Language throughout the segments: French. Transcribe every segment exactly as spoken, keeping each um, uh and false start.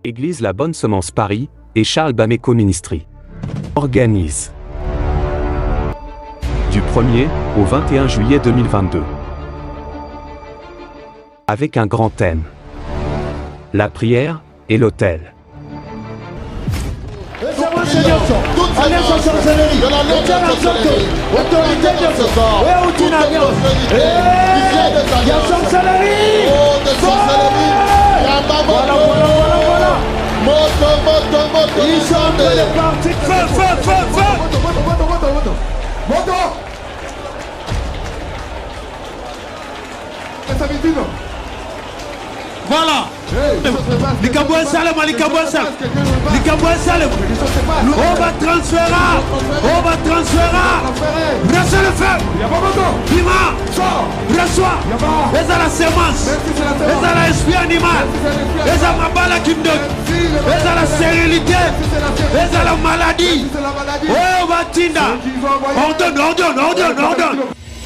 Église La Bonne Semence Paris et Charles Bameko Ministry organise du premier au vingt et un juillet deux mille vingt-deux avec un grand thème, la prière et l'autel. Moto, moto, moto, ils sont en train de partir. Feu, feu, feu, feu. Moto, moto, moto, moto. Moto. Voilà. Likaboué Salem, Likaboué Salem. Likaboué Salem. On va transférer. On va transférer. Reçois le feu. Pima. Reçois. Les à la sémence. Les à l'esprit animal. Les à ma bala qui me donne. Les à la stérilité. Les à la maladie. Oh, Batinda. On donne, on donne, on donne, on donne.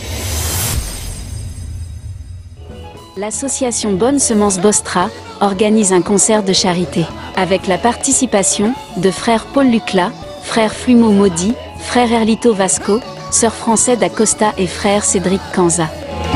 L'association Bonne Semence Bostra organise un concert de charité, avec la participation de frère Paul Lucla, frère Flumo Maudit, frère Erlito Vasco, sœur Français d'Acosta et frère Cédric Canza.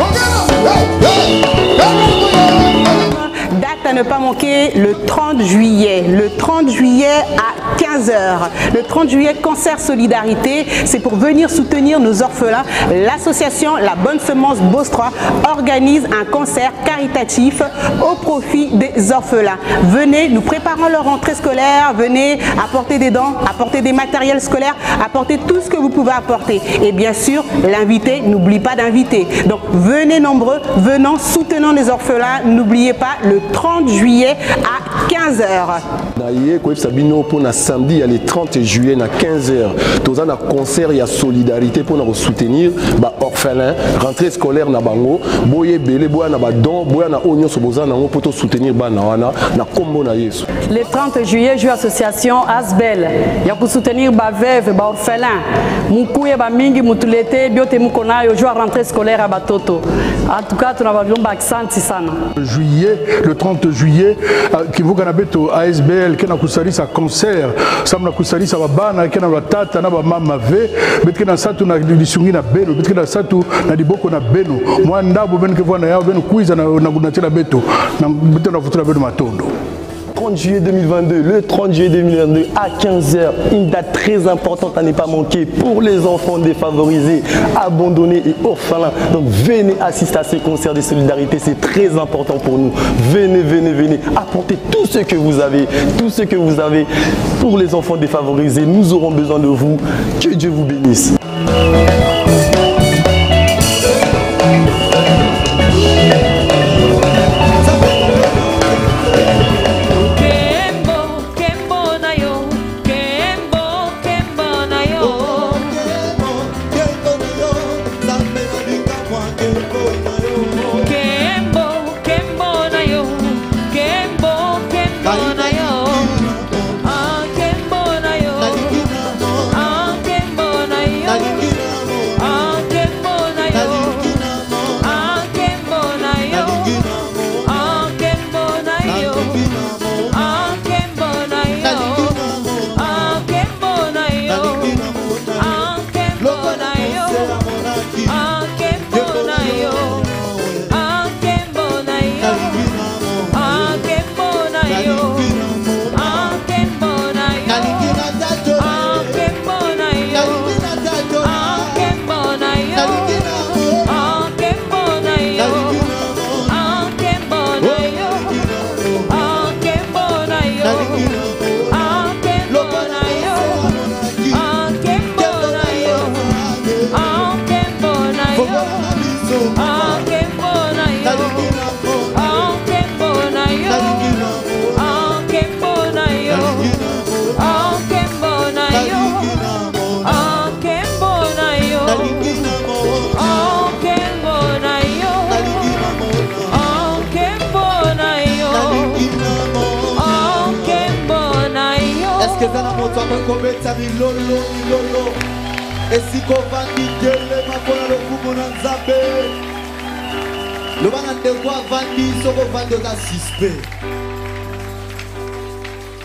Date à ne pas manquer, le trente juillet. Le trente juillet à quinze heures. Le trente juillet, concert solidarité. C'est pour venir soutenir nos orphelins. L'association La Bonne Semence Bostra organise un concert caritatif au profit des orphelins. Venez, nous préparons leur rentrée scolaire. Venez apporter des dons, apporter des matériels scolaires, apporter tout ce que vous pouvez apporter. Et bien sûr, l'invité, n'oublie pas d'inviter. Donc venez nombreux, venons, soutenons les orphelins. N'oubliez pas, le trente juillet à quinze heures. Pour samedi, le trente juillet à quinze heures, nous avons un concert et solidarité pour nous soutenir les orphelins, rentrée scolaire na bango, boye belé boya na badon, boya na onyo soboza na pour soutenir bana wana na kombo na Yesu. Le trente juillet, je association Asbel, ya pour soutenir ba veuve, ba orphelin. Mukuye ba mingi mutulete biote mukona yo jour rentrée scolaire à batoto. En tout cas, tu n'as pas vu un accent sana. Juillet, le trente juillet, qui vous beto A S B L qui na kusali sa concert, samna kusali sa bana qui na tata na ba mama ve, betki na satu na lisungi na beno, betki na satu na diboko na beno. Moi ndabo ben ke vona ya beno kuiza na na kunatela beto, na beto na futula beno matondo. trente juillet deux mille vingt-deux, le trente juillet deux mille vingt-deux à quinze heures, une date très importante à ne pas manquer pour les enfants défavorisés, abandonnés et orphelins. Donc venez assister à ces concerts de solidarité, c'est très important pour nous. Venez, venez, venez, apportez tout ce que vous avez, tout ce que vous avez pour les enfants défavorisés. Nous aurons besoin de vous. Que Dieu vous bénisse.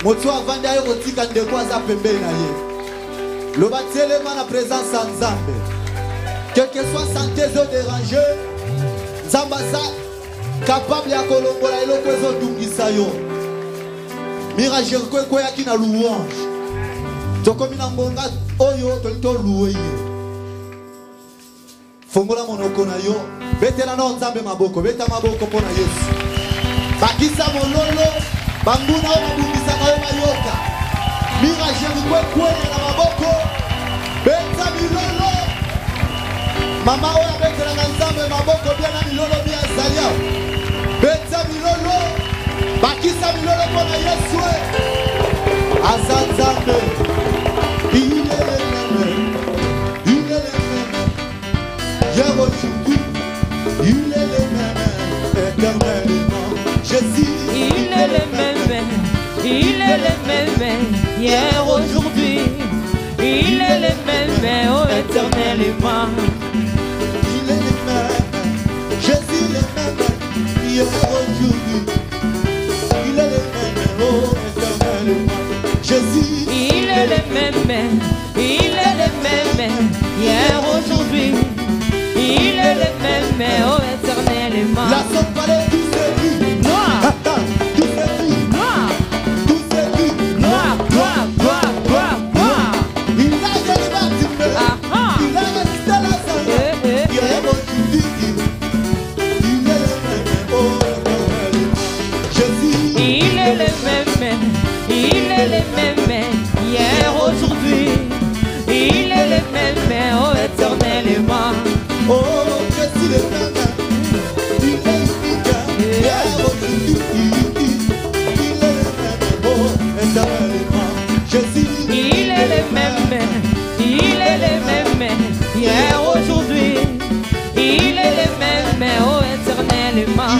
moto avandi ayo kotika ndeko aza pembeni na ye. Loba telema na présence ya Nzambe. Quelle que soit santé zo déranger, Nzamba sa capable ya kolongola eloko ezodungisa yo. Mirage kwe kwe yaki na louange. Tokomi na ngonga oyo tolito loué ye. Fongola monoko na yo. Betela na Nzambe maboko, beta maboko pona Yesu. Bakisa mololo, bambuna o mabungisa na yo mayoka. Mirage kwe kwe na maboko. Beta milolo. Mama oya betela na Nzambe maboko bia na milolo bia zalia. Beta milolo. Bakisa milolo pona Yesu. Azanzambe. Il est le même. Il est le même. Hier aujourd'hui. Il est le même. Éternellement. Jésus. Il est le même. Il est le même. Hier aujourd'hui. Il est le même. Oh éternellement. Il est le même. Jésus le même. Hier aujourd'hui. Il est le même. Oh éternellement. Jésus. Il est le même, il est le même, hier, aujourd'hui. Il est le même, oh éternellement. La sonne palais, tout c'est lui. Noir, tout c'est lui. Noir, tout c'est lui. Noir, noir, noir, noir, noir. Il a gagné ma team. Ah, ah. Il a resté la sonne. Eh, eh, hier, aujourd'hui. Il est le même, oh éternellement. Jésus. Il est le même, il est le même. Hier, aujourd'hui, il est le même, oh éternellement. Oh, Jésus le même, il est unique. Hier, aujourd'hui, il est le même, oh éternellement. Jésus, il est le même, il est le même. Hier, aujourd'hui, il est le même, oh éternellement.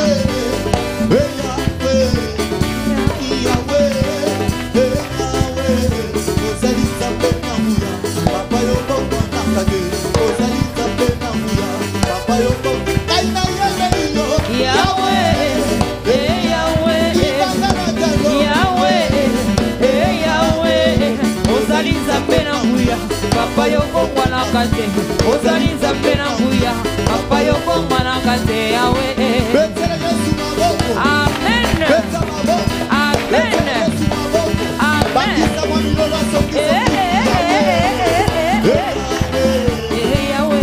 Papa yoko mwana kate, ozali nzambe na nguya. Papa yoko mwana kate, Yahweh. Amen. Amen. Amen. Eh, eh, eh, eh, eh, eh, Yahweh.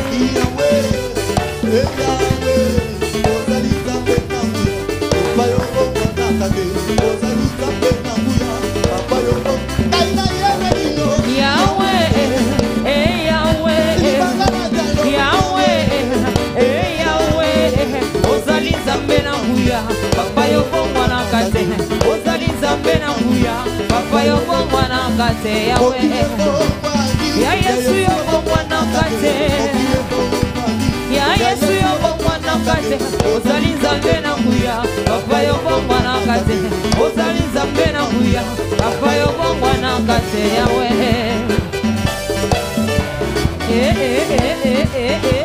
Papa yoko mwana kate, ozali nzambe na nguya. Papa yoko mwana kate, Yahweh. Ya Yesu yoko mwana kate, ya Yesu yoko mwana kate, ozali nzambe na nguya. Papa yoko mwana kate, ozali nzambe na nguya. Papa yoko mwana kate, Yahweh. Eh eh eh eh eh eh.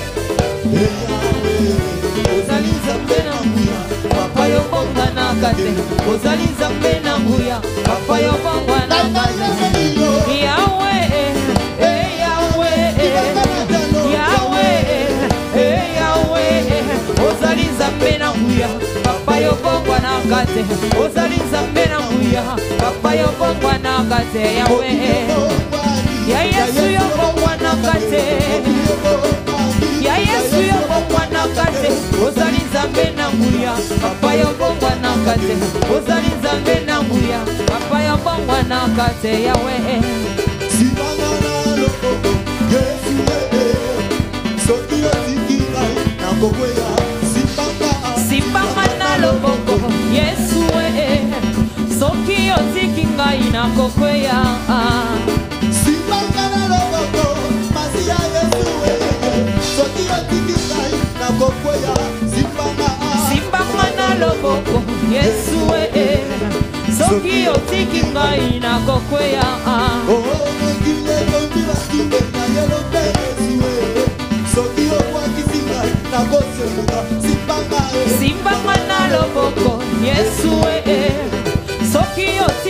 Ozali nzambe na nguya. Papa yoko mwana kate, ozali nzambe na nguya. Papa yoko mwana kate, Yahweh, eh Yahweh, Yahweh, eh Yahweh, ozali nzambe na nguya. Papa yoko mwana kate, ozali nzambe na nguya. Papa yoko mwana kate, Yahweh. Ya Yesu yoko mwana kate, ya Yesu yoko mwana kate, ozali nzambe na nguya. Papa yoko mwana kate, ozali nzambe na nguya. Papa yoko mwana kate, Yahweh. Sibangana lokoko, Yesu ebe. Soki otiki ngai na kokwea. Sibangana lokoko, Yesu ebe. Soki otiki ngai na kokwea. Sibangana lokoko, Masia Yesu ebe. Soki otiki ngai na kokwea. Sibangana lokoko, Yesu ebe. Soki otiki ngai na kokwea. Oh, ngile kombi bakinde na yelo pe Yesu ebe. Soki okwakisi ngai na kosemuka. Sibangana Sibangana lokoko, Yesu ebe. Soki otiki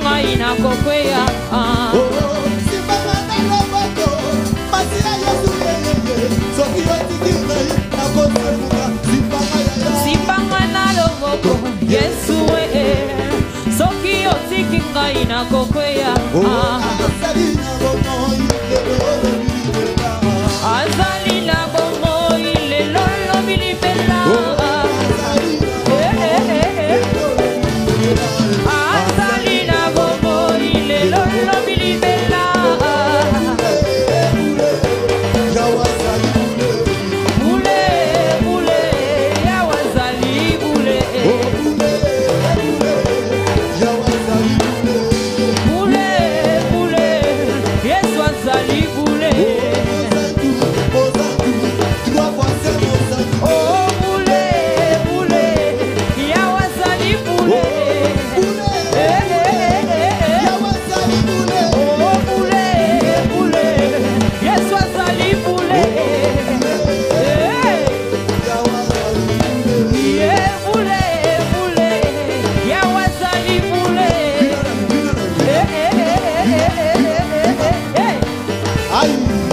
ngai na kokwea Simbanga na loboko Yesu eh Soki otiki ngai na kokwea Azali na bomo ile lolo bilipela Azali na bomo ile lolo bilipela Bule bule ya wazali bule Bule bule Yesu azali bule Oh bule bule ya wazali bule Oh bule bule Yesu azali bule Yeah bule bule ya wazali bule Aïe.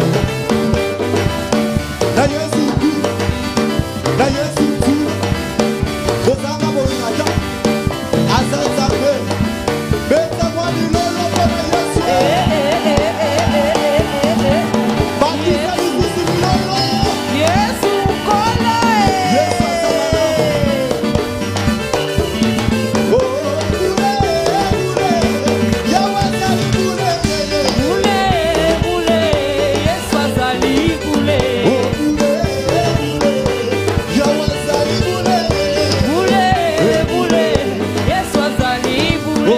Na Yesu tu, na Yesu tu. Bozanga bolinga, azazambe. Beta mwani lolo kwa Yesu. Bakisa ikusi lolo. Yesu kola Yesu azambe. Oh, bule, bule. Yawazali bule. Bule bule Yesu azali bule Yawazali bule. Bule bule Yesu azali bule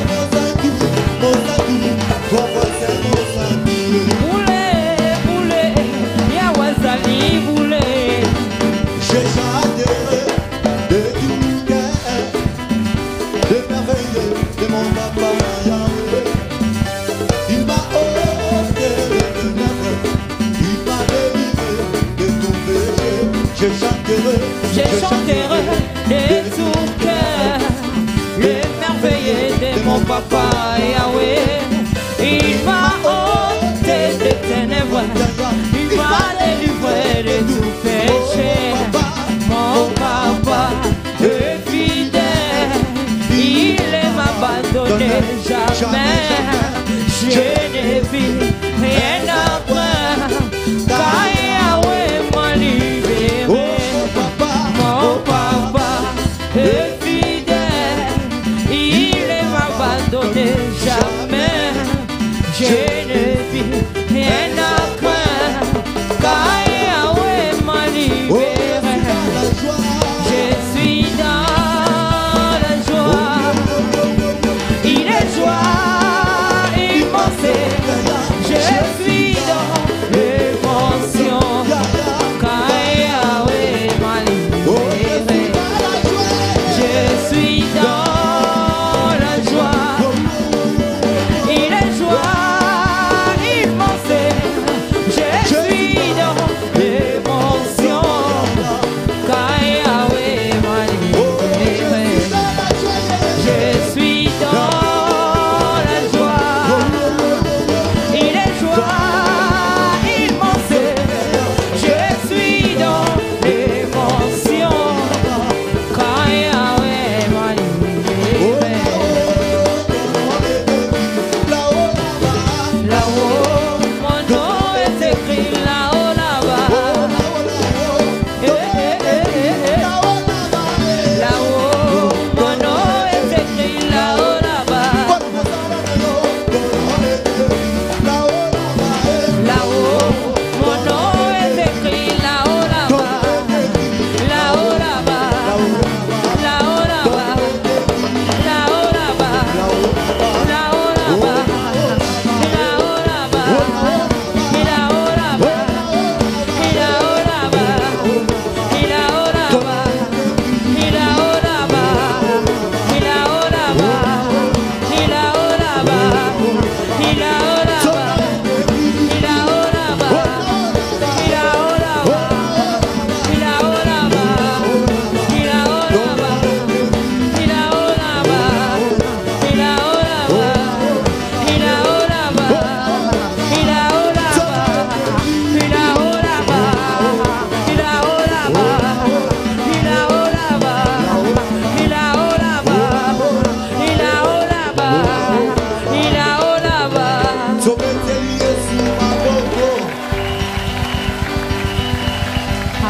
Bule bule ya wazali bule J'ai adhéré de tout cœur, de merveilleux de mon papa Yahweh. Il m'a ôté les ténèbres, il m'a délivré de tout péché. Je chanterai, Je chanterai de tout cœur le merveilleux de mon papa Yahweh. Il m'a ôté des ténèbres, il m'a délivré de tout péché. Mon papa est fidèle, il ne m'a abandonné jamais. Je n'ai vu rien après, car Yahweh m'a libéré. Mon papa est fidèle, il ne m'a abandonné jamais. Je ne vis rien à craindre, car Yahweh m'a libéré. Je suis dans la joie, il est joie immense.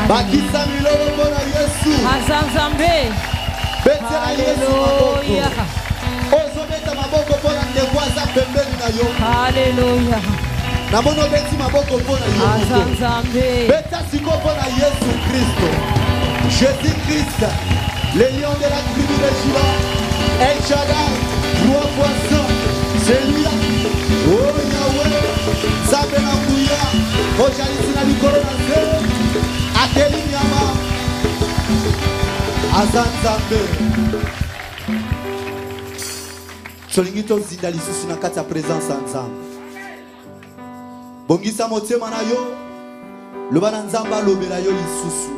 bakisa milolo mpona Yesu azanzambe betela Yesu Hallelujah. maboko ozobeta maboko mpona ndeko aza pembeni na yo Hallelujah. namoni obeti maboko mpona yo azanzambe beta siko mpona Yesu Kristo Jésus Christ le lion de la tribu de Juda El Shaddai roi poisson c'est lui là oh Yahweh Nzambe na nguya ojalisi na likolo na se ateli nyama aza Nzambe tolingi tozinda lisusu na kati ya présence ya Nzambe bongisa motema na yo loba na Nzambe alobela yo lisusu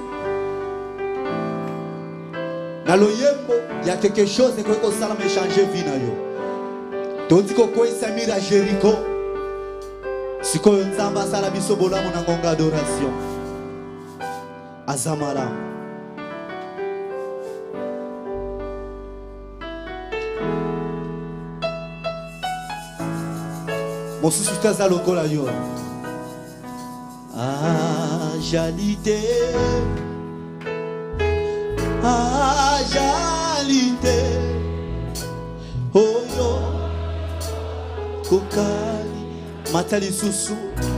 na loyembo ya quelque chose ekoki kosala ma échanger vie na yo toti kokweyisa mire ya Jéricho sikoyo Nzambe asala biso bolamu na ngonga adoration aza malamu mosusu te aza lokola yo ajalite ajalite oyo kokali mata lisusu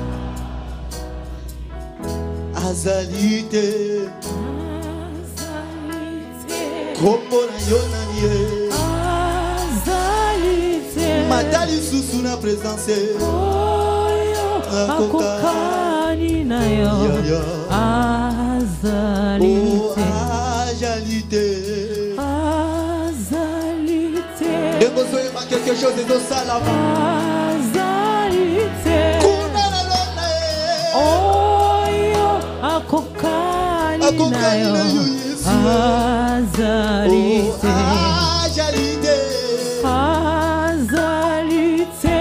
azalite kombo na yo nani ye mata lisusu na présence akokani na yo azalite ajalite azalite ndekozoyeba quelque chose ezosalama azalite kuna na lona oyo akokani na yo azalite ajalite azalite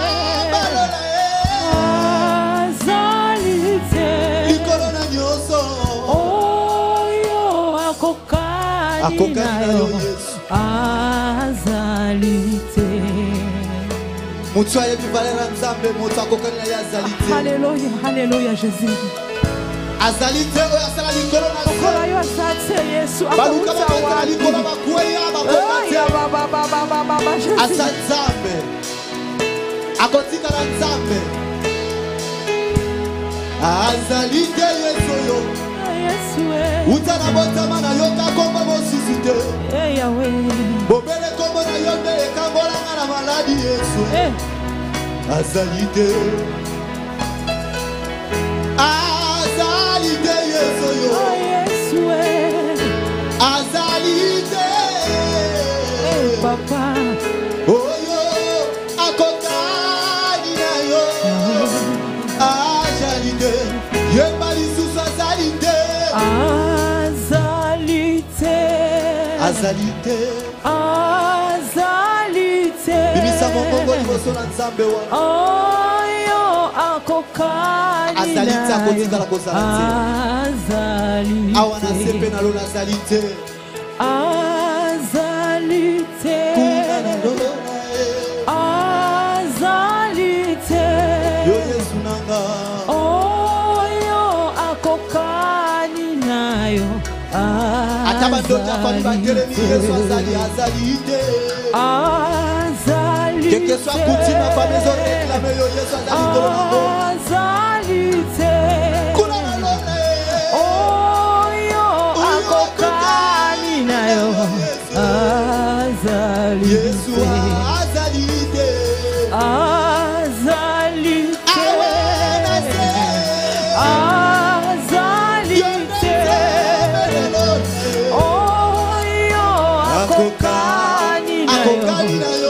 azalite likolo na nyonso oyo akokani na yo azalite moto ayebi valeur ya Nzambe moto akokani na ye azalite Hallelujah, Hallelujah, Jésus. azalite oyo asala likolo na Okola yo azate Yesu baluka akauta babetela wapi likolo bakweya bakoma te baba baba baba Jésus asa Nzambe akotikala Nzambe azalite Yesu oyo Yesu eh uta na botama na yo kakomba mosusu te eh Yahweh bobele kombo na yo nde ekambolanga na maladi Yesu eh azalite azalite Yesu oyo Yesu eh azalite papa oyo akokani na yo azalite yemba lisusu azalite azalite azalite azalite bimisa mongongo liboso na Nzambe wa oyo akokani azalite akotikala kozala te azalite awa na se mpe na lolo azalite azalite kuna na lolo na ye azalite yo Yesu nanga oyo akokani nayo ata bandoto ya fami batelemi Yesu azali azalite azalite quelque soit coutume na fami ezoreklame yo Yesu azali likolo nango azalite kuna na lolo na ye oyo akokani nayo azalite Yesu azalite azalite azalite oyo akokani nayo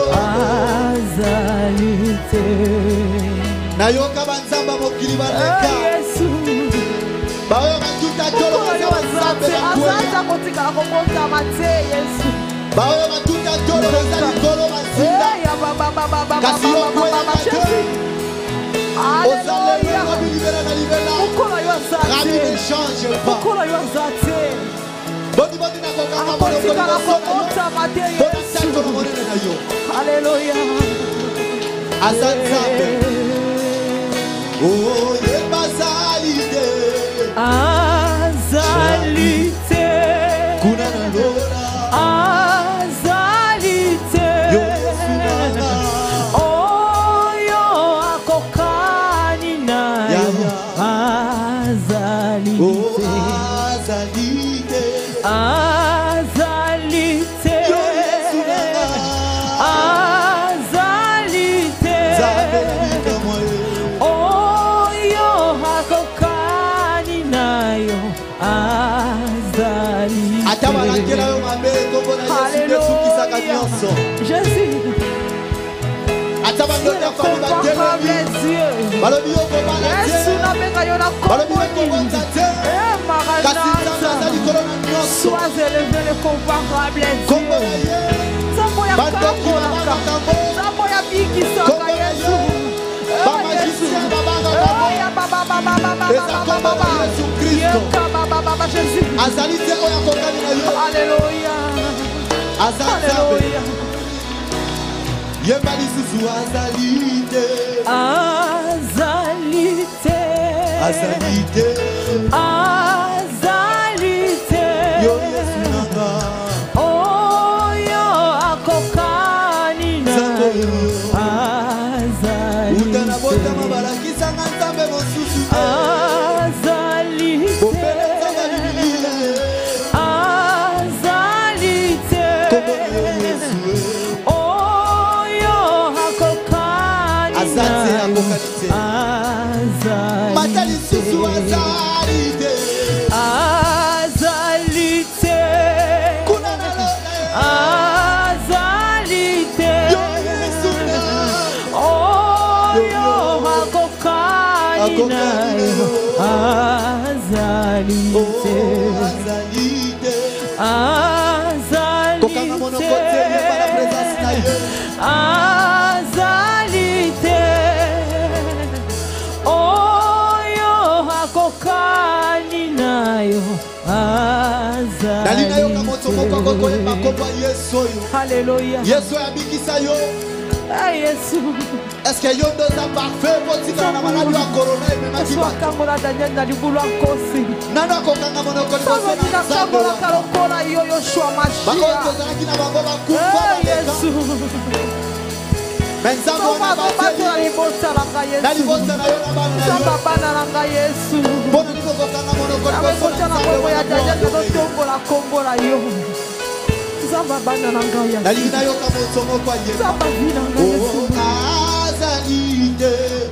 azalite nayoka banzamba mokili baleka Yesu baoyo batuta tolo baza banzambe azata kotikala kobotama te Yesu baoyo batuta tolo baza likolo bazinda kasi yokweyaka te ozalelelo bilibela na libela rami ne change pas boni boni nakokanga moloko liboso na yo bonasa tolo monene na yo aza nzambe oye bazalite azalite Alléluia. Jésus. C'est le comparable Dieu. Yesu na benga yo na komoni. Eh Maranatha. Sois élevé le comparable Dieu. Sambo ya kakolaka. Sambo ya bikisaka Yesu. Oh Yesu. Oh ya baba baba baba baba baba. Yeka baba baba Jésus. Alléluia. Alléluia. Yebalisisu azalite Azalite Azalite Azalite Yo Yesu nanga Oh yo akokani na Azalite Utana bota mabalakisa ngambe mosusu Azalite Azalite Azalite Matali susu azalite Azalite Azalite Oh yo akokani nayo Azalite Azalite Azalite Oh yo akokani nayo Azalite Alléluia Yesu abikisa yo Ah Yesu Est-ce que yo doza parfait potika na maladi wa corona et même Yesu akangola Daniel na libulu akosi Nana kokanga monoko Sasa tina kangola kalokola yo Yoshua Mashiach Bakoto zalaki na bango bakufa Ah Yesu Menzango na batela libosa langa Yesu na libosa na yo na bana na yo Samba bana langa Yesu Bona niko kokanga monoko Awe kocha na kombo ya Daniel na tombola kombola yo Samba bana langa Yesu Nalina yo kama utomo kwa Yesu Samba vina langa Yesu Azalite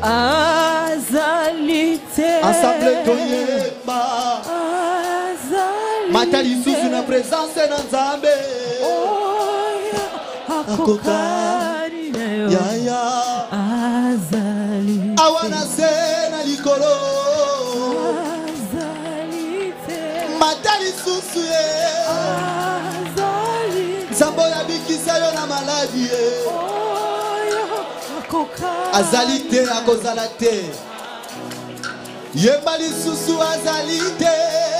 Azalite Ensemble toyeba Azalite Matali susu na présence na Nzambe Akokani nayo Ya ya Azalite Awana sena likolo Azalite Matali susu ye Azalite Zambo ya bikisa yo na maladi ye Akokani Azalite akozala te Yemba lisusu azalite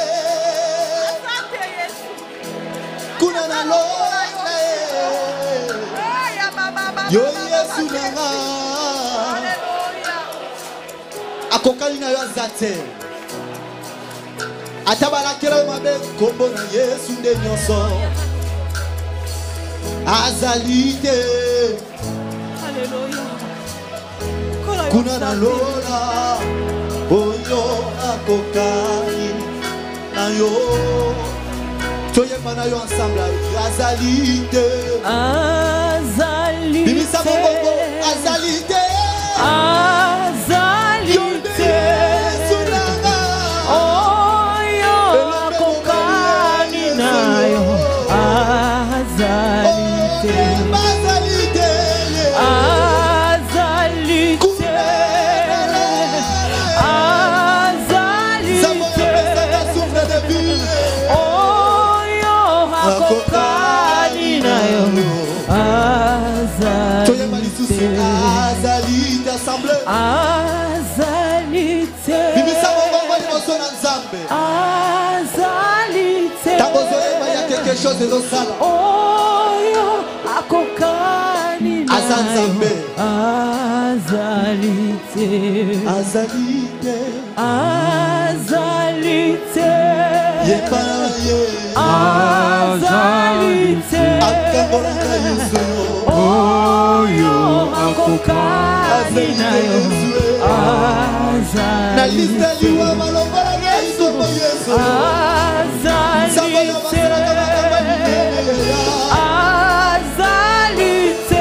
Kuna na lola Yo Yesu nanga Akokali na yo azate Atabalakela yo mabe kombo na Yesu nde nyonso Azalite Alléluia Kuna na lola Oyo akokali na yo Toyemba na yo ensemble Azalite Azalite Bimisa bongo Azalite Azalite Oyo akokani nayo Azalite Azalite Azalite Azalite Oyo akokani nayo Azalite Azalite assemblée Azalite Bimisa bongo liboso na Nzambe Azalite Tango zoyeba ya quelque chose ezosala Oyo akokani nayo Azanzambe Azalite Azalite Azalite Yeba ye Azalite Akambolaka Yesu Oyo akokani nayo Azalite Na liste liwa malongola Yesu Yesu Azalite Azalite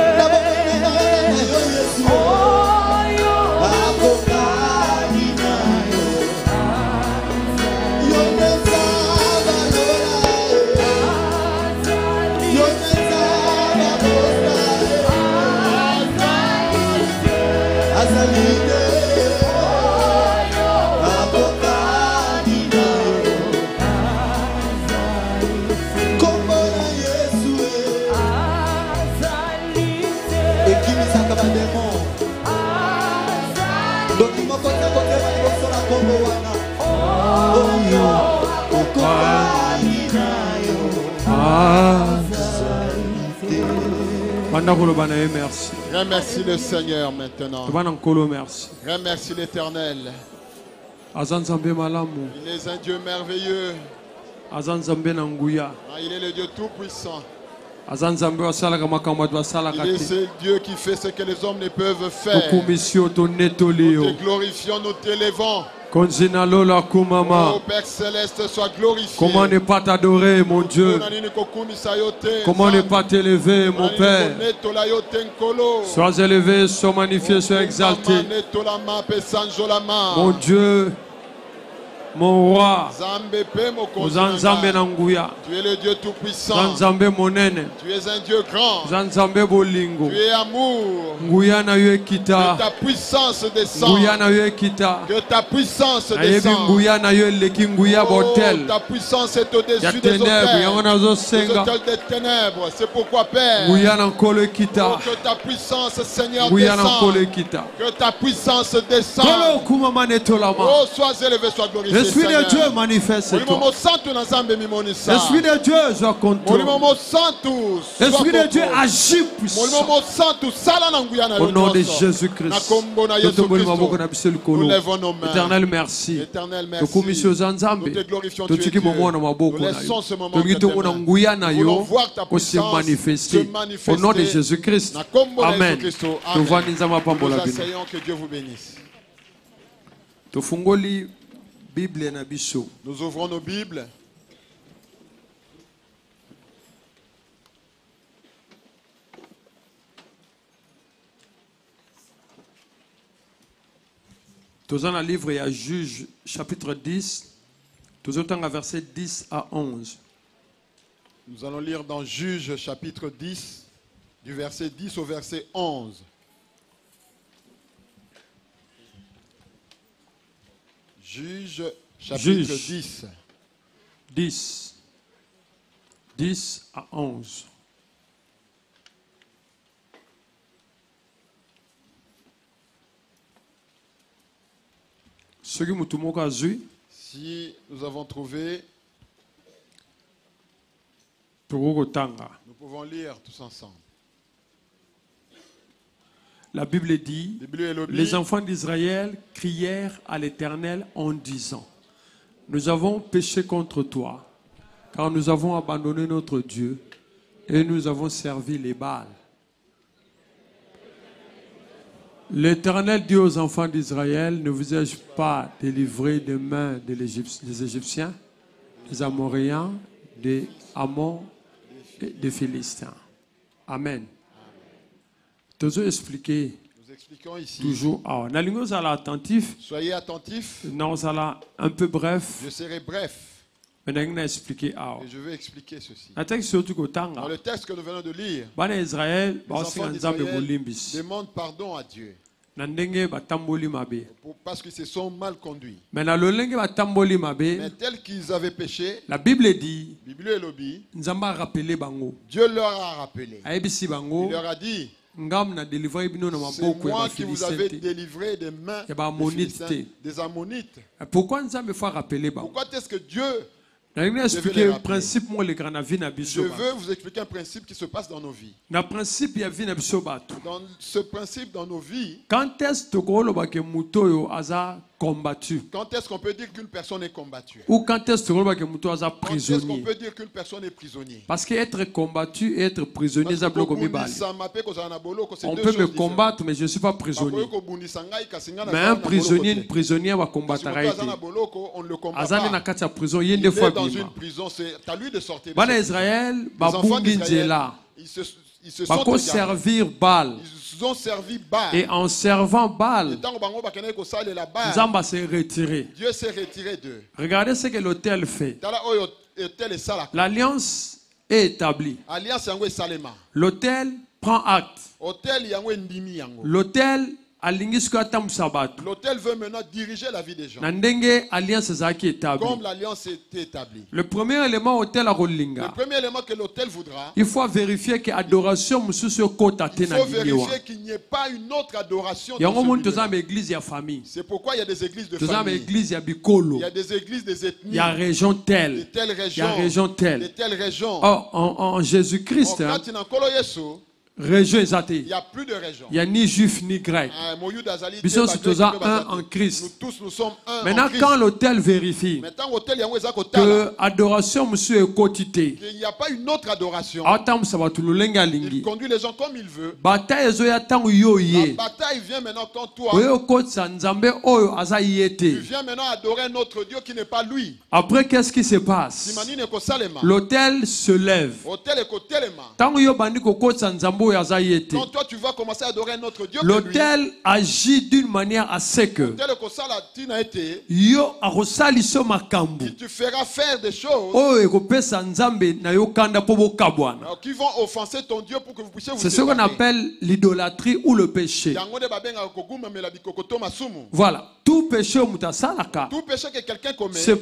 Oyo akokani nayo Yo neza balola Merci. Remercie le Seigneur maintenant. Merci. Remercie l'Éternel. Il est un Dieu merveilleux. Ah, il est le Dieu tout-puissant. Il est ce Dieu qui fait ce que les hommes ne peuvent faire. Nous te glorifions, nous t'élevons. Oh Père Céleste, sois glorifié. Comment ne pas t'adorer, mon Dieu? Comment ne pas t'élever, mon Père? Sois élevé, sois magnifié, sois exalté. Mon Dieu, mon roi, tu es le Dieu tout-puissant. Tu es un Dieu grand. Tu es amour. Que ta puissance descende. Que ta puissance descende. Oh, ta puissance est au-dessus des hôtels. Des hôtels des ténèbres. C'est pourquoi, Père, oh, que ta puissance, Seigneur, descende. Que ta puissance descende. Oh, sois élevé, sois glorifié. L'Esprit de Dieu manifeste-toi. L'Esprit de Dieu soit contre toi. L'Esprit de Dieu agit puissant. Au nom de Jésus-Christ. Nous lèvons nos mains. Éternel, merci. Éternel, merci. Nous te glorifions, tu es Dieu. Nous laissons ce moment entre tes mains. Nous voulons voir ta puissance se manifester. Au nom de Jésus-Christ. Amen. Nous nous asseyons, que Dieu vous bénisse. Nous ouvrons nos Bibles. Dans un livre, il y a Juge, chapitre dix, tout autant à verset dix à onze. Nous allons lire dans Juge, chapitre dix, du verset dix au verset onze. Juge, chapitre Juge, dix. dix. dix à onze. Si nous avons trouvé, nous pouvons lire tous ensemble. La Bible dit, les enfants d'Israël crièrent à l'Éternel en disant, nous avons péché contre toi, car nous avons abandonné notre Dieu et nous avons servi les Baals. L'Éternel dit aux enfants d'Israël, ne vous ai-je pas délivré des mains des Égyptiens, des Amoréens, des Ammons et des Philistins. Amen. Toujours expliquer. Nous expliquons ici. Toujours. Ah, attentif. Soyez attentifs. Non, ça un peu bref. Je serai bref. Et je vais expliquer ceci. Dans le texte que nous venons de lire, les enfants d'Israël demandent pardon à Dieu. Parce qu'ils se sont mal conduits. Mais tel qu'ils avaient péché, la Bible dit, Dieu leur a rappelé. Il leur a dit, c'est moi qui vous avais délivré des mains des, des Ammonites. Pourquoi est-ce que Dieu Je veux expliquer un principe qui se passe dans nos vies. Dans ce principe dans nos vies, quand est-ce combattu? Quand est-ce qu'on peut dire qu'une personne est combattue? Ou quand est-ce qu'on peut dire qu'une personne est prisonnier? Quand est-ce qu'on peut dire qu'une personne est prisonnier? Parce qu'être combattu et être prisonnier, ça bloque au On peut me combattre, mais je ne suis pas prisonnier. Mais un prisonnier, une prisonnière va combattre. Il est dans une prison, c'est à lui de sortir. Les Israël, ils se, ils se sont regardés. Servir Baal. Ils ont servi Baal. Et en servant Baal, Zamba s'est retiré. Dieu s'est retiré d'eux. Regardez ce que l'autel fait. L'alliance est établie. L'autel prend acte. L'autel L'autel veut maintenant diriger la vie des gens. Comme l'alliance est établie. Le premier élément autel à Le premier élément que l'autel voudra, il faut vérifier que adoration il faut vérifier qu'il n'y ait pas une autre adoration dans ce famille. C'est pourquoi il y a des églises de famille. Il y a des églises des ethnies. Il y a région telle. De telle région. Il y a région telle. De telle région. Or, en, en Jésus-Christ, hein, région il n'y a plus de région. Il n'y a ni juif ni grec. Nous sommes un en Christ. Nous tous nous sommes un Maintenant, en Christ. quand l'autel vérifie que adoration monsieur est quotité, qu'il n'y a pas une autre adoration, il conduit les gens comme il veut. Bataille La bataille vient maintenant quand toi, tu viens maintenant adorer notre Dieu qui n'est pas lui. Après, qu'est-ce qui se passe? L'autel se lève. Quand toi tu vas commencer à adorer notre Dieu, l'autel agit d'une manière à ce que il te fera faire des choses qui vont offenser ton Dieu pour que vous puissiez vous c'est ce qu'on appelle l'idolâtrie ou le péché. Voilà. Tout péché Tout péché que quelqu'un commet. C'est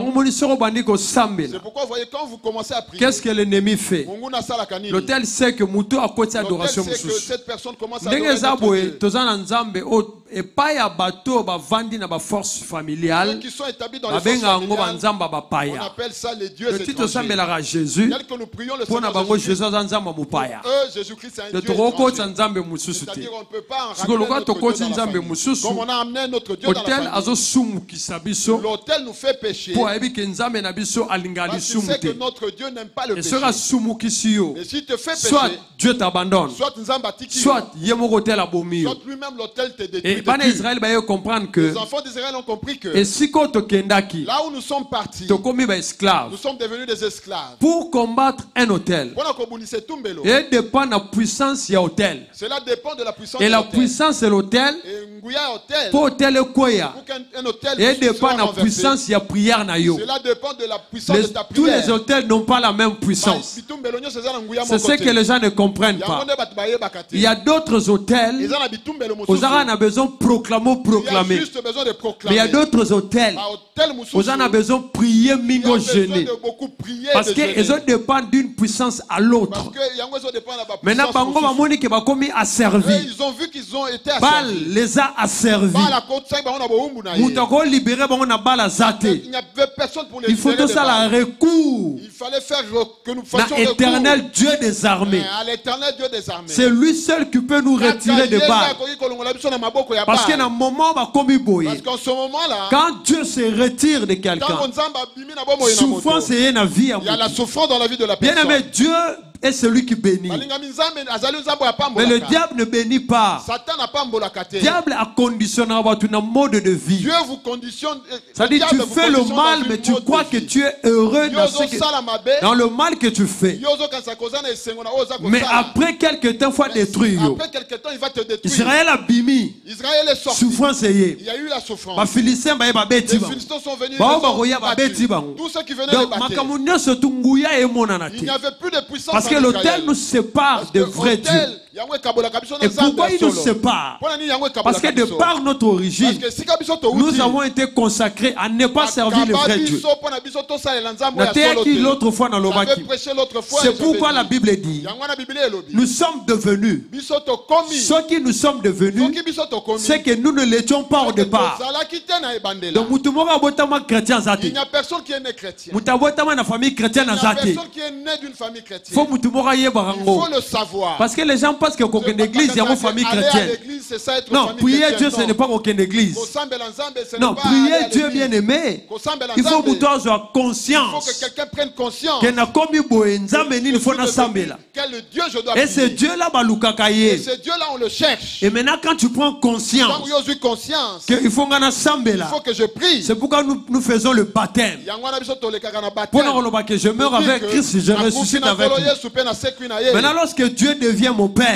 pourquoi vous voyez quand vous commencez à prier. Qu'est-ce que l'ennemi fait? L'autel sait que Muto a côté adoration. L'autel sait que cette personne commence à adorer notre Dieu. Et pas ya bateau ba vandi na ba force familiale. Ceux qui sont établis dans les forces familiales, on appelle ça les dieux étrangers. Jésus. Tel que nous prions le Seigneur Jésus. Eux, Jésus-Christ c'est un Dieu étranger. C'est-à-dire on ne peut pas en ramener notre Dieu dans la famille. Comme on a amené notre Dieu dans la famille. L'autel nous fait pécher. Parce qu'il sait que notre Dieu n'aime pas le péché. Et s'il te fait pécher, soit Dieu t'abandonne, soit lui-même l'autel te détruit. Et les Israël va comprendre que les enfants d'Israël ont compris que et si là où nous sommes partis, nous sommes devenus des esclaves. Pour combattre un hôtel, et dépend de la puissance de l'hôtel. Cela dépend de la puissance et la puissance de l'hôtel. Pour hôtel et dépend de la puissance de la prière. Cela dépend de la puissance les, de ta prière. Tous les hôtels n'ont pas la même puissance. C'est ce que les gens ne comprennent pas. Il y a d'autres hôtels. Aux Arabes a besoin de proclamer, proclamer. Mais il y a d'autres hôtels. Aux gens a besoin de prier, mingo gêner. Parce qu'ils dépendent d'une puissance à l'autre. Maintenant, Bango Mamoni qui va commis à servir. Ils ont vu qu'ils ont été Bal les a asservis. Moutako libéré Bango Bal à Zate. Il n'y avait personne pour les Il faut tout ça la recours. Il fallait faire que nous fassions recours. L'éternel Dieu des armées. C'est lui seul qui peut nous retirer de Bal. Parce qu'il y a un moment Parce ce moment-là, quand Dieu se retire de quelqu'un, souffrance et la vie. Il y a la souffrance dans la vie de la personne. Bien aimé, Dieu est celui qui bénit. Mais le diable ne bénit pas. Le diable a conditionné votre mode de vie. Dieu vous conditionne. C'est-à-dire tu fais le mal, mais tu crois que tu es heureux dans, ce que, dans le mal que tu fais. Mais après quelques temps, il faut détruire. Israël a bimi. Israël est sorti. Souffrance. Il y a eu la souffrance. Les Philistins sont venus. Tous ceux qui venaient les battre. Il n'y avait plus de puissance. Parce que l'autel nous sépare de vrai Dieu. Et pourquoi il nous sépare? Parce que de par notre origine, nous avons été consacrés à ne pas servir le vrai Dieu. L'autre fois dans l'Obaki. C'est pourquoi la Bible dit nous sommes devenus ce qui nous sommes devenus, c'est que nous ne l'étions pas au départ. Donc il n'y a personne qui est né chrétien. Il n'y a personne qui est né d'une famille chrétienne. Il faut le savoir. Parce que les gens pensent qu'aucune église, il y a une famille chrétienne. Non, prier Dieu, ce n'est pas aucune église. Non, prier Dieu bien aimé. Il faut que toi sois conscience. Il faut que quelqu'un prenne conscience. Que na komi boenzambe ni fona sambela. Quel Dieu je dois prier. Et ce Dieu là balukakaye. Et ce Dieu là on le cherche. Et maintenant quand tu prends conscience. Quand tu as conscience. Que il faut ngana sambela. Il faut que je prie. C'est pourquoi nous nous faisons le baptême. Pour nous que je meurs avec Christ, je ressuscite avec lui. Maintenant lorsque Dieu devient mon père.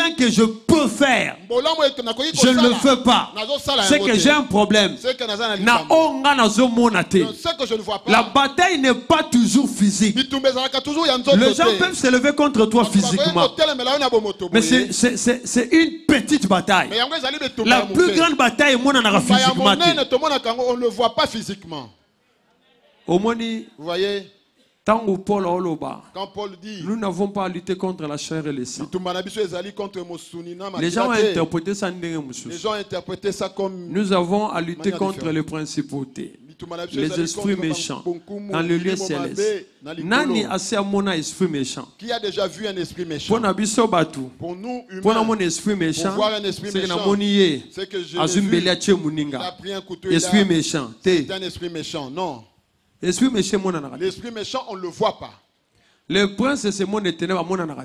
bien que je peux faire, je ne le fais pas. C'est que j'ai un problème. Na onga nazo monate. que je ne vois pas. La bataille n'est pas toujours physique. Les gens peuvent se lever contre toi physiquement. Mais c'est une petite bataille. La plus grande bataille, on en a physiquement. On ne le voit pas physiquement. Vous voyez? Quand Paul dit, nous n'avons pas à lutter contre la chair et le sang. Les gens ont interprété ça, les gens ont interprété ça comme nous avons à lutter contre les principautés, les esprits méchants dans le lieu céleste. Nani assez à mon esprit méchant. Qui a déjà vu un esprit méchant? Pour nous humains, pour mon esprit méchant, pour voir un esprit méchant, c'est que je l'ai vu. Il a pris un couteau, esprit méchant. C'est un esprit méchant, non. L'esprit méchant, on ne le voit pas. Le prince de ce monde est ténèbres,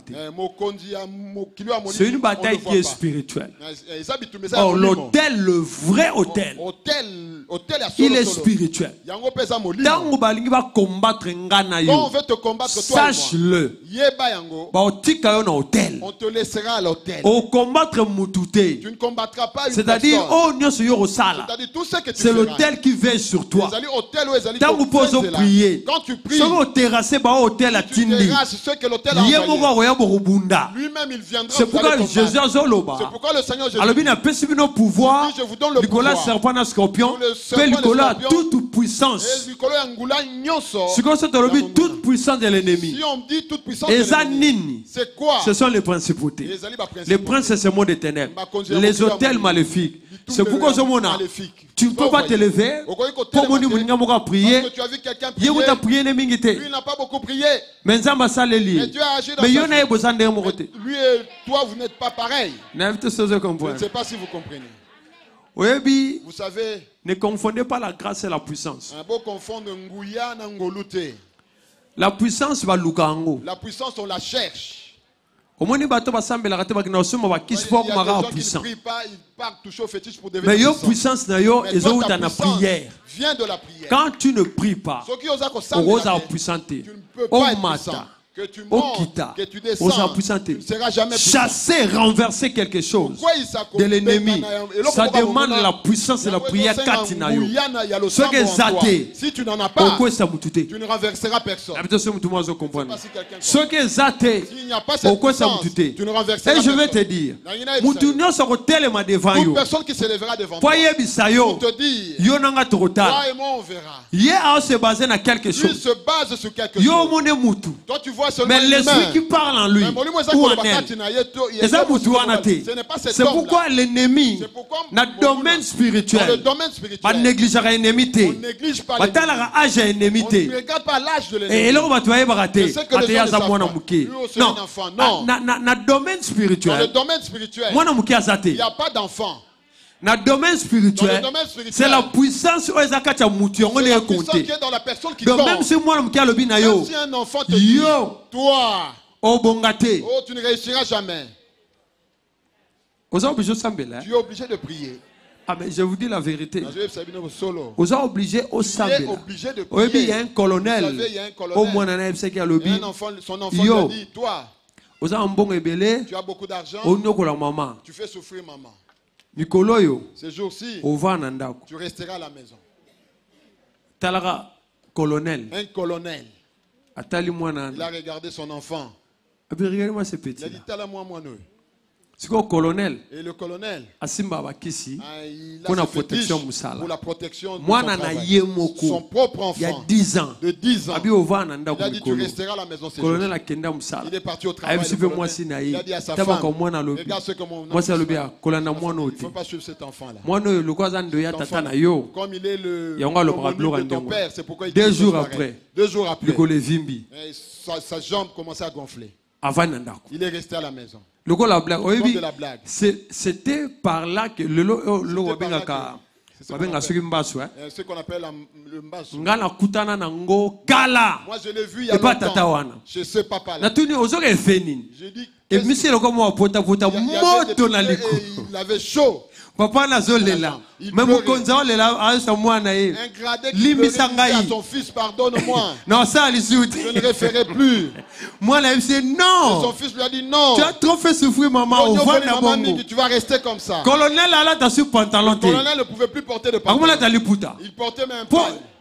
c'est une bataille qui est spirituelle. Or, l'autel, le vrai autel, il est spirituel. Quand on va combattre sache-le. On te laissera à l'autel. Au combattre Moutouté, tu ne combattras pas une c'est-à-dire, personne. C'est l'autel qui veille sur toi. Quand vous posez prier, quand tu pries, tu ce que l'autel a envoyé. Lui-même il viendra. C'est pourquoi Jésus C'est pourquoi le Seigneur Jésus dit, pouvoir, je vous donne le Nicolas pouvoir. serpent scorpion, Nicolas toute puissance. C'est quoi ça toute puissance de l'ennemi. Si on dit toute puissance de l'ennemi, c'est quoi? Ce sont les principautés. Les princes de ce monde des ténèbres. Les hôtels maléfiques. C'est pourquoi ce monde tu ne peux pas te lever pour mon prier. Tu as vu quelqu'un prier. Lui n'a pas beaucoup prié. Mais Dieu a agi dans sa vie. Lui et toi, vous n'êtes pas pareil. Je ne sais pas si vous comprenez. Vous savez, ne confondez pas la grâce et la puissance. La puissance va loukango. La puissance, on la cherche. Il y a des gens qui partent toucher au fétiche pour devenir puissants. Mais puissance na yo ezo uta na prière. Vient de la prière. Quand tu ne pries pas, tu ne peux pas être puissant. Que tu montes, que tu descends, tu ne seras jamais puissant. Chasser, renverser quelque chose de l'ennemi, ça demande la puissance et la prière. Si tu n'en as pas, tu ne renverseras personne. Ce qui est athée, s'il n'y a pas cette puissance, tu ne renverseras personne. Et je vais te dire, toute personne qui se lèvera devant toi, pour te dire, toi et moi on verra. Lui se base sur quelque chose. Toi tu vois mais l'esprit qui parle en lui, ou en elle, c'est pourquoi l'ennemi, dans le domaine spirituel, pas négliger l'ennemi, pas âge à l'ennemi. Et là, on va te voir barater. Non, dans le domaine spirituel, il n'y a pas d'enfant. Dans le domaine spirituel, c'est la puissance qui est dans la personne qui compte. Même si moi, même si un enfant te dit, toi, oh, tu ne réussiras jamais. Tu es obligé de prier. Ah, mais je vous dis la vérité. Vous êtes obligé au sabbat. Il y a un colonel. Au moins, un enfant, son enfant lui a dit, toi, tu as beaucoup d'argent, tu fais souffrir maman. Ces jours-ci, tu resteras à la maison. Colonel. Un colonel. Il a regardé son enfant. Regardez-moi ce petit. Il a dit, tala-moi moi nous. C'est quoi colonel? Et le colonel, Asimba Bakisi, ah, il a pour la ce protection fétiche Moussala. pour la protection de Moi, son nana travail. Son propre enfant, il y a dix ans. de dix ans, Abi Ova il Nanda a dit, tu resteras à la maison ces colonel jours. a Kenda Moussala. Il est parti au travail. Aïe, Le si colonel, moi sinaï. il a dit à sa Taba femme, comme moi na lobi. regarde ce que mon Moi c'est enfant lobi fait. à colonel moi Il ne noti. faut pas suivre cet enfant-là. Moi no le quoi zan de ya Cet tata enfant, na yo. comme il est le Yanga le l'homonyme bras de ton blanc père, c'est pourquoi il Deux dit jours pareil. après. Deux jours après, Le colonel Vimbi. et sa, sa jambe commençait à gonfler. Avant Nanda. Il est resté à la maison. Le quoi la blague? Comme de la blague. C'était par là que le lo lo benga C'est ce qu'on appelle, euh, ce qu'on appelle la- le mbasu. ngana kutana na ngo kala. Moi je l'ai vu il y a Et pas tata longtemps wana. chez ce papa-là. Na tuni ozoka efeni. J'ai dit, Et qu'est-ce qu'il- monsieur le comme moi pota pota il y a- il y avait des moto na pieds liku. et il avait chaud. Papa na zolela. Il Même pleurait. konza lela asa mwana ye. Un gradé qui Limi pleurait, il dit sangai. à son fils, pardonne-moi. Non ça ali Je ne suti. referai plus. Moi là c'est Et son non. fils lui a dit non. Tu as trop fait souffrir maman au Ogno vent Boni na Maman bongo. dit, tu vas rester comme ça. Colonel ala ta sur pantalon Le te. colonel ne pouvait plus porter de Akuma la pantalon. tali puta. Il portait même un Po pagne.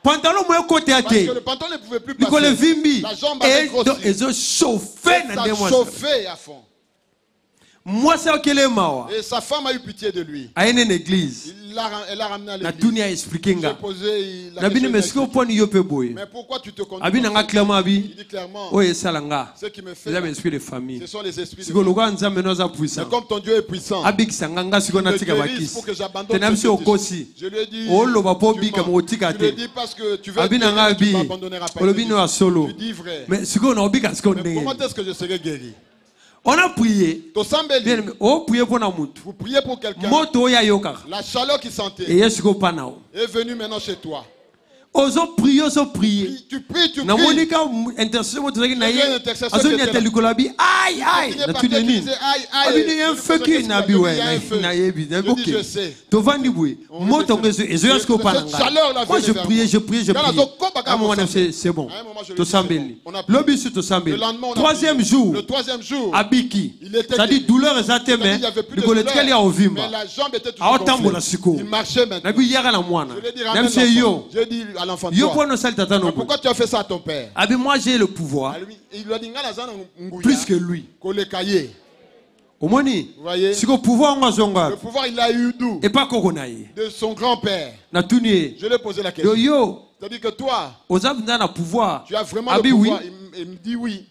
pantalon moyen côté à Parce que le pantalon ne pouvait plus passer. La jambe avait grossi. Et ils ont chauffé. Ça chauffé à fond. Moi, c'est ok les mawa. Et sa femme a eu pitié de lui. À une église. Il l'a, elle l'a ramené à l'église. Na tunia expliqué nga. Posé la question. Mais pourquoi tu te conduis? Abi nanga clairement abi. Il dit clairement. Oui, salanga. Ce qui me fait. Les esprits de famille. Ce sont les esprits de famille. Mais comme ton Dieu est puissant. Abi sanganga siko na tika bakis. Pour que j'abandonne. Je lui ai dit. Oh lo bapo bi comme tika te. Je lui ai dit parce que tu veux. Abi nanga abi. Tu dis vrai. Mais siko na obi kasiko ndenge. Comment est-ce que je serai guéri? On a prié. Oh, prié pour Vous priez pour quelqu'un. La chaleur qui sentait est venue maintenant chez toi. Ozo prier, ozo prier. Tu pries, tu pries. Na monika intercession vous avez na yé. Azo ni ateli kolabi. Aïe aïe. Na tu deni. Abi ni un feu qui na bi ouais na yé bi. Ok. To vandi boué. Moto ngezo ezo yasko pananga. Moi je priais, je priais, je priais. À un moment c'est c'est bon. To sambeli. Lobi sur to sambeli. Troisième jour. Le troisième jour. Abiki. Ça dit douleur ezate mais le koletkeli a ovimba. Mais la jambe était toujours gonflée. Il marchait maintenant. Na bi yara na mwana. Même c'est yo. Je dis à l'enfant. Pourquoi tu as fait ça à ton père? Moi j'ai le pouvoir plus que lui. Au moins, c'est le pouvoir le pouvoir il a eu d'où? Et pas de son grand-père. Je lui ai posé la question. C'est-à-dire que toi, tu as vraiment le pouvoir. Il, il me dit oui.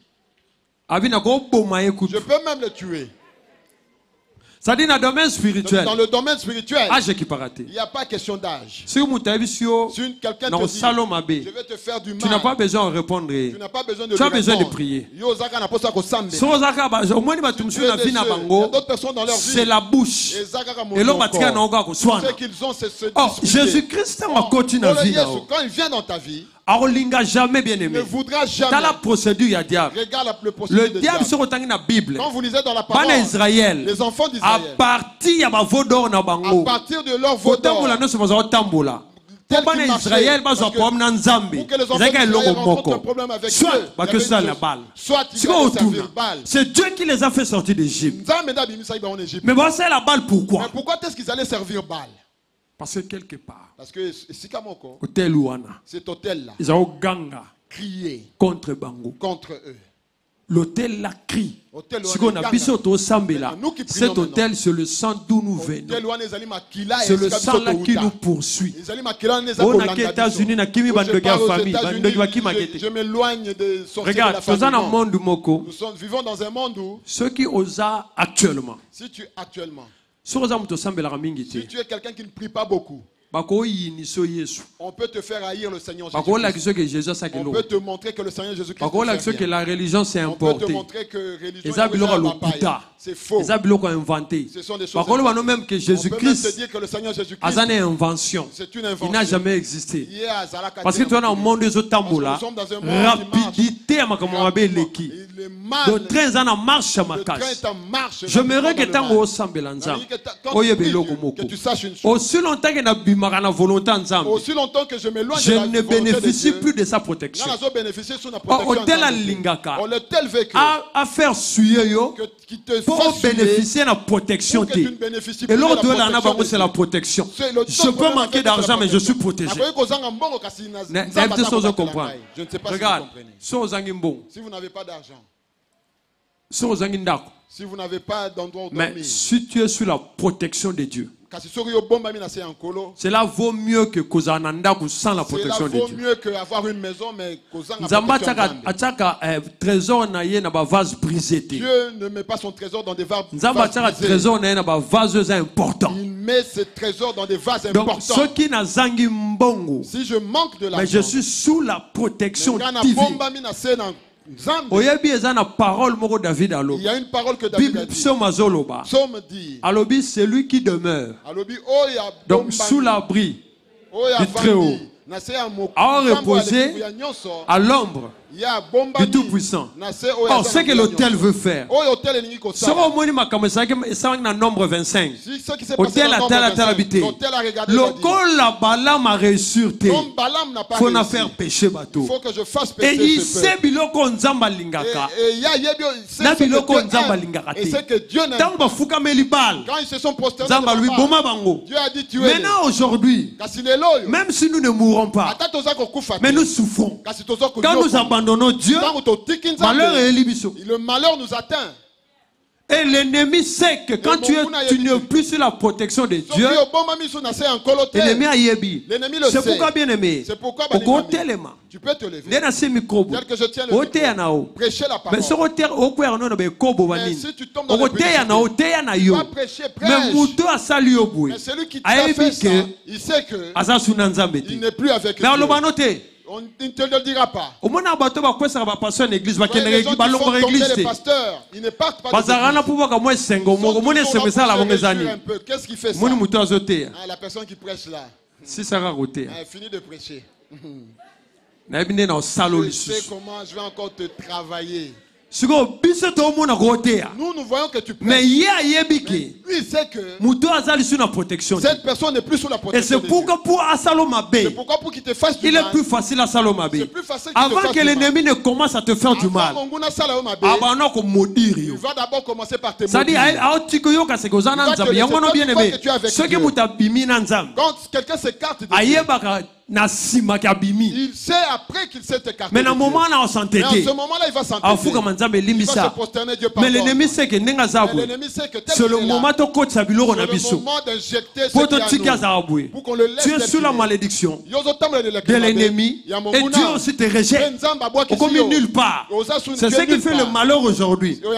Je peux même le tuer. Ça dit dans le domaine spirituel. Dans le domaine spirituel, il n'y a pas question d'âge. Si quelqu'un te dit, je vais te faire du mal, tu n'as pas besoin de répondre. Tu n'as pas besoin de, tu as besoin de prier. Il y a d'autres personnes dans leur vie. C'est la bouche. Et l'homme ce qu'ils ont, c'est ce Oh, Jésus-Christ quand il vient dans ta vie, jamais bien aimé. Ne voudra jamais. Dans la procédure, il y a diable. Regarde le procédure. Le diable se retrouve dans la Bible. Quand vous lisez dans la parole, Israël, les enfants d'Israël, à partir de vodor na bango, à partir de leur vodor, pour que Israël va se prendre dans Nzambi. Soit parce que ça la balle. Soit c'est Dieu qui les a fait sortir d'Égypte. Mais bon, c'est la balle pourquoi? Mais pourquoi est-ce qu'ils allaient servir Baal? Parce que quelque part, parce que Sikamoko, cet hôtel-là, ils ont ganga crié contre Bango, contre eux. L'hôtel là crie. Ce qu'on a bis au Sambela, cet hôtel c'est le sang d'où nous venons. C'est le sang là qui nous poursuit. On a qu'aux États-Unis, na kimi bande guerre famille, bande guerre qui maquette. Je m'éloigne de sortir de la famille. Regarde, dans un monde moko. Nous vivons dans un monde où ceux qui osent actuellement. Si tu actuellement. Si tu es quelqu'un qui ne prie pas beaucoup, on peut te faire haïr le Seigneur Jésus-Christ. On peut te montrer que le Seigneur Jésus-Christ que la religion c'est importé. On peut te montrer que religion c'est faux. Ce sont des choses même que Jésus-Christ a une invention. C'est une invention. Il n'a jamais existé. Parce que tu es dans le monde des autres tambours rapidité à ma l'équipe. Le train en marche à ma casse. Je me regrette tant au Sambelanza. Que tu saches une chose. Aussi longtemps que Aussi longtemps que je m'éloigne je ne bénéficie plus de sa protection. Tel vécu à faire suyer pour bénéficier de la protection. Et l'autre de c'est la protection. Je peux manquer d'argent mais je suis protégé. Je ne sais pas Regarde, si vous comprenez. Si vous n'avez pas d'argent, si vous n'avez pas d'endroit où dormir, mais si tu es sous la protection de Dieu, cela vaut mieux que Kozananda sans la protection de Dieu. Cela vaut mieux qu'avoir une maison, mais Kozananda trésor na ye na ba vase brisé. Dieu ne met pas son trésor dans des vases brisés. Il met ses trésors dans des vases importants. Ce qui n'a zangi mbongo, si je manque de l'argent, mais je suis sous la protection divine. Il y a une parole que David a dit. Psaume dit. Alobi, c'est lui qui demeure. Donc sous l'abri du Très-Haut, à reposer à l'ombre du Tout-Puissant. Or, ce que l'autel veut faire. Nombre vingt-cinq. Hôtel à tel à tel habité. Le col la Balaam a réussi sur terre. Il faut en faire péché bateau. Et il sait biloko nzamba lingaka. Na biloko nzamba lingaka. Tant ba fuka melibal. Nzamba lui boma bango. Maintenant aujourd'hui, même si nous ne mourrons pas, mais nous souffrons. Quand nous abandonnons Dieu, malheur est libiso. Le malheur nous atteint. Et l'ennemi sait que quand tu, es, tu n'es plus sur la protection de Dieu, l'ennemi a yebi. C'est pourquoi bien aimé, tu peux te lever. Tel que je tiens le micro, prêcher la parole. Mais si tu tombes dans les punitions, tu vas prêcher, prêche. Mais celui qui t'a fait ça, il sait que il n'est plus avec Dieu. On ne te le dira pas. Il y a des gens qui font tomber les pasteurs. Ils ne partent pas de qu'est-ce qui fait ça? Ah, la personne qui prêche là. Elle finit de prêcher. Je sais comment je vais encore te travailler. Nous, nous voyons que tu prêches. Mais lui, il sait que cette personne n'est plus sous la protection. Et c'est pourquoi pour C'est pourquoi pour qu'il te fasse du il mal. est plus facile à Salomabé. C'est plus facile Avant que l'ennemi ne commence à te faire du mal. Il va d'abord commencer par te maudire. Quand quelqu'un s'écarte de Dieu, il sait après qu'il s'est écarté. Mais dans moment là, on s'entête. Mais en ce moment-là, il va s'entêter. Il va se prosterner Dieu pardonne. Mais l'ennemi sait que c'est le moment d'injecter ce pour qu'on le laisse. Tu es sous la malédiction de l'ennemi et Dieu aussi te rejette comme nulle part. C'est ce qui fait le malheur aujourd'hui. Il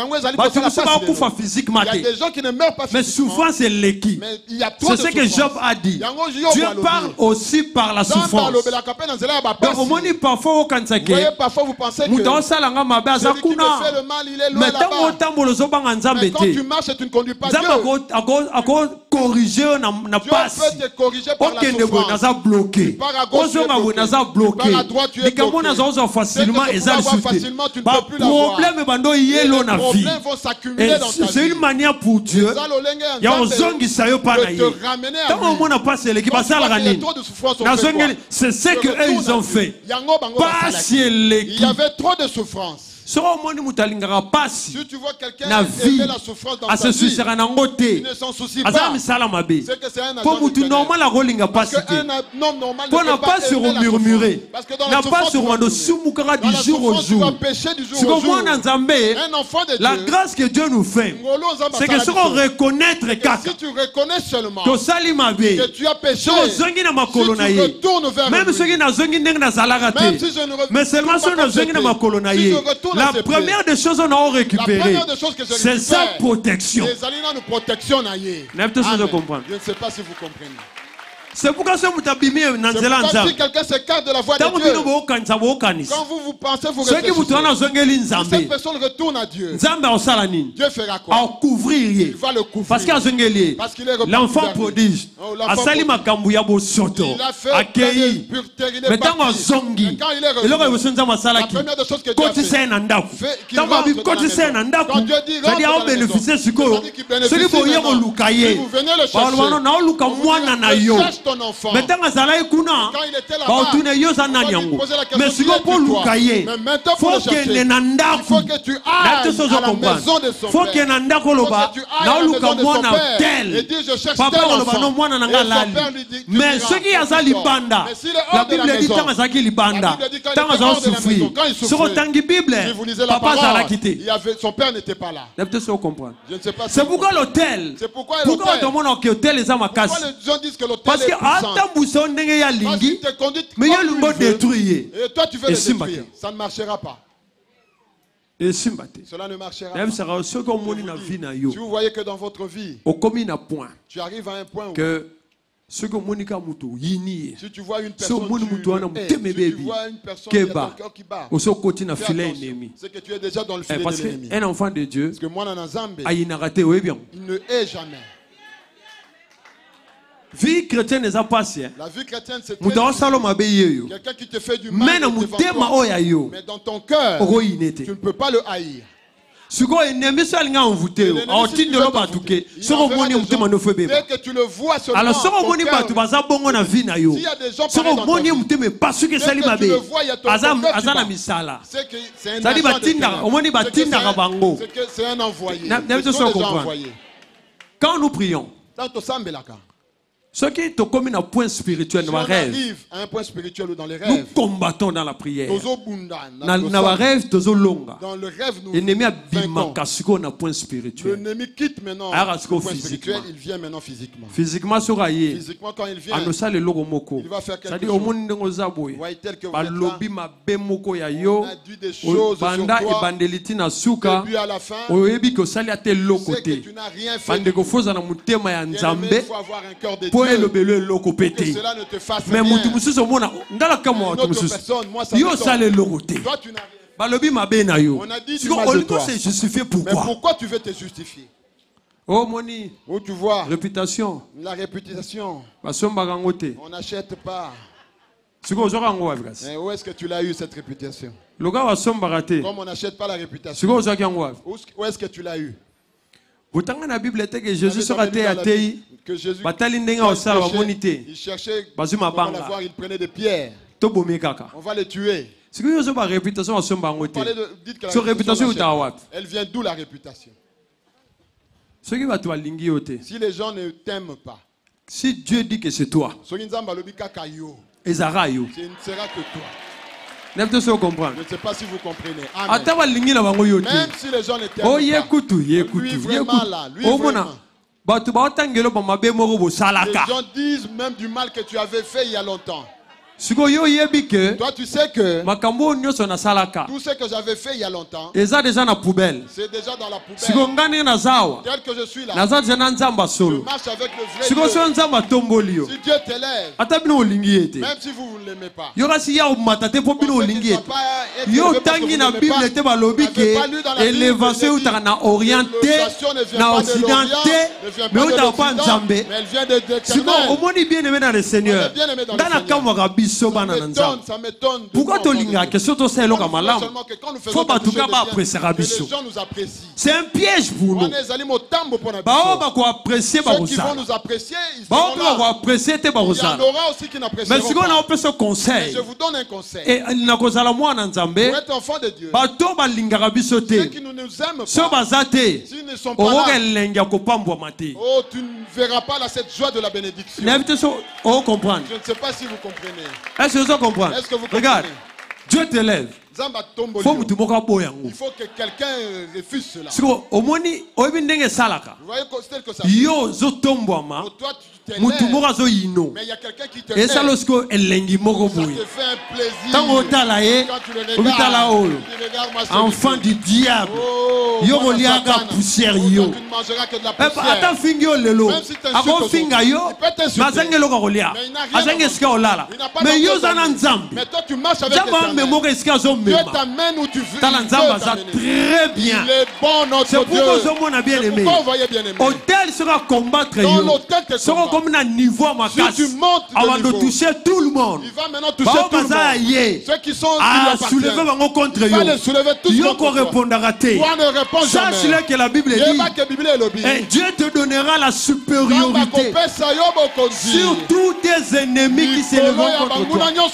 y a des gens qui ne meurent pas mais souvent c'est l'équipe. C'est ce que Job a dit. Dieu parle aussi par la souffrance. Donc au moins parfois au Kansake, parfois vous pensez que celui qui te fait le mal, il est loin là-bas. Mais quand tu marches et tu ne conduis pas Dieu, Dieu peut te corriger par la souffrance. Tu pars à gauche, tu es bloqué. Tu pars à droite, tu es bloqué. Facilement, tu ne peux plus l'avoir. Les problèmes vont s'accumuler dans ta vie. C'est une manière pour Dieu. Il y a un zong qui s'est pas naïe. Tant au moins n'a pas c'est l'équipe à Salranin. C'est ce qu'eux ils ont fait. Pas si l'équipe. Il y avait trop de souffrance. Si tu vois quelqu'un aimer la souffrance dans sa vie, il ne s'en soucie pas. C'est que c'est un agent de normal Parce qu'un homme normal ne peut pas se murmurer. Parce que dans la souffrance, tu vas du jour au jour. Un enfant de Dieu, la grâce que Dieu nous fait, c'est que si on reconnaître si tu reconnais seulement que tu as péché, si tu retournes vers même ceux qui n'ont même si je ne mais seulement ceux qui n'ont pas la première des choses qu'on a récupéré, c'est sa protection. Je ne sais pas si vous comprenez. C'est pourquoi si quelqu'un s'écarte de la voie de Dieu, quand vous vous pensez vous ressusciter, cette personne retourne à Dieu, Dieu fera quoi? Il va le couvrir. Parce qu'il est l'enfant prodige. Il a fait accueilli. Mais quand il est revenu, la première des choses que Dieu a fait, qu'il rentre dans la maison. Quand Dieu dit rentre dans la maison, c'est-à-dire qu'il bénéficie maintenant. Si vous venez le chercher, on cherche ton enfant. Mais quand il était là-bas, on va lui poser la question, mais maintenant pour le chercher, il faut que tu ailles à la maison de son père. Il faut que tu ailles à la maison de son père et dire je cherche tel enfant. Et son père lui dit, mais ce qui est à l'ibanda, la Bible dit quand il libanda, quand il souffrit, sur autant de Bible, papa a quitté. Son père n'était pas là. Je ne sais pas. C'est pourquoi l'hôtel. C'est pourquoi pourquoi tout le monde a l'hôtel les hommes Pourquoi les gens disent que l'hôtel parce que mais il y a le mot détruire. Et toi tu veux le détruire. Ça ne marchera pas. Cela ne marchera pas. Si vous voyez que dans votre vie, tu arrives à un point où si tu vois une personne, tu, hey, si tu vois une personne qui a ton cœur qui bat, c'est que tu es déjà dans le filet de l'ennemi. Un enfant de Dieu, parce que moi, dans Zambé, il ne hait jamais. Vie chrétienne n'est pas si. La vie chrétienne c'est quelqu'un qui te fait du mal devant toi. Mais dans ton cœur, tu ne peux pas le haïr. Dès que tu le vois seulement, alors si il y a des gens qui le voient, il y a ton cœur, c'est que c'est un agent de c'est que c'est un envoyé. Quand nous prions, ce qui est comme un point spirituel dans si les rêves, arrive à un point spirituel ou dans les rêves, nous combattons dans la prière. Dans le rêve, dans le rêve, nous l'ennemi a point spirituel. L'ennemi quitte maintenant le point spirituel, il vient maintenant physiquement. Physiquement, Physiquement quand il vient, il va faire quelque chose. Voyez tel que vous êtes là, on a dit des choses sur toi, début à la fin, tu sais que tu n'as rien fait. Il faut avoir un cœur de Dieu. Que cela ne te fasse rien. Mais une autre personne, moi ça me toi tu n'as rien. On a dit du mal de toi. Mais pourquoi tu veux te justifier? Oh moni. Où tu vois réputation. La réputation. On n'achète pas. Et où est-ce que tu l'as eu cette réputation? Comme on n'achète pas la réputation. Où est-ce que tu l'as eu? Autant la Bible était que Jésus sera athée. Que Jésus il cherchait pour la voir, il prenait des pierres. On va les tuer. Si vous avez une réputation, elle vient d'où la réputation? Si les gens ne t'aiment pas, si Dieu dit que c'est toi, ce ne sera que toi. Je ne sais pas si vous comprenez. Amen. Même si les gens ne t'aiment oh, pas, lui vraiment là, lui vraiment. Les gens disent même du mal que tu avais fait il y a longtemps. Toi tu sais que tout ce que j'avais fait il y a longtemps, c'est déjà dans la poubelle. C'est déjà dans la poubelle. Tel que je suis là, je marche avec le vrai Dieu. Si Dieu t'élève, même si vous ne l'aimez pas, yo tangi na Bible te balobi ke élévation utana orienté na occidenté mais uta pas nzambe. Sinon au moins bien aimé dans le Seigneur. Dans la kamwa biso bana na nzambe. Pourquoi to linga que surtout c'est loka malam? Faut pas tout cas pas apprécier biso. C'est un piège pour nous. Ba o ba ko apprécier ba ceux qui vont nous apprécier, ils ba o ba apprécier te ba il y en aura aussi qui n'apprécieront pas. Mais si on a un peu ce conseil, je vous donne un conseil. Et na kozala mwana nzambe. Pour être enfant de Dieu, ceux qui ne nous aiment pas, s'ils ne sont pas là, oh, tu ne verras pas là cette joie de la bénédiction. Je ne sais pas si vous comprenez. Est-ce que vous comprenez? Est-ce que vous comprenez? Regarde, Dieu t'élève. Il faut que quelqu'un refuse cela. Vous voyez tel que ça yo zotombwama mutu moko azoyino eza lorsque elengi moko boye ntango otala ye obitala oyo enfant du diable yo koliaka poussière yo ata fingi yo lelo akofinga yo azangi eloko akolia azangi esika olala mais yo oza na nzambe nzambe ameme moko esika azomema tala nzambe aza très bien. C'est pourquoi ozomona bien aimé hôtel sera combattre yo sera comme un niveau à ma casse avant de toucher tout le monde. Il va maintenant toucher tout le monde. Ceux qui sont à soulever bango contre yo. Yo ko répondra te. Sache que la Bible dit et Dieu te donnera la supériorité sur tous tes ennemis qui s'élèveront contre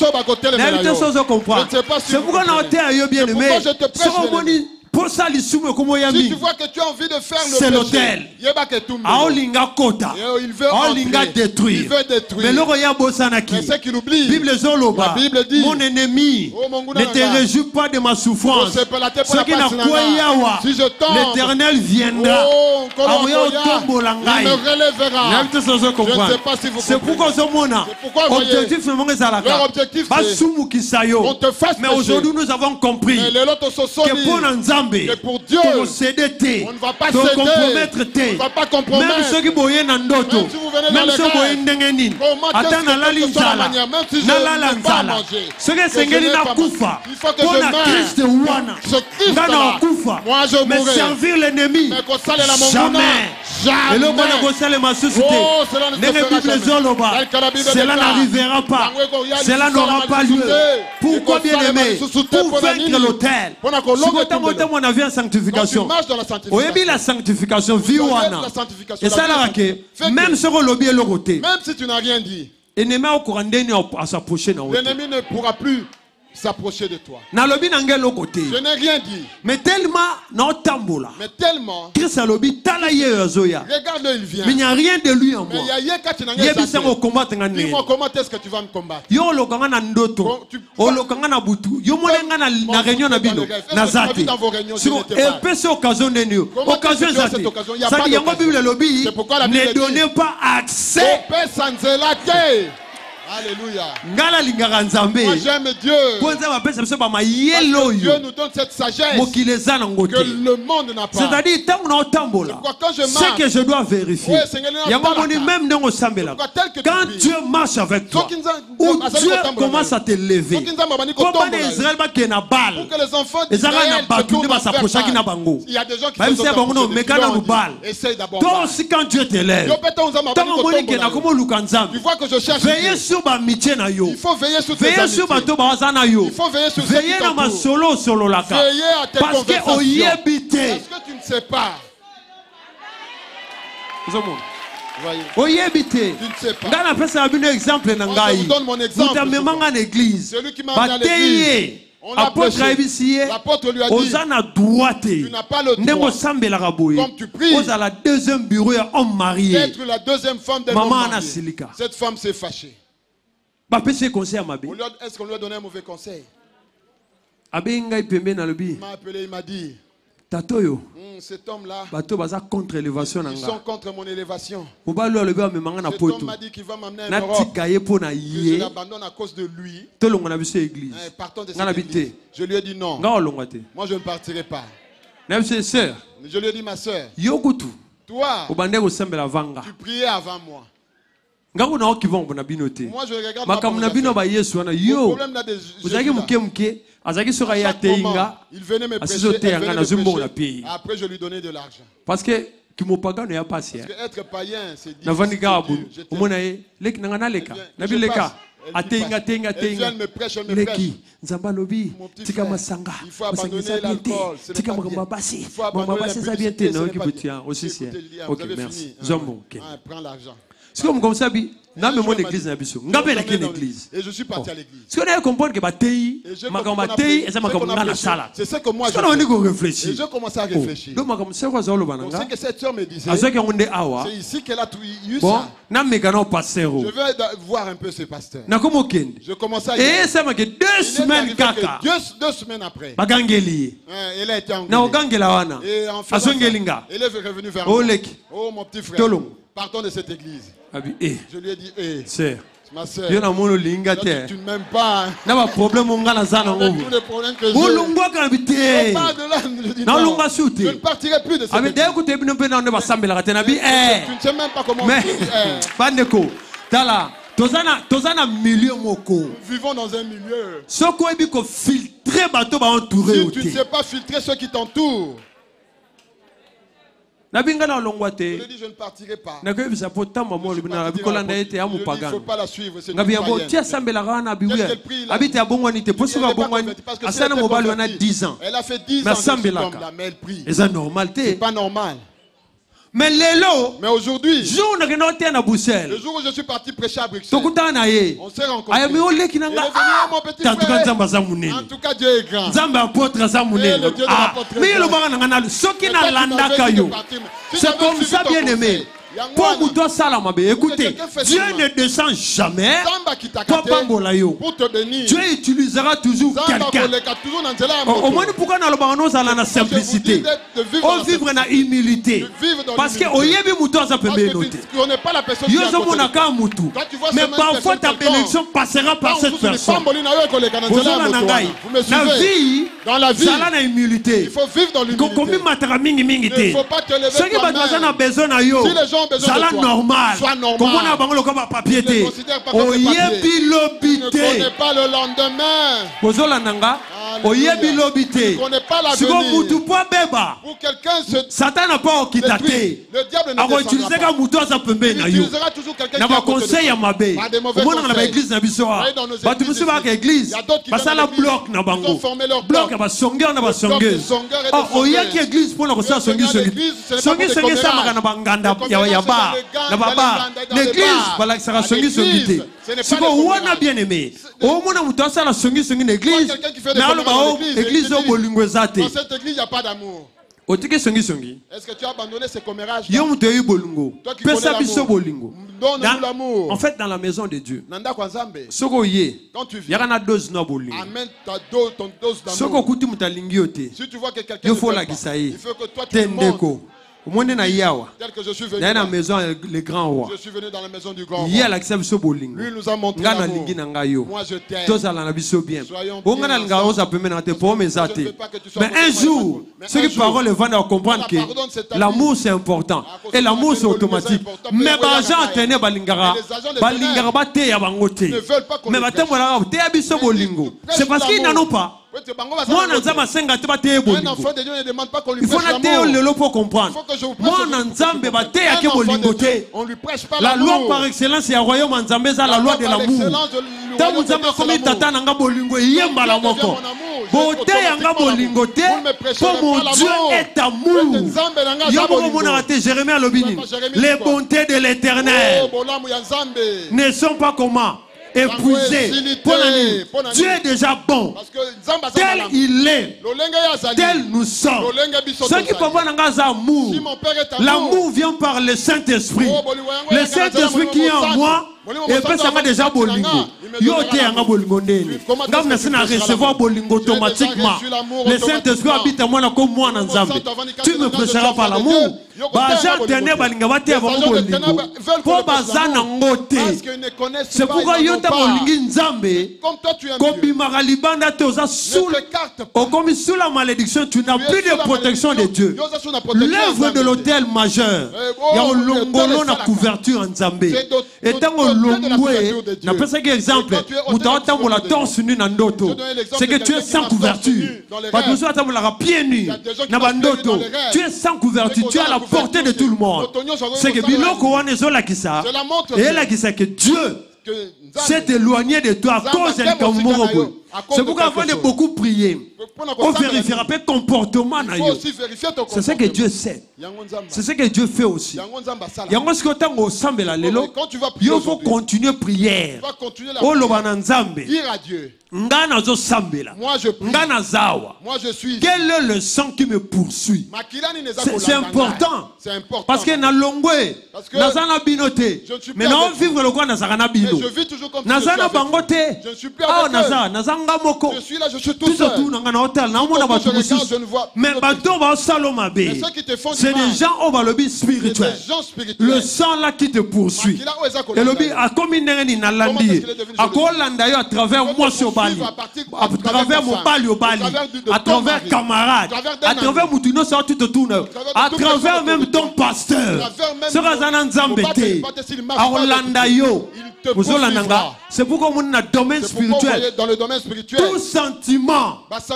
toi. C'est pourquoi on a été à yo bien aimé. Pour ça, si tu vois que tu as envie de faire le c'est l'hôtel. Aolinga kota. Il veut Aolinga détruire. Il veut détruire. Mais l'oroya bosanaki. Mais c'est qu'il oublie. Bible zoloba. La Bible dit. Mon ennemi, oh, mon ne te réjouis pas de ma souffrance. Ce qui n'a quoi yawa. Si je tombe, l'Éternel viendra. Oh, il me relèvera. Je ne sais pas si vous c'est pourquoi ce mona. Objectif c'est mon leur objectif c'est qu'on te fasse. Mais aujourd'hui nous avons compris que pour Nzambe que pour Dieu, on ne va pas céder, compromettre on ne va pas compromettre. Même ceux qui boyent dans d'autres, même si vous venez dans les rêves, attends na la linzala, na la linzala. Ce que sengeli na kufa, pour la Christ wana, na na kufa, mais servir l'ennemi, jamais, jamais. Oh, cela ne se fera jamais. Cela n'arrivera pas. Cela n'aura pas lieu. Pourquoi, bien aimé? Pour vaincre l'autel. Si on a vu en sanctification, la sanctification, et ça l'a raqué. Même sur le lobby et le côté. Même si tu n'as rien dit, l'ennemi ne pourra plus s'approcher de toi. Je n'ai rien dit. Mais tellement, mais tellement, regarde-le, il vient. Mais il n'y a rien de lui en moi. Mais il y a dis-moi comment est-ce que tu vas me combattre. Yo lokanga na ndoto, o lokanga na butu, yo molenga na na réunion na bino, na zate. Sur epese occasion neni yo, occasion zate. Ça dit yango Bible lobby, ne donnez pas accès. Alléluia. Moi j'aime Dieu. Dieu nous donne cette sagesse que le monde n'a pas. C'est-à-dire, quand je marche, c'est que je dois vérifier. Oui, même dans quand Dieu marche avec toi, ou Dieu commence à te lever, comment Israël va qu'il y ait une balle, pour que les enfants d'Israël il y a des gens qui se balle. Toi aussi, quand Dieu te lève, tu vois que je cherche. Il faut veiller sur tes amitiés. Il faut veiller sur ceux qui t'entourent. Veiller à tes parce que conversations. Parce que tu ne sais pas. Voyez. Tu ne sais pas. Je vous donne mon exemple. Celui qui m'a amené à l'église. On l'a prêché. L'apôtre lui a dit, tu n'as pas le droit, comme tu pries, à la deuxième bureau homme marié. D'être la deuxième femme d'un homme marié. Cette femme s'est fâchée. Est-ce qu'on lui a donné un mauvais conseil? Il m'a appelé, il m'a dit, Tatoyo, mm, cet homme-là, contre élévation. Ils sont contre mon élévation. Cet homme m'a dit qu'il va m'amener en Europe. Que je l'abandonne à cause de lui. Eh, partons de cette église. Je lui ai dit non. Moi je ne partirai pas. Je lui ai dit ma soeur, toi, tu priais avant moi. Moi je regarde ma conversation. Le problème là de Jésus là. Il venait me prêcher, elle venait me prêcher. Après je lui donnais de l'argent. Parce que qui me pagan n'est pas Parce que être païen c'est difficile. Atenga tenga tenga leki nzamba lobi tika masanga masanga l'alcool tika mamba basi mamba basi ça bien te non qui peut tiens aussi c'est OK merci zombo OK prends l'argent. C'est comme comme ça bi na me mon église na biso ngabe la église et je suis parti à l'église. Ce qu'on a compris que batei makamba tei et ça makamba na sala. C'est ce que moi je on dit qu'on réfléchit. Et je commence à réfléchir. Donc makamba c'est quoi ça lo bananga. C'est que cette sœur me disait. C'est ici qu'elle a eu ça. Na mekano pasteur. Je vais voir un peu ce pasteur. Na komo kende. Je commence à et ça m'a que deux semaines kaka. Deux semaines après. Bagangeli. Elle a été engueulée. Na ogangela wana. Et en fait elle est revenue vers moi. Oh mon petit frère. Partons de cette église. Je lui ai dit, eh, c'est ma soeur, tu ne m'aimes pas. Il pas problème on a tous les problèmes que j'ai. Je pars de là, je dis non. Je ne partirai plus de cette église. Tu ne sais même pas comment on Nous vivons dans un milieu. Si tu ne sais pas filtrer ceux qui t'entourent, je lui ai dit, je ne partirai pas. Il ne faut pas la suivre. C'est une elle a fait dix ans de ce homme-là, mais elle prie. C'est pas normal. Mais l'élo, mais aujourd'hui, le jour où je suis parti prêcher à Bruxelles, on s'est rencontrés. Il est venu, mon petit frère. En tout cas, Dieu est grand. Et le Dieu de l'apôtre. C'est comme ça, bien aimé. Pour écoutez, Dieu ne descend jamais pour te bénir. Dieu utilisera toujours quelqu'un. Au moins, pourquoi nous allons dans la simplicité, on vivre dans la humilité. Parce que au yébi mouton ça peut bien noter. Mais parfois ta bénédiction passera par cette personne. Dans la vie, il faut vivre dans l'humilité. Il ne faut pas te lever toi-même. Si les gens ça la normal. Comment on a bango le comme papier té. Oh yebi lobité. Ne connais pas le lendemain. Bozola nanga. Oyebi lobité. Tu connais pas l'avenir. Pour quelqu'un se Satan n'a pas quitté. Le diable ne descendra pas. Il utilisera toujours quelqu'un qui a conseil à ma baie. Au moins dans l'église na bisoa. Ba tu musu ba ka église. Parce la bloc na bango. Bloc ba songeur na ba songeuse. Oh oya ki église pour na ko sa songi songi. Songi songi sa maka na banganda ya ya ba. Na baba. L'église bala sera songi songi. Siko wana bien aimé. Au moins na muto sa la songi songi l'église. Na lo ba église o bolingo zate. Dans cette église il y a pas d'amour. Est-ce que tu as abandonné ces commérages? Toi qui connais l'amour. Donne-nous l'amour. En fait, dans la maison de Dieu, quand tu viens, amène ta dose, ton dose d'amour. Si tu vois que quelqu'un ne veut pas, il faut que toi tu le montres. Tel que je suis venu dans la maison le grand roi. Je suis venu dans la maison du grand roi. Lui nous a montré l'amour. Moi je t'aime. Soyons bien. Mais un jour, ceux qui parlent vont comprendre que l'amour c'est important. Et l'amour c'est automatique. Mais les gens tenez balingara. Balingara bate ya bangote. Mais bate mola te abiso bolingo. C'est parce qu'ils n'en ont pas. Moi, un enfant de Dieu ne demande pas qu'on lui prêche l'amour. Pour comprendre. Moi, on lui prêche pas la loi par excellence, c'est un royaume en Zambie, la loi de l'amour. Tant que vous avez tata nanga bolingo, yemba la moko. Beauté yanga bolingo te, pour mon Dieu est amour. Yombo mona raté Jérémie Alobini. Les bontés de l'Éternel ne sont pas comment épousé. Dieu est déjà bon. Tel il est. Tel nous sommes. Ceux qui peuvent voir l'amour. L'amour vient par le Saint-Esprit. Le Saint-Esprit qui est en moi. Et puis ça m'a déjà bolingo. Yo te anga bolingo ndeni. Ngam na sina recevoir bolingo automatiquement. Le Saint-Esprit habite en moi comme moi en Nzambe. Tu me prêcheras par l'amour. Baja tene balinga bate avant bolingo. Pour bazana ngote. C'est pourquoi yo ta bolingi Nzambe. Comme bimara libanda te osa sous au comme sous la malédiction, tu n'as plus de protection de Dieu. L'œuvre de l'autel majeur. Il y a un longolo na couverture en Nzambe. Et tant n'a pas ça exemple, c'est que tu es sans couverture. Pieds nus, tu es sans couverture, tu es à la portée de tout le monde. C'est que Biloko Wanezola qui ça, et là qui sait que Dieu s'est éloigné de toi à cause de l'Ikamorobo. C'est pourquoi avant de beaucoup prier, on vérifiera pas le comportement. C'est ce que Dieu sait. C'est ce que Dieu fait aussi. Il faut continuer prière. Dire à Dieu. Moi je prie. Moi je suis. Quel est le sang qui me poursuit? C'est important. Parce que na longwe, nazana binote. Mais non vivre le quoi nazana bino. Je vis toujours comme nazana bangote. Je ne suis plus avec eux. Je suis là, je suis tout seul. Je ne vois. Mais ceux qui te font c'est des gens au balobi spirituel. Le sang là qui te poursuit. Et le a comme une nalandi. À Kolanda à travers moi sur Bali, à travers mon Bali au Bali, à travers camarades, à travers Moutino ça tu te tournes, à travers même ton pasteur. Ce Razanan Zambete, à Olanda yo. C'est pourquoi on a domaine spirituel. Dans le domaine spirituel. Tout sentiment.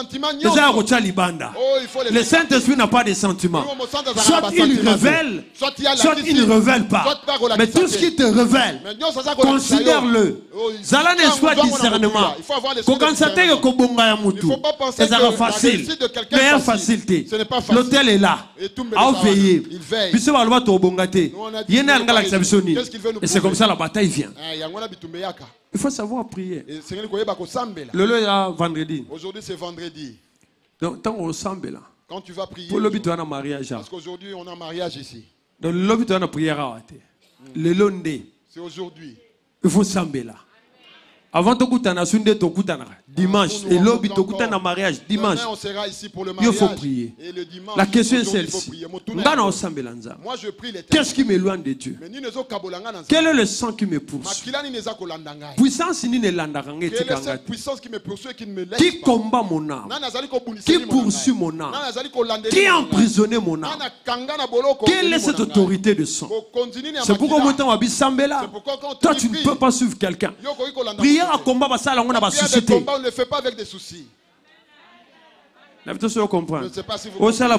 Le Saint-Esprit n'a pas de sentiments. Soit il révèle, soit il ne révèle pas. Mais tout ce qui te révèle, considère-le. Zala n'est pas discernement. Quand on s'attend au Kobonga Yamutu, c'est facile. Meilleure facilité. L'hôtel est là. À veiller. Puis ce va le voir au Bongate. Il y a un et c'est comme ça la bataille vient. Il faut savoir prier. Le lieu est vendredi. Aujourd'hui c'est vendredi. Donc tant qu'on semble là. Quand tu vas prier. Pour le but on a mariage. Parce qu'aujourd'hui on a un mariage ici. Donc le but on a prière. Le lundi. C'est aujourd'hui. Il faut sembler là. Avant de kutana sunde to kutana dimanche et lobby to kutana mariage dimanche. On sera ici pour le mariage. Il faut prier. Et le dimanche, la question est celle-ci. Moi je prie l'Éternel. Qu'est-ce qui m'éloigne de Dieu? Quel est le sang qui me poursuit? Puissance ni ne landaranga etikanga. Puissance qui me poursuit et qui ne me laisse pas. Qui combat mon âme? Qui poursuit mon âme? Qui a emprisonné mon âme? Quelle est cette autorité de sang? C'est pourquoi moi temps abisambela. Toi tu ne peux pas suivre quelqu'un. Prière à combat, ça, on a pas suscité. On ne le fait pas avec des soucis. Je ne sais pas si vous comprenez. Ça,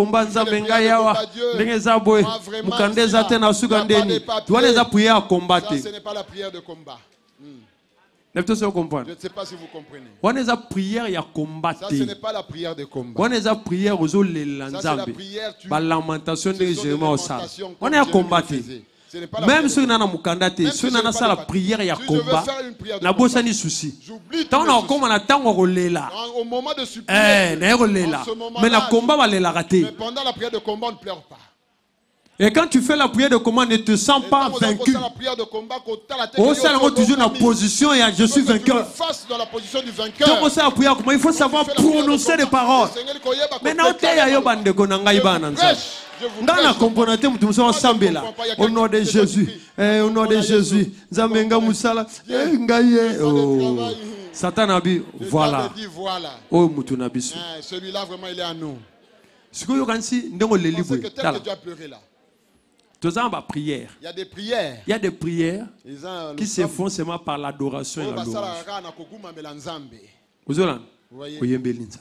ce n'est pas la prière de combat. Je ne sais pas si vous comprenez. Ça, ce n'est pas la prière de combat. Ça, c'est la prière, tu fais lamentation des Jérémie. On est à combattre. Même si on a mukandate, si on a la prière et à combat, na bossa ni souci. Tant on a comme on attend on relève là. Au moment de supplier, eh, na relève là. Mais la combat va les la rater. Mais pendant la prière de combat, on ne pleure pas. Et quand tu fais la prière de combat, ne te sens pas vaincu. Au sein de toujours dans la position et je suis vainqueur. Quand on sait la prière, il faut savoir prononcer des paroles. Maintenant, tu es à bande de konanga ibana. Dans la componente, nous sommes ensemble là. Au nom de Jésus. Au nom de Jésus. Zamenga Moussala. Oh. Satan a dit, voilà. Oh, Moutunabisu. Celui-là, vraiment, il est à nous. Ce que vous avez dit, c'est que tu as pleuré là. Il y a des prières. Il y a des prières qui se font seulement par l'adoration et la louange. Vous voyez,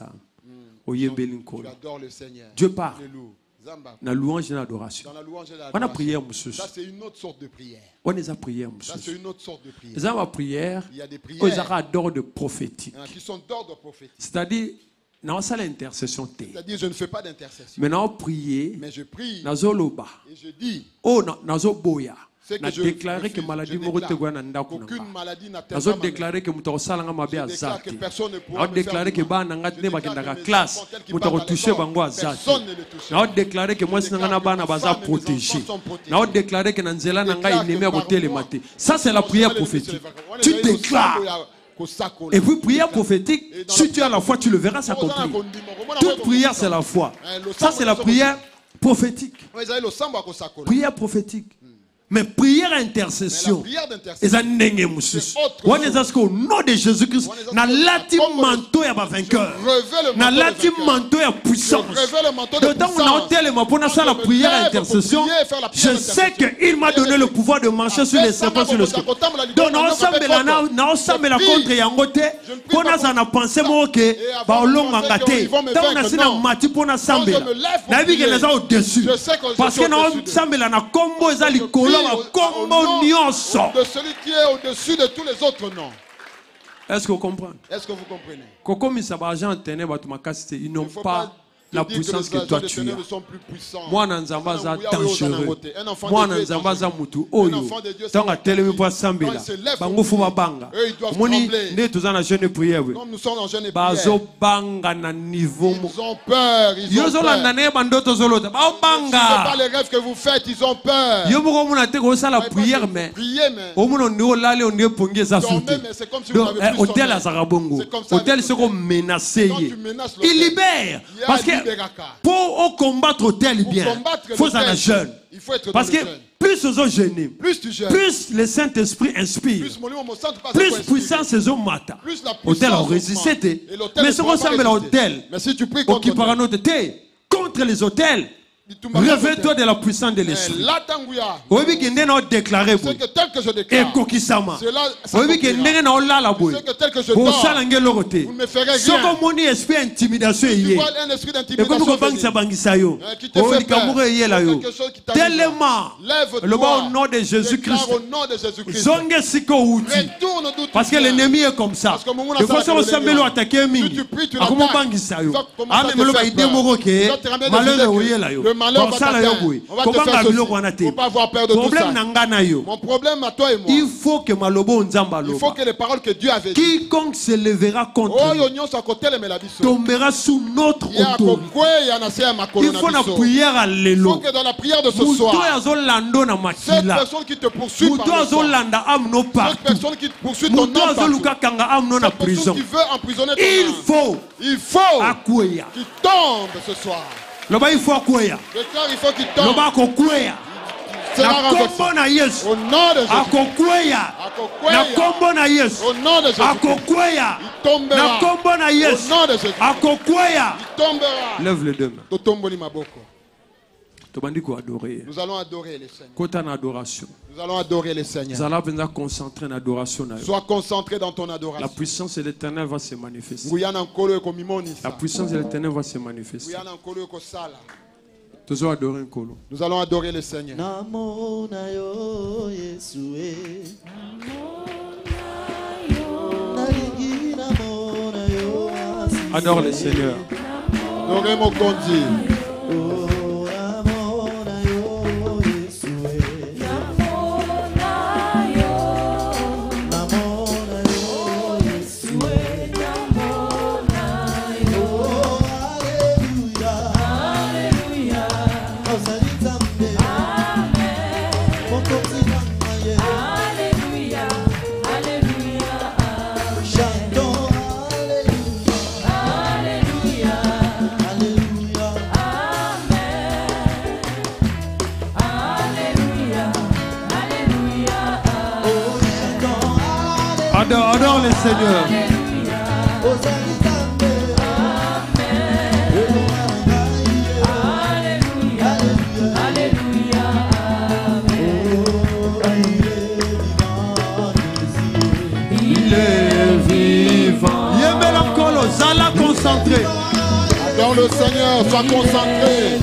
tu adores le Seigneur. Dieu parle. La louange et l'adoration. On a prié, monsieur. Ça, c'est une autre sorte de prière. On a prié, monsieur. Ça, c'est une autre sorte de prière. Il y a des prières d'ordre prophétique. Qui sont d'ordre prophétique. C'est-à-dire, non, ça l'intercession. C'est-à-dire, je ne fais pas d'intercession. Mais non, prier. Mais je prie. Et je dis. Oh, nazo boya. C'est que je déclaré que maladie aucune maladie n'a tellement déclaré que mutosala mabe azaki. On déclaré que ba nangati ne bakendaka classe mutotoucher bango azaki. On déclaré que moi sinanga bana baza protégé. On déclaré que nanzela nanga ineme akotele maté. Ça c'est la prière prophétique. Tu déclares. Et puis prière prophétique, si tu as la foi, tu le verras s'accomplir. Toute prière c'est la foi. Ça c'est la prière prophétique. Prière prophétique. Mais prière intercession, c'est un nenge musus. On est à ce qu'au nom de Jésus-Christ, na lati manteau ya ba vainqueur, na lati manteau ya puissance. Dedans on a tellement pour ça la prière intercession. Je sais qu'il m'a donné le pouvoir de marcher sur les serpents sur le scorpion. Donc na ensemble la na ensemble la contre yangote. Pour na ça na pensé moi que ba olonga ngate. Donc on a sina mati pour na ensemble. Na bi que les au dessus. Parce que na ensemble la na combo ezali kolo. De celui qui est au-dessus de tous les autres noms. Est-ce que vous comprenez? Est-ce que vous comprenez? Ils n'ont pas la puissance que toi tu as. Moi, Nanzamba za dangereux. Moi, Nanzamba za mutu oyo. Tanga telemi po sambela. Bango fuma banga. Moni ne tozana jeune prière. Nous sommes en jeune prière. Bazo banga na niveau. Ils ont peur. Ils ont peur. Ba banga. C'est pas les rêves que vous faites, ils ont peur. Yo mo mona te ko sala prière mais. Prier mais. O mono ne olale on ne ponge za souti. Donc hôtel à Zarabongo. Hôtel se ko menacer. Il libère parce que pour combattre tel bien, il faut être jeune. Parce que plus ils ont gêné, plus le Saint-Esprit inspire, plus puissance ils ont matin. Hôtel a résisté. Mais ce qu'on s'appelle l'hôtel, qui par notre thé, contre les hôtels. Réveille-toi de la puissance de l'esprit. Oui, que nous déclaré. Et Kokisama. Oui, que nous avons là la boue. Vous savez l'autre. Ce qu'on dit esprit intimidation hier. Et comme vous pensez bangisayo. Oh, il kamure hier là yo. Tellement. Le bas au nom de Jésus-Christ. Zonge siko outi. Parce que l'ennemi est comme ça. De façon on semble attaquer mi. Comment bangisayo. Ah mais le bas il démoro que malheur hier là yo. Malheur va t'atteindre. On va te faire ceci. Il ne faut pas avoir peur de tout ça. Mon problème à toi et moi. Il faut que Il faut que les paroles que Dieu avait dit. Quiconque se lèvera contre nous tombera sous notre autorité. Il faut la prière à l'élo. Il faut que dans la prière de ce soir, cette personne qui te poursuit par le sang, cette personne qui te poursuit ton âme partout, cette personne qui veut emprisonner ton âme, il faut qu'il tombe ce soir. Le bas il faut courir. Il faut qu'il tombe. Le bas qu'on courir. Na kombo na Yesu. Au nom de Jésus. Akokuya. Na kombo na Yesu. Au nom de Jésus. Akokuya. Il tombera. Na kombo na Yesu. Au nom de Jésus. Akokuya. Il tombera. Lève les deux mains. Totomboli maboko. Nous allons adorer le Seigneur. Côté en adoration. Nous allons adorer le Seigneur. Nous allons venir concentrer en adoration. Sois concentré dans ton adoration. La puissance de l'Éternel va se manifester. La puissance de l'Éternel va se manifester. Nous allons adorer un colo. Nous allons adorer le Seigneur. Adore le Seigneur. Adorez mon Dieu. Adore, adore le Seigneur. Il est vivant. Yemel Ankolo, Zala concentré. Adore le Seigneur, sois concentré.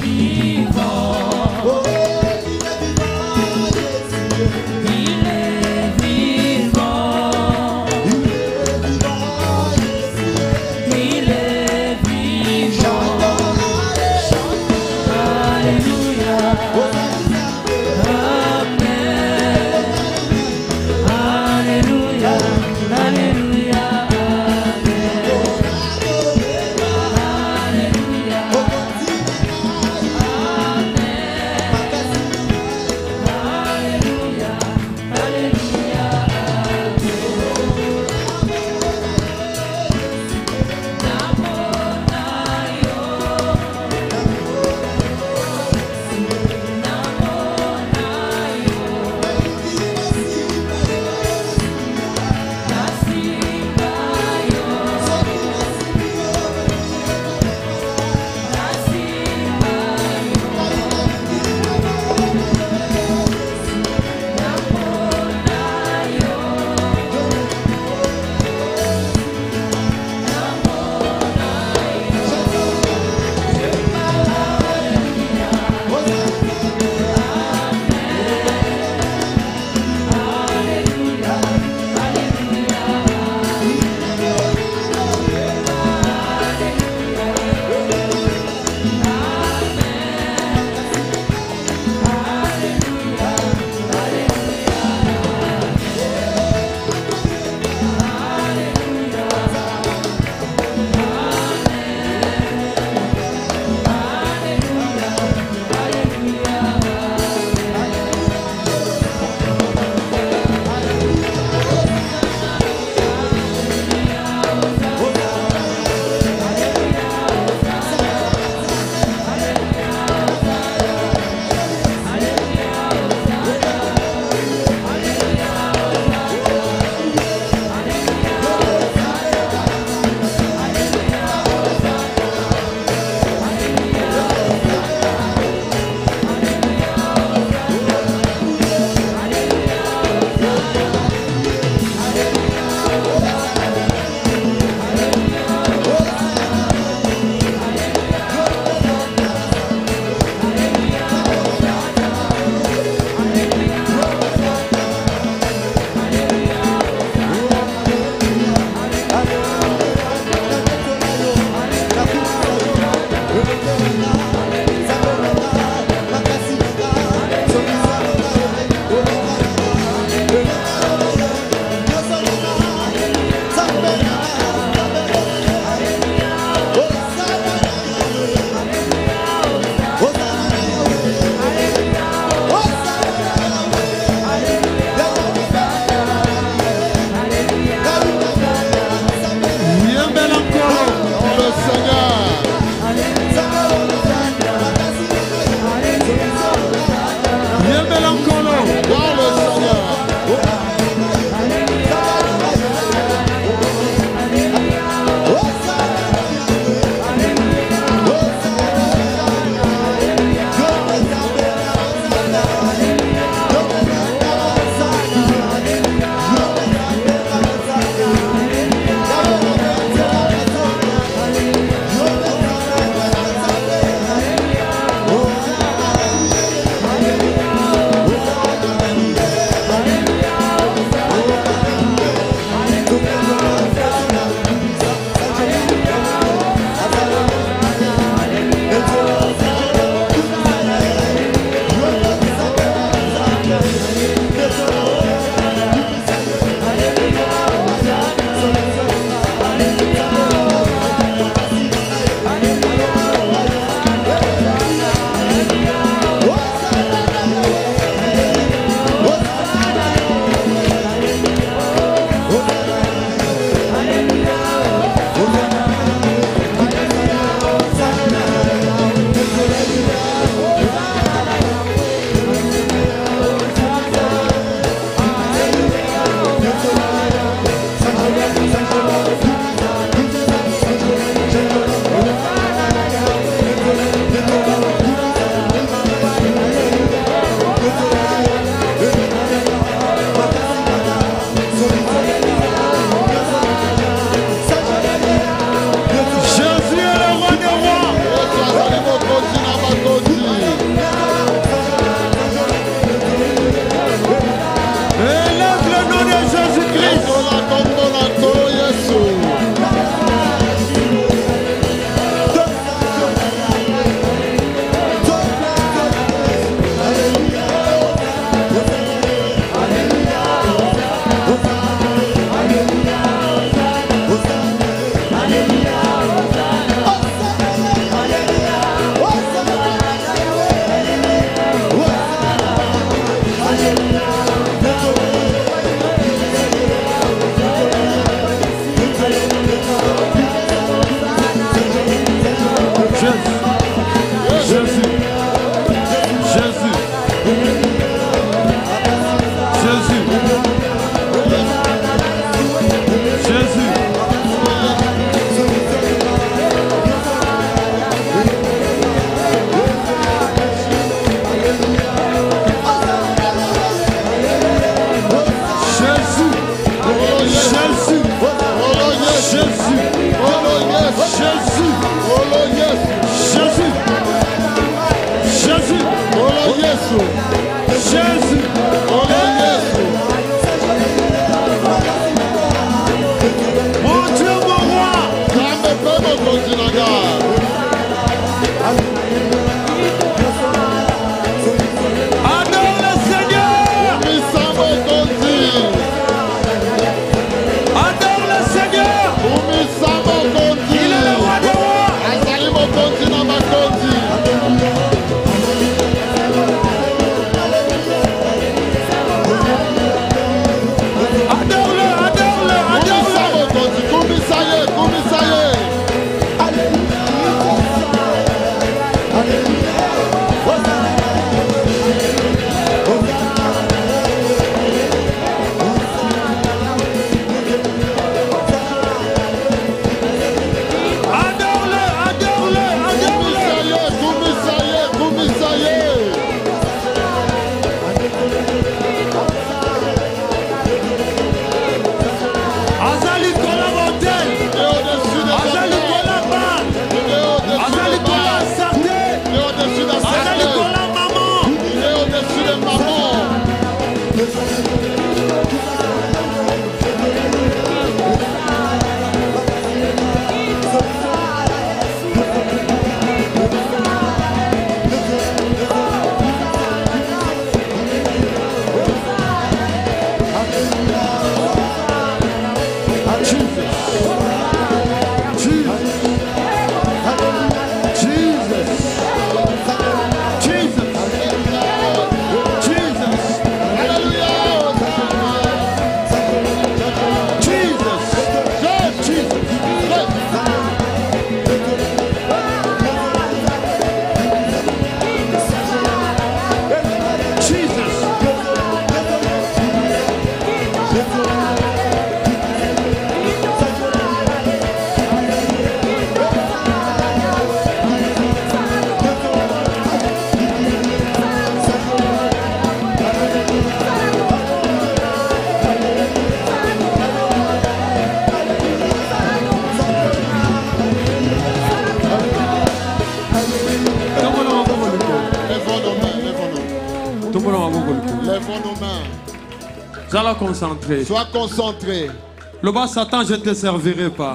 concentré. Sois concentré. Le bas Satan, je ne te servirai pas.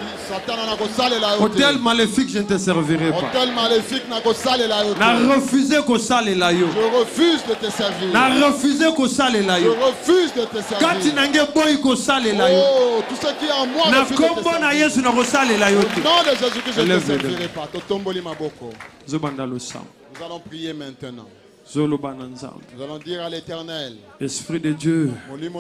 Hôtel maléfique, je ne te servirai pas. Hôtel maléfique, n'a refusé qu'on sale la yo. Je refuse de te servir. N'a refusé qu'on sale la yo. Je refuse de te servir. Quand tu n'as pas boy qu'on sale la yo. Oh, tout ce qui est en moi refuse de te servir. Na Yesu na sale la yo. Au nom de Jésus que je ne te servirai pas. Totomboli maboko. Nous allons prier maintenant. Nous allons dire à l'Éternel, Esprit de Dieu,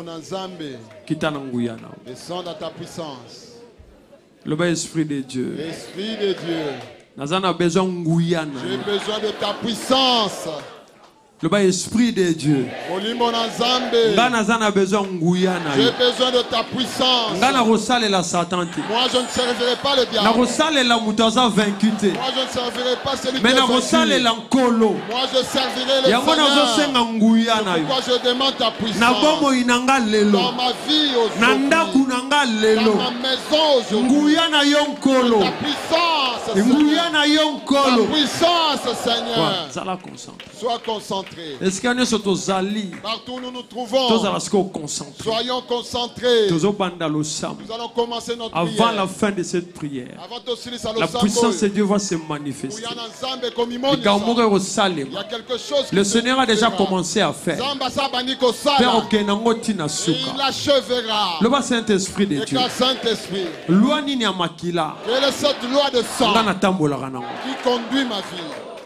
descends dans ta puissance. Le bas esprit de Dieu. Esprit de Dieu. J'ai besoin de ta puissance. Le bas esprit de Dieu. J'ai besoin de ta puissance. Moi je ne servirai pas le diable. Moi je ne servirai pas celui qui est vaincu. Moi je servirai le Seigneur. Pourquoi je demande ta puissance dans ma vie aujourd'hui, dans ma maison aujourd'hui. Ta puissance, Seigneur. Ta puissance, Seigneur. Sois concentré. Partout où nous nous trouvons, soyons concentrés. Nous allons commencer notre Avant prière. la fin de cette prière, la puissance de Dieu va se manifester. Il y a quelque chose Le Seigneur a déjà commencé à faire. Il achèvera. Le Saint-Esprit de Dieu. Loi ni makila. Quelle est cette loi de sang qui conduit ma vie?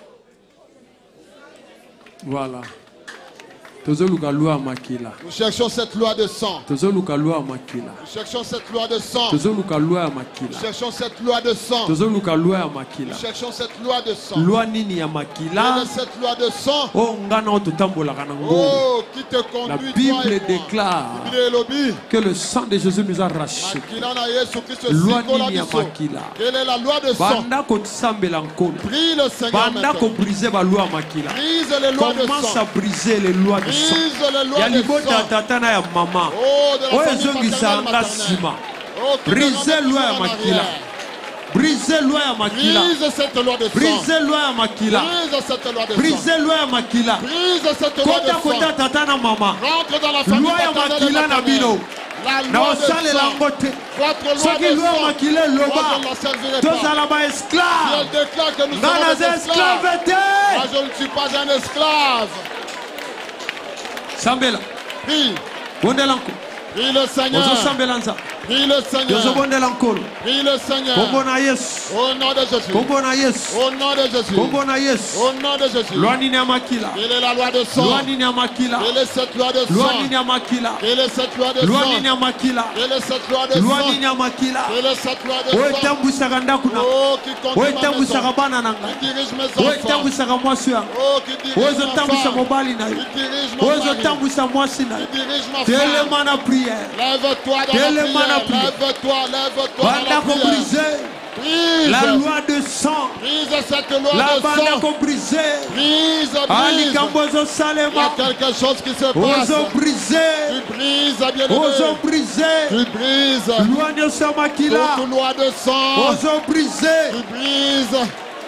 Voilà. Nous cherchons cette loi de sang. Nous cherchons cette loi de sang. Nous cherchons cette loi de sang. Nous cherchons cette loi de sang. Loi nini ya makila. Cette loi de sang. Oh, qui te conduit. La Bible déclare que le sang de Jésus nous a rachetés. Loi nini ya makila. Quelle est la loi de sang? Prie le Seigneur maintenant. Brise les lois de sang. Commence à briser les lois de sang. Il y a libota tatana ya maman. Oh, ezongisa nga sima. Brisez loi ya makila. Brisez loi ya makila. Brise cette loi de sang. Brisez loi ya makila. Brise cette loi de sang. Brisez loi ya makila. Brise cette loi de sang. Kota kota tatana mama. Rentre dans la famille. Loi ya makila na bino. Na osale la ngote. Soki loi ya makila loba. Tozala ba esclave. Elle déclare que nous sommes des esclaves. Moi je ne suis pas un esclave. Sambela. Prie. Bondelanko. Prie le Seigneur. Prie le Seigneur. Prie le Seigneur. Au nom de Jésus. Au nom de Jésus. Au nom de Jésus. Quelle est la loi de sang? Quelle est cette loi de sang? Quelle est cette loi de sang? Quelle est cette loi de sang? Quelle est cette loi de sang? Oh, qui conduit ma maison. Qui dirige mes enfants. Oh, qui dirige ma femme. Qui dirige mon mari. Qui dirige ma femme. Lève-toi dans la prière. Lève-toi, lève-toi dans la prière. Brise. La loi de sang. Brise cette loi la de sang. Brise. Brise, brise. Il y a quelque chose qui se passe. Brisé. Tu brises, bien-aimé. Brisé. Tu brises. Loi de sang makila. Toute loi de sang. Brisé. Tu brises.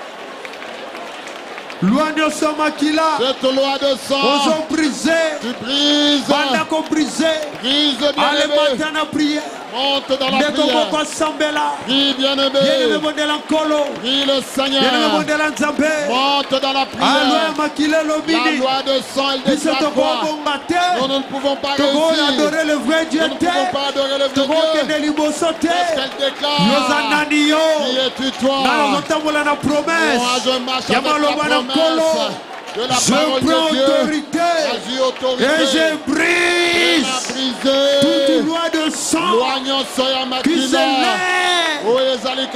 Loi de sang makila. Cette loi de sang. Brisé. Tu brises. Bandako brisé. Brise, bien-aimé. Allez maintenant à prier. Monte dans la prière. Prie, bien-aimé. Prie le Seigneur. Monte dans la prière. La loi de sang, elle déclare quoi? Nous, nous ne pouvons pas réussir. Nous ne pouvons pas adorer le vrai Dieu. Parce qu'elle déclare. Qui es-tu toi? Moi je marche avec la promesse de la je parole prends de Dieu. autorité, autorité et je brise toute loi de sang qui s'élève.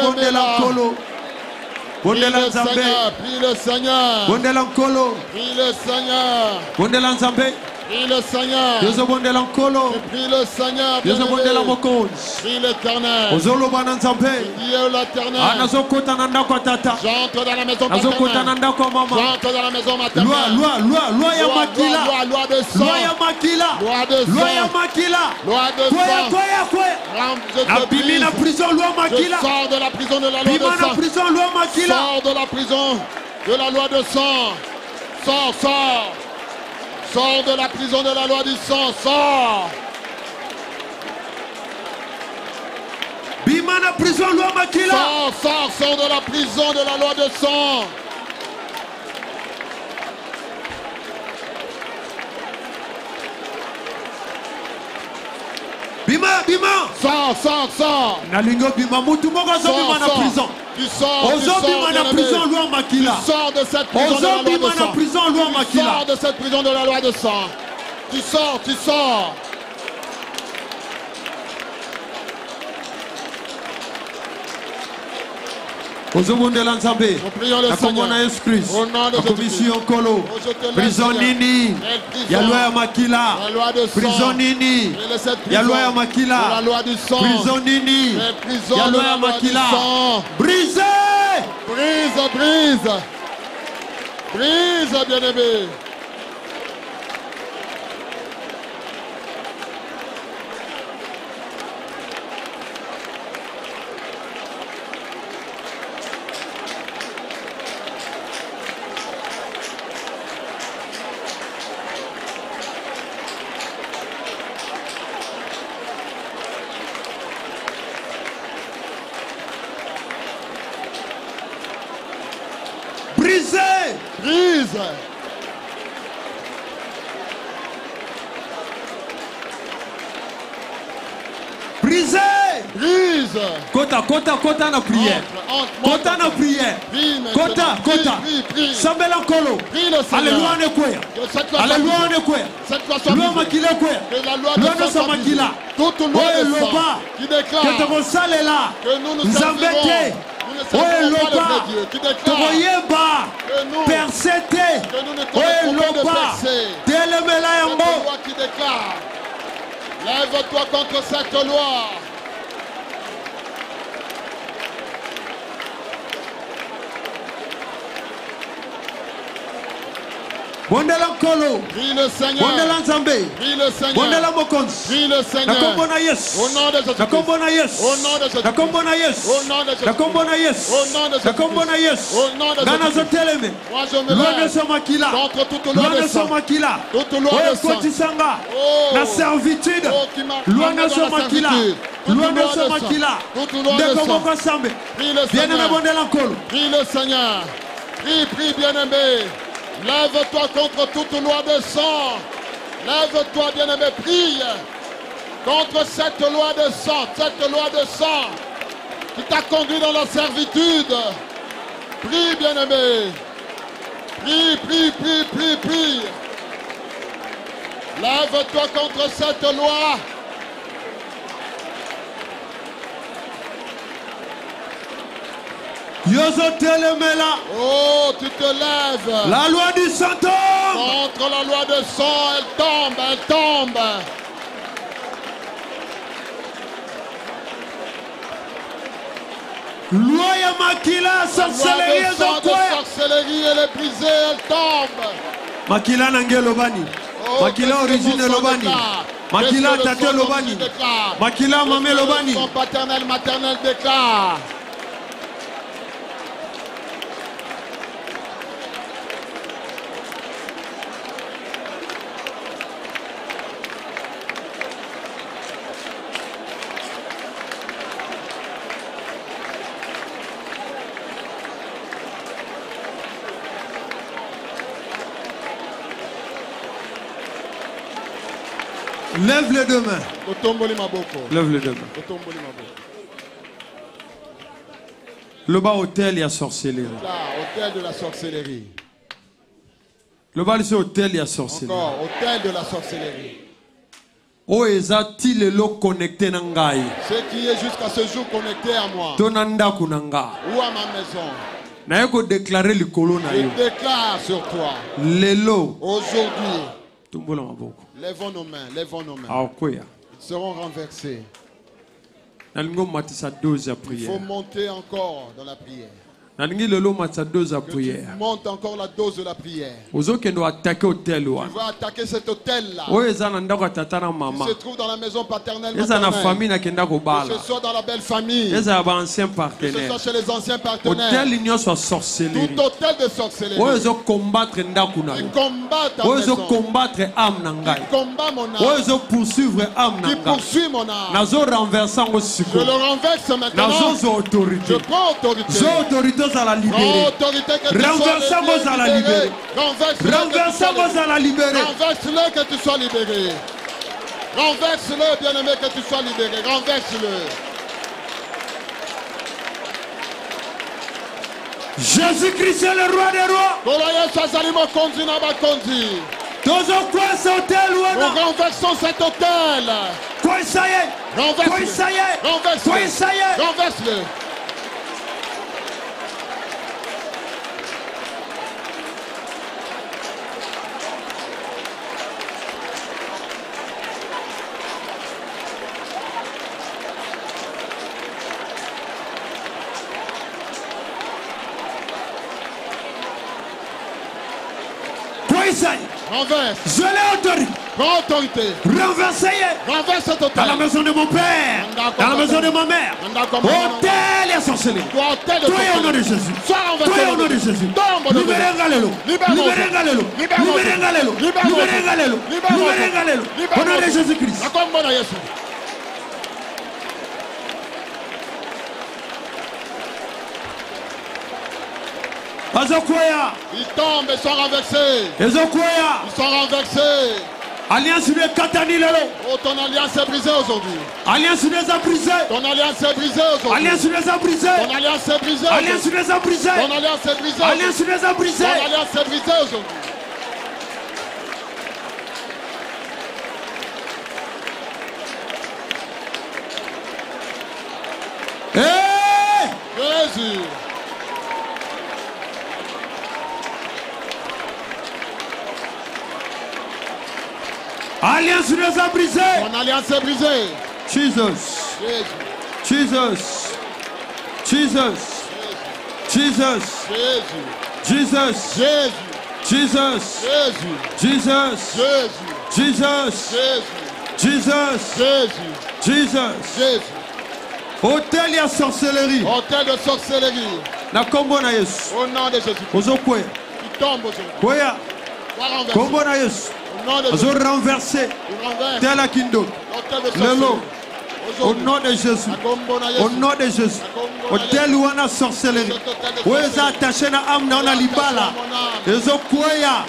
Prie le Seigneur, prie le Seigneur. Prie le Seigneur. Prie le Seigneur. Prie le Seigneur. Prie l'Éternel. Prie l'Éternel. J'entre dans la maison paternelle. J'entre dans la maison maternelle. Loi, loi, loi, loi ya makila. Loi, loi de sang. Loi ya makila. Loi de sang. Loi ya makila. Loi de sang. Je te brise. la prison, loi makila. Je sors de la prison de la loi de sang. prison, loi makila. Sors de la prison de la loi de sang. Sors, sors. Sors de la prison de la loi du sang. Sors. Bimana prison loi makila. Sors, sors, sors de la prison de la loi de sang. Bima, bima. Sors, sors, sors. Nalingo bima mutu moko zo bima na prison. Tu sors, tu sors, bima na prison loi makila. Tu sors de cette prison de la loi de sang. Prison loi makila. Tu sors de cette prison de la loi de sang. Tu sors, tu sors. Ozobondela Nzambe, nakomona Yesu Kristo, nakomisi Nkolo, prison nini, ya loi ya makila, prison nini, ya loi ya makila, prison nini, ya loi ya makila, brise, brise, brise, brise, bien-aimé. Brise, brise. Brise, brise. Kota, kota, kota na prière. Kota na prière. Kota, kota. Sambela Nkolo. Alléluia ne kwea. Alléluia ne kwea. Loi makila kwea. Loi de sa makila. Toute loi de sang qui déclare que nous nous servirons. Oye loba, tokoyeba, persete, oye loba, telemela yango. Qui déclare, lève-toi contre cette loi. Bondela Nkolo, prie le Seigneur, Bondela Nzambe, prie le Seigneur, Bondela Mokonzi, prie le Seigneur, Nakombona Yesu, au nom de Jésus, Nakombona Yesu, au nom de Jésus, Nakombona Yesu, au nom de Jésus, Nakombona Yesu, au nom de Jésus, Nakombona Yesu, au nom de Jésus, Gana zoteleme, moi je me loi de lève Samakila, contre toute loi de sang, Samakila, toute loi de sang, Kotisanga, oh, la servitude, oh, qui m'a loi amené de dans la Samakila, servitude, loi de Samakila, toute loi de sang, prie le Seigneur, prie le Seigneur, prie, prie bien-aimé. Lève-toi contre toute loi de sang. Lève-toi, bien-aimé, prie contre cette loi de sang, cette loi de sang qui t'a conduit dans la servitude. Prie, bien-aimé. Prie, prie, prie, prie, prie. Lève-toi contre cette loi. Oh, tu te lèves. La loi du sang tombe. Contre la loi de sang, elle tombe, elle tombe. Loi ya makila, sorcellerie et sorcellerie, elle est brisée, elle tombe. Makila nange lobani. Oh, makila origine lobani. Makila tate lobani. Makila mame lobani. Son paternel, maternel déclare. Lève les deux mains. Lève les deux mains. Le bas hôtel, il y a sorcellerie. Là, hôtel de la sorcellerie. Le bas c'est hôtel, il y a sorcellerie. Encore, hôtel de la sorcellerie. Oh, ezati lelo connecté nangai. Ce qui est jusqu'à ce jour connecté à moi. Tonanda kunanga. Ou à ma maison. Na yeko déclarer le colon na yo. Je déclare sur toi. Lelo. Aujourd'hui. Tumbola maboko. Lèvons nos mains, lèvons nos mains. Ah, Ils seront renversés. Il faut monter encore dans la prière. Que tu montes encore la dose de la prière. Tu vas attaquer cet hôtel-là. Qui se trouve dans la maison paternelle maternelle. Que ce soit dans la belle famille. Que ce soit chez les anciens partenaires. Tout hôtel de sorcellerie. Qui combat ta maison. Qui combat mon âme. Qui poursuit mon âme. Je le renverse maintenant. Je prends autorité. À la libérer. Renversez-moi à la libérer. Renversez-moi à la libérer. Renverse-le que tu sois libéré. Renverse-le, bien-aimé, que tu sois libéré. Renverse-le. Jésus-Christ est le roi des rois. Nous renversons cet hôtel. Renverse-le. Renverse-le. Renverse-le. Renverse. Je l'ai autorité. Prends autorité. Renversez. Renverse cet hôtel. Dans la maison de mon père. Dans la maison de ma mère. Hôtel et sorcellerie. Toi au nom de Jésus. Toi au nom de Jésus. Libérez Galelo. Libérez Galelo. Libérez Galelo. Libérez Galelo. Libérez Galelo. Au nom de Jésus-Christ. Ils tombent et sont renversés. Ils sont renversés. Alliance de Katani Lelo. Oh, ton alliance est brisée aujourd'hui. Alliance les a brisée. Ton alliance est brisée aujourd'hui. Alliance les a brisée. Ton alliance est brisée. Alliance les a brisée. Ton alliance est brisée. Alliance les a brisée. Ton alliance est brisée aujourd'hui. Hey! Jésus. Alliance les a brisée. Ton alliance est brisée. Jesus. Jesus. Jesus. Jesus. Jesus. Jesus. Jesus. Jesus. Jesus. Jesus. Hôtel et sorcellerie. Hôtel de sorcellerie. Na kombo na Yesu. Au nom de Jésus. Ozokwe. Tu tombes aujourd'hui. Koya. Kombo na Yesu. Ozo renverser. Tel akindo. Lelo. Au nom de Jésus. Au nom de Jésus. Hôtel ou on a sorcellerie. Où est attaché na âme na on a libala. Ezokoya.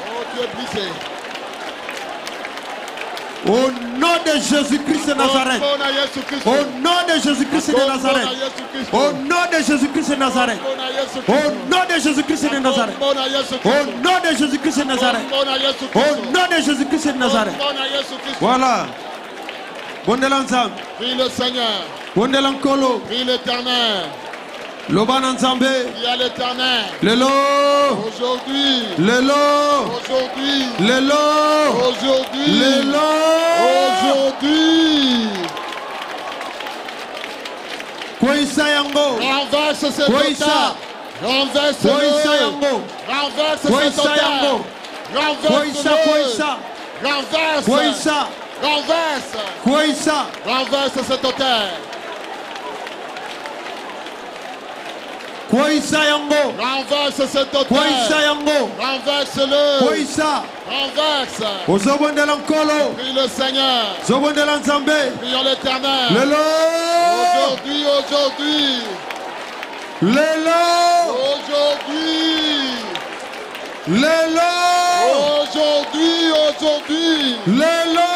Au nom de Jésus-Christ de Nazareth. Au nom de Jésus-Christ de Nazareth. Au nom de Jésus-Christ de Nazareth. Au nom de Jésus-Christ de Nazareth. Au nom de Jésus-Christ de Nazareth. Au nom de Jésus-Christ de Nazareth. Voilà. Bon de l'ensemble. Prie le Seigneur. Bon de l'encolo. Prie l'Éternel. Loban Nzambe. Prie à l'Éternel. Lelo. Aujourd'hui. Lelo. Aujourd'hui. Lelo. Aujourd'hui. Lelo. Aujourd'hui. Koisa yango. Renverse cet hôtel. Renverse-le. Koisa yango. Renverse cet hôtel. Renverse-le. Koisa. Renverse. Koisa. Renverse. Koisa. Renverse cet hôtel. Koisa yango. Renverse cet hôtel. Koisa yango. Renverse-le. Koisa. Renverse. Ozobonde l'encolo. Prie le Seigneur. Zobonde l'Nzambe. Prions l'Éternel. Lelo. Aujourd'hui, aujourd'hui. Lelo. Aujourd'hui. Lelo. Aujourd'hui, aujourd'hui. Lelo.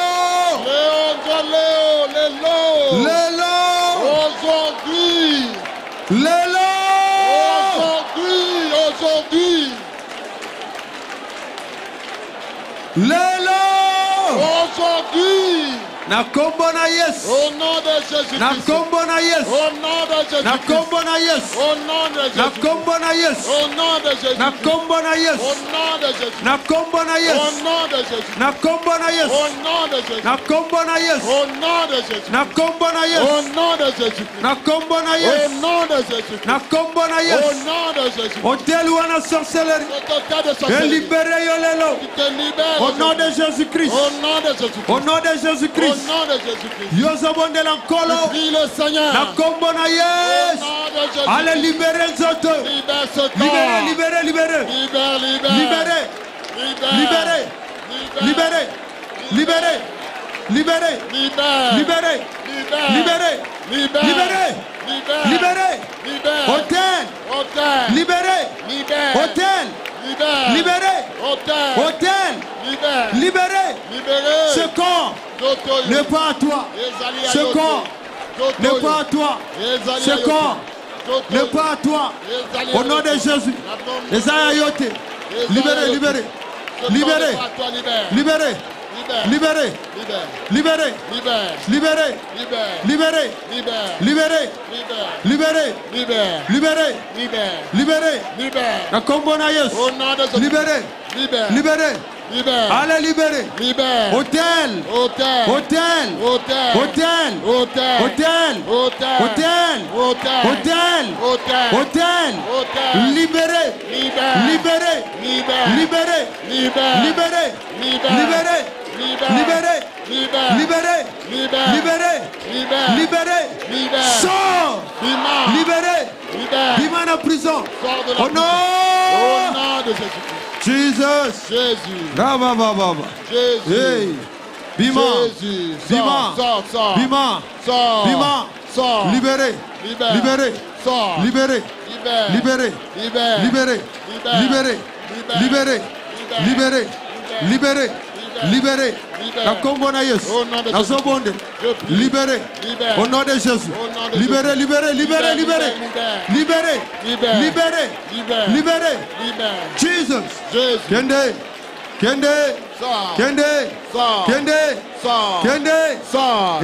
Léon, Léo, Lélo. Lelo. Aujourd'hui. Lelo. Aujourd'hui, aujourd'hui. Lelo. Aujourd'hui. Na kombo na Yesu. Au nom de Jésus-Christ. Na kombo na Yesu. Au nom de Jésus-Christ. Na kombo na Yesu. Au nom de Jésus. Na kombo na Yesu. Au nom de Jésus. Na kombo na Yesu. Au nom de Jésus. Na kombo na Yesu. Au nom de Jésus. Na kombo na Yesu. Au nom de Jésus. Na kombo na Yesu. Au nom de Jésus. Na kombo na Yesu. Au nom de Jésus. Na kombo na Yesu. Au nom de Jésus. Na kombo na Yesu. Au nom de Jésus. Hôtel wana sorcellerie. Et libéré yo lelo. Au nom de Jésus-Christ. Au nom de Jésus-Christ. Au nom de Jésus-Christ. Au nom de Jésus-Christ. Yozobonde la nkolo. Prie le Seigneur. Na kombo na Yesu. Allez libérer Nzoto. Libère ce corps. Libérez, libérez, libérez. Libère, libère. Libérez. Libérez. Libérez. Libérez. Libérez. Libère. Libérez. Libérez. Libère. Libérez. Libère. Libérez. Libère. Hôtel. Hôtel. Libérez. Libère. Hôtel. Libère. Libérez. Hôtel. Hôtel. Libère. Libérez. Libérez. Ce corps n'est pas à toi. Ce corps n'est pas à toi. Ce corps n'est pas à toi. Au nom de Jésus. Les ayotes. Libérez, libérez. Libérez. Libérez. Libérez. Libérez. Libérez. Libérez. Libérez. Libérez. Libérez. Libérez. La combo na Yesu. Libérez. Libérez. Allez libérer. Hôtel. Hôtel. Hôtel. Hôtel. Hôtel. Hôtel. Hôtel. Hôtel. Hôtel. Hôtel. Hôtel. Hôtel. Hôtel. Hôtel. Libérez. Libère. Libérez. Libère. Libérez. Libère. Libérez. Libère. Libérez. Libère. Libérez. Libère. Libérez. Libère. Libérez. Libère. Libérez. Libère. Sors. Bima. Libérez. Libère. Bima na prison. Sors de la Au prison. nom. Au nom de Jésus-Christ. Jesus. Jésus. Baba baba. Jésus. Hey. Bima. Jésus. Bima. Sors, sors. Bima. Sors. Bima. Sors. Libérez. Libère. Libérez. Sors. Libérez. Libère. Libérez. Libère. Libérez. Libère. Libérez. Libère. Libérez. Libérez. Libérez. Libérez. Libère. La combo na Yesu. Au nom de La Jésus. sobonde. Je prie. Libérez. Libère. Au nom de Jésus. Au nom de Libérez, Jésus. libérez, libérez, libérez. Libère. Libérez. Libère. Libérez. Libère. Libérez. Libère. Jesus. Jésus. Kende. Kende. Sors. Kende. Sors. Kende. Sors. Kende. Sors.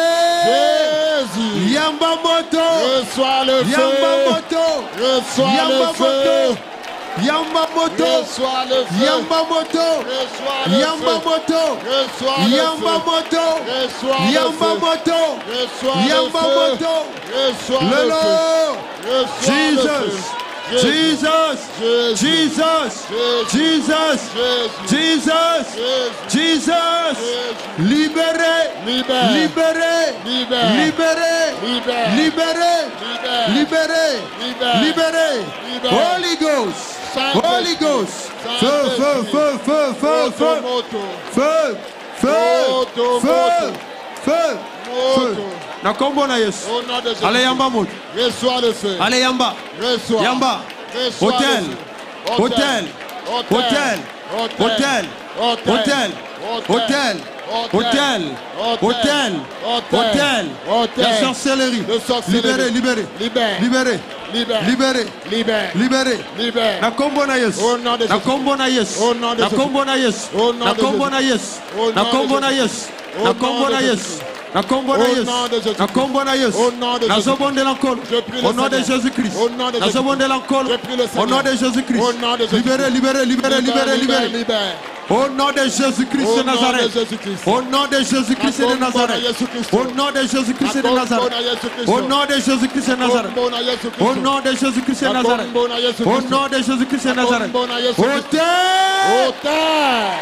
Hey. Jésus. Yamba moto. Reçois le feu. Yamba moto. Reçois Yamba le moto. feu. Yamba moto. Reçois le feu. Yamba moto. Reçois le Yamba feu. moto. Reçois le Yamba feu. moto. Reçois le Yamba feu. moto. Reçois Yamba le feu. moto. Reçois le Lelo. feu. Reçois le Jesus. feu. Jesus. Jésus. Jesus. Jesus. Jesus. Jesus. Libérez. Libère. Libérez. Libère. Libérez. Libère. Libérez. Libère. Libérez. Libère. Libérez. Libère. Holy Ghost. Saint-Esprit. Holy Ghost. Feu, Saint-Esprit. feu, feu, feu, feu, feu. Moto. Feu. Feu. Moto, Feu. moto. Feu. Feu. Moto. Na kombo na Yesu. Au nom de Jésus. Allez yamba moto. Reçois le feu. Allez yamba. Reçois. Yamba. Reçois Hôtel. le feu. Hôtel. Hôtel. Hôtel. Hôtel. Hôtel. Hôtel. Hôtel. Hôtel. La sorcellerie. De sorcellerie. Libérez, libérez. Libère. Libérez. Libère. Libérez. Libère. Libérez. Libère. Na kombo na Yesu. Au nom de Na Jésus. kombo na Yesu. Au nom de Na Jésus. kombo na Yesu. Au nom Na de kombo Jésus. na Yesu. Au Na nom de kombo na Jésus. Yesu. Au Na nom kombo de na Jésus. Yesu. Na kombo na Au Yesu. nom de Jésus. Na kombo na Yesu. Au nom de Na Jésus. zobonde l'encol. Je prie le Au nom de Seigneur. Jésus-Christ. Au nom de Na Jésus. zobonde l'encol. Je prie le Au nom Seigneur. de Jésus-Christ. Au nom de Jésus. Libérez, libérez, libérez, libérez, libérez. Libère. Au nom de Jésus-Christ Au de nom Nazareth. de Jésus-Christ. Au nom de Jésus-Christ de Nazareth. Au nom de Jésus-Christ de Nazareth. Au nom de Jésus-Christ de Nazareth. Au nom de Jésus-Christ de Nazareth. Au nom de Jésus-Christ de Nazareth. Hôtel. Hôtel.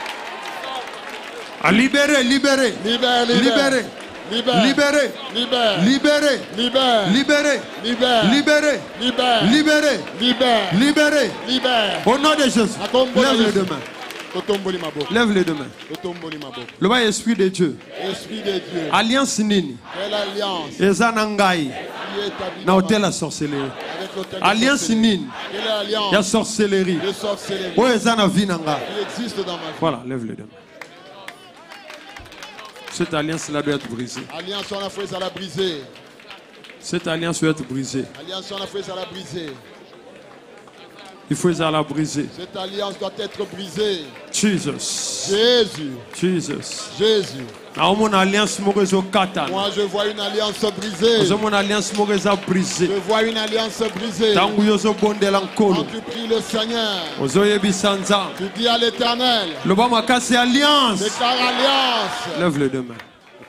Ah, libérez, libérez. Libère, Libérez. Libère. Libérez. Libère. Libérez. Libère. Libérez. Libère. Libérez. Libère. Libérez. Libère. Libérez. Libère. Au nom de Jésus. Lève les deux mains. Totomboli maboko. Lève les deux mains. Totomboli maboko. Le bas esprit de Dieu. Esprit de Dieu. Alliance nini. Quelle alliance Eza na ngai. qui est établie Na dans hôtel ma- la sorcellerie. avec l'hôtel de Alliance sorcellerie. nini. Quelle alliance Ya sorcellerie. de sorcellerie Oyo eza na vie na nga. qui existe dans ma vie. Voilà, lève les deux mains. Cette alliance-là doit être brisée. Alliance on a fait ça la briser. Cette alliance doit être brisée. Alliance on a fait ça la briser. Il faut la briser. Cette alliance doit être brisée. Jesus. Jésus. Jesus. Jésus. Moi je vois une alliance brisée. Je vois une alliance brisée. Quand tu pries le Seigneur, tu dis à l'Éternel, déclare alliance. Lève les deux mains.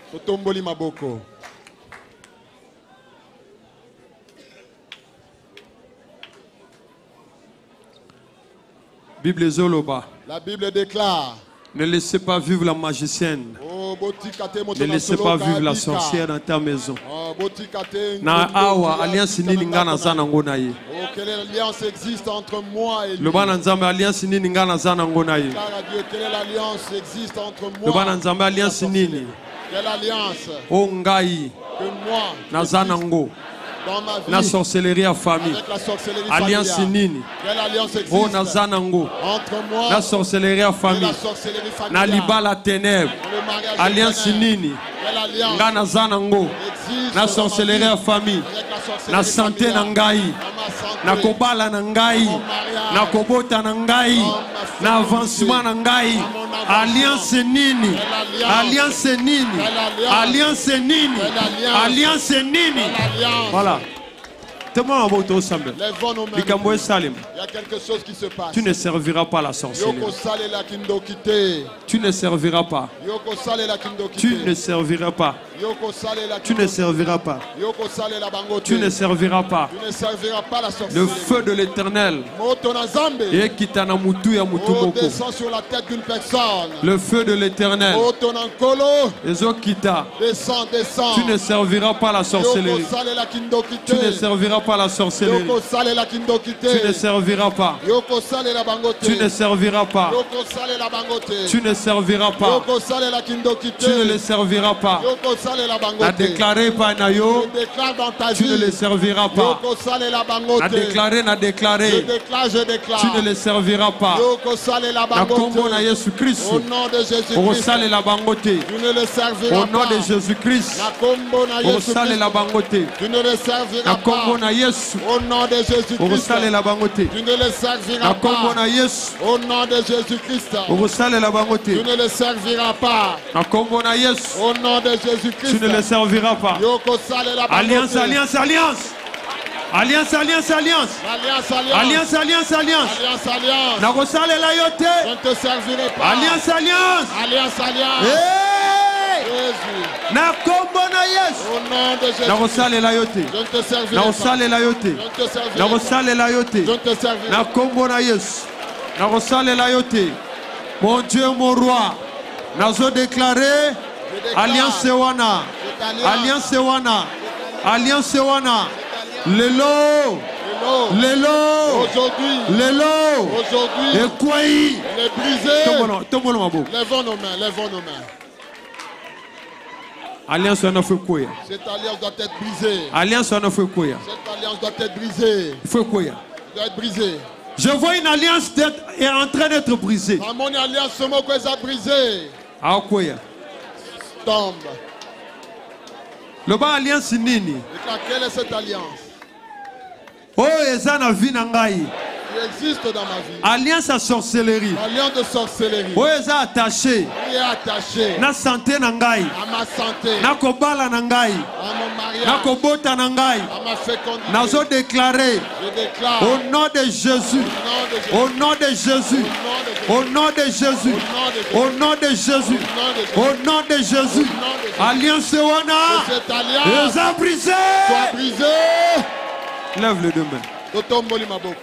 Bible Zoloba. La Bible déclare. Ne laissez pas vivre la magicienne. Ne laissez pas vivre la sorcière dans ta maison. Na awa alliance nini ngana zana ngona ye. Quelle alliance existe entre moi et lui? Le bana nzambe alliance nini ngana zana ngona ye. Quelle alliance existe entre moi? Le bana nzambe alliance nini? Quelle alliance? O ngai. Que moi. Na zana ngo. La sorcellerie à famille. Alliance nini. Oh nazanango. La sorcellerie à famille. Na liba la ténèbre. Alliance nini. Nga nazanango. La sorcellerie à famille. Na santé nangai. Na kobala nangai. Na kobota nangai. Na avancement nangai. Alliance nini. Alliance nini. Alliance nini. Alliance nini. Voilà. Lèvons nos mains. Il y a quelque chose qui se passe. Tu ne serviras pas la sorcellerie. Tu ne serviras pas. Tu ne serviras pas. Tu ne serviras pas. Tu ne serviras pas. Le feu de l'Éternel descend sur la tête d'une personne. Le feu de l'Éternel descend, descend. Tu ne serviras pas la sorcellerie. Tu ne serviras pas la sorcellerie. Tu ne serviras pas. Tu ne serviras pas. Tu ne serviras pas. Tu ne les serviras pas. A déclaré par Nayo, tu ne les serviras pas. A déclaré, n'a déclaré, tu ne les serviras pas. Na combo na Jésus Christ. Au nom de Jésus Christ. Au nom de Jésus Christ. Tu ne les serviras pas. Au nom de Jésus Christ. Tu ne les serviras pas. Au nom de Jésus Christ. Tu ne les serviras pas. Au nom de Jésus Christ. Tu ne les serviras pas. Alliance, alliance, alliance. Alliance, alliance, alliance. Alliance, alliance, alliance. Na rosale la yote. Je ne te servirai pas. Alliance, alliance. Alliance, alliance. Na kombo na Yesu. Au nom de Jésus. Na rosale la yote. Je ne te servirai Na pas. rosale la yote. Na rosale la yote. Je ne te servirai pas. Na kombo na Yesu. Na rosale la yote. Mon Dieu, mon roi. Nazo déclaré alliance wana. Alliance wana. Alliance wana. Lelo. Lelo. Aujourd'hui. Lelo. Aujourd'hui. Et quoi y? Elle est brisée. Lèvons nos mains. Lèvons nos mains. Alliance wana fait quoi? Cette alliance doit être brisée. Alliance wana fait quoi? Cette alliance doit être brisée. Il faut quoi? Doit être brisée. Je vois une alliance est en train d'être brisée. Mon alliance ce mot qu'elle a brisée. Ah quoi? Tombe. Le bas alliance nini? Quelle est cette alliance? Oh, ezana vie nangai. Qui existe dans ma vie. Alliance à sorcellerie. Alliance de sorcellerie. Oh, eza attaché. Qui est attaché. Na santé nangai. À ma santé. Na kobala nangai. À mon mariage. Na kobota nangai. À ma fécondité. Nazo déclaré. Je déclare. Au nom de Jésus. Au nom de Jésus. Au nom de Jésus. Au nom de Jésus. Au nom de Jésus. Alliance wana. Cette alliance. Eza brisé. Soit brisé. Lève les deux mains. Totomboli maboko.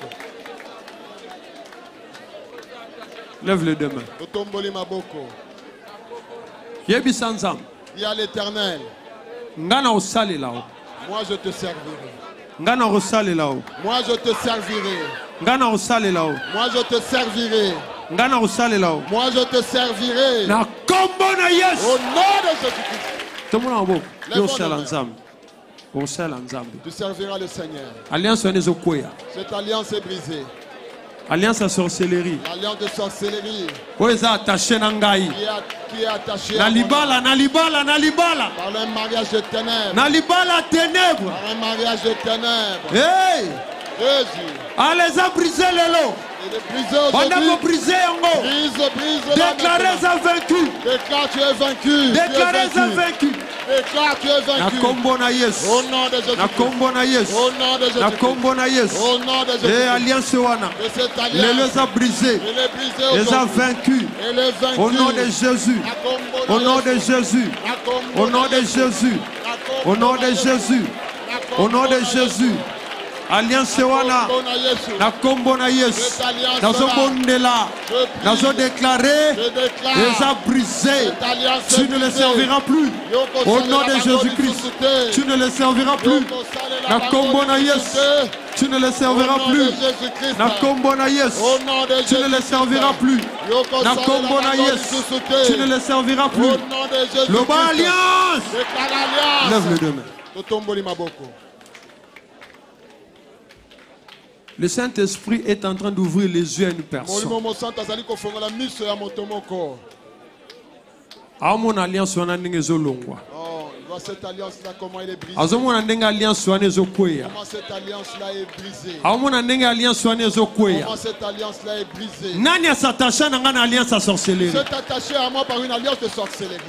Lève les deux mains. Totomboli maboko. Yebi sanzam. Dis à l'Éternel. Ngana osale là. Moi je te servirai. Ngana osale là. Moi je te servirai. Ngana osale là. Moi je te servirai. Ngana osale là. Moi je te servirai. Na kombo na Yesu. Au nom de Jésus-Christ. Tout le monde en beau. Yo sala nzambe. Tu serviras le Seigneur. Alliance Cette alliance est brisée. Alliance à sorcellerie. Alliance de sorcellerie. Qui est attaché nangai. Qui est attaché. Nalibala, nalibala, nalibala. Par un mariage de ténèbres. Nalibala ténèbres. Par un mariage de ténèbres. Hey! Elle les a brisés les lots. Pendant que briser yango. Déclarez ça vaincu. Déclare tu es vaincu. Déclarez ça vaincu. Déclare tu es vaincu. Na kombo na Yesu. Au nom de Jésus. Na kombo na Yesu. Au nom de Jésus. Na kombo na Yesu. Au nom de Jésus. Et alliance wana. Les les a brisés. Les a vaincus. Au nom de Jésus. Au nom de Jésus. Au nom de Jésus. Au nom de Jésus. Au nom de Jésus. Alliance wana na kombo na Yesu nazo bondela nazo déclarer les a brisés. Tu ne les serviras plus au nom de Jésus-Christ. Tu ne les serviras plus na kombo na Yesu. Tu ne les serviras plus na kombo na Yesu. Tu ne les serviras plus na kombo na Yesu. Tu ne les serviras plus. Le bas alliance. Lève les deux mains. Le Saint-Esprit est en train d'ouvrir les yeux à une personne. Amon alliance wana ndenge ezolongwa. Oh, voit cette alliance-là comment elle est brisée. Azomona ndenge alliance wana ezokweya. Comment cette alliance-là est brisée. Amona ndenge alliance wana ezokweya. Comment cette alliance-là est brisée. Nani s'attache na ngana alliance à sorcellerie. C'est attaché à moi par une alliance de sorcellerie.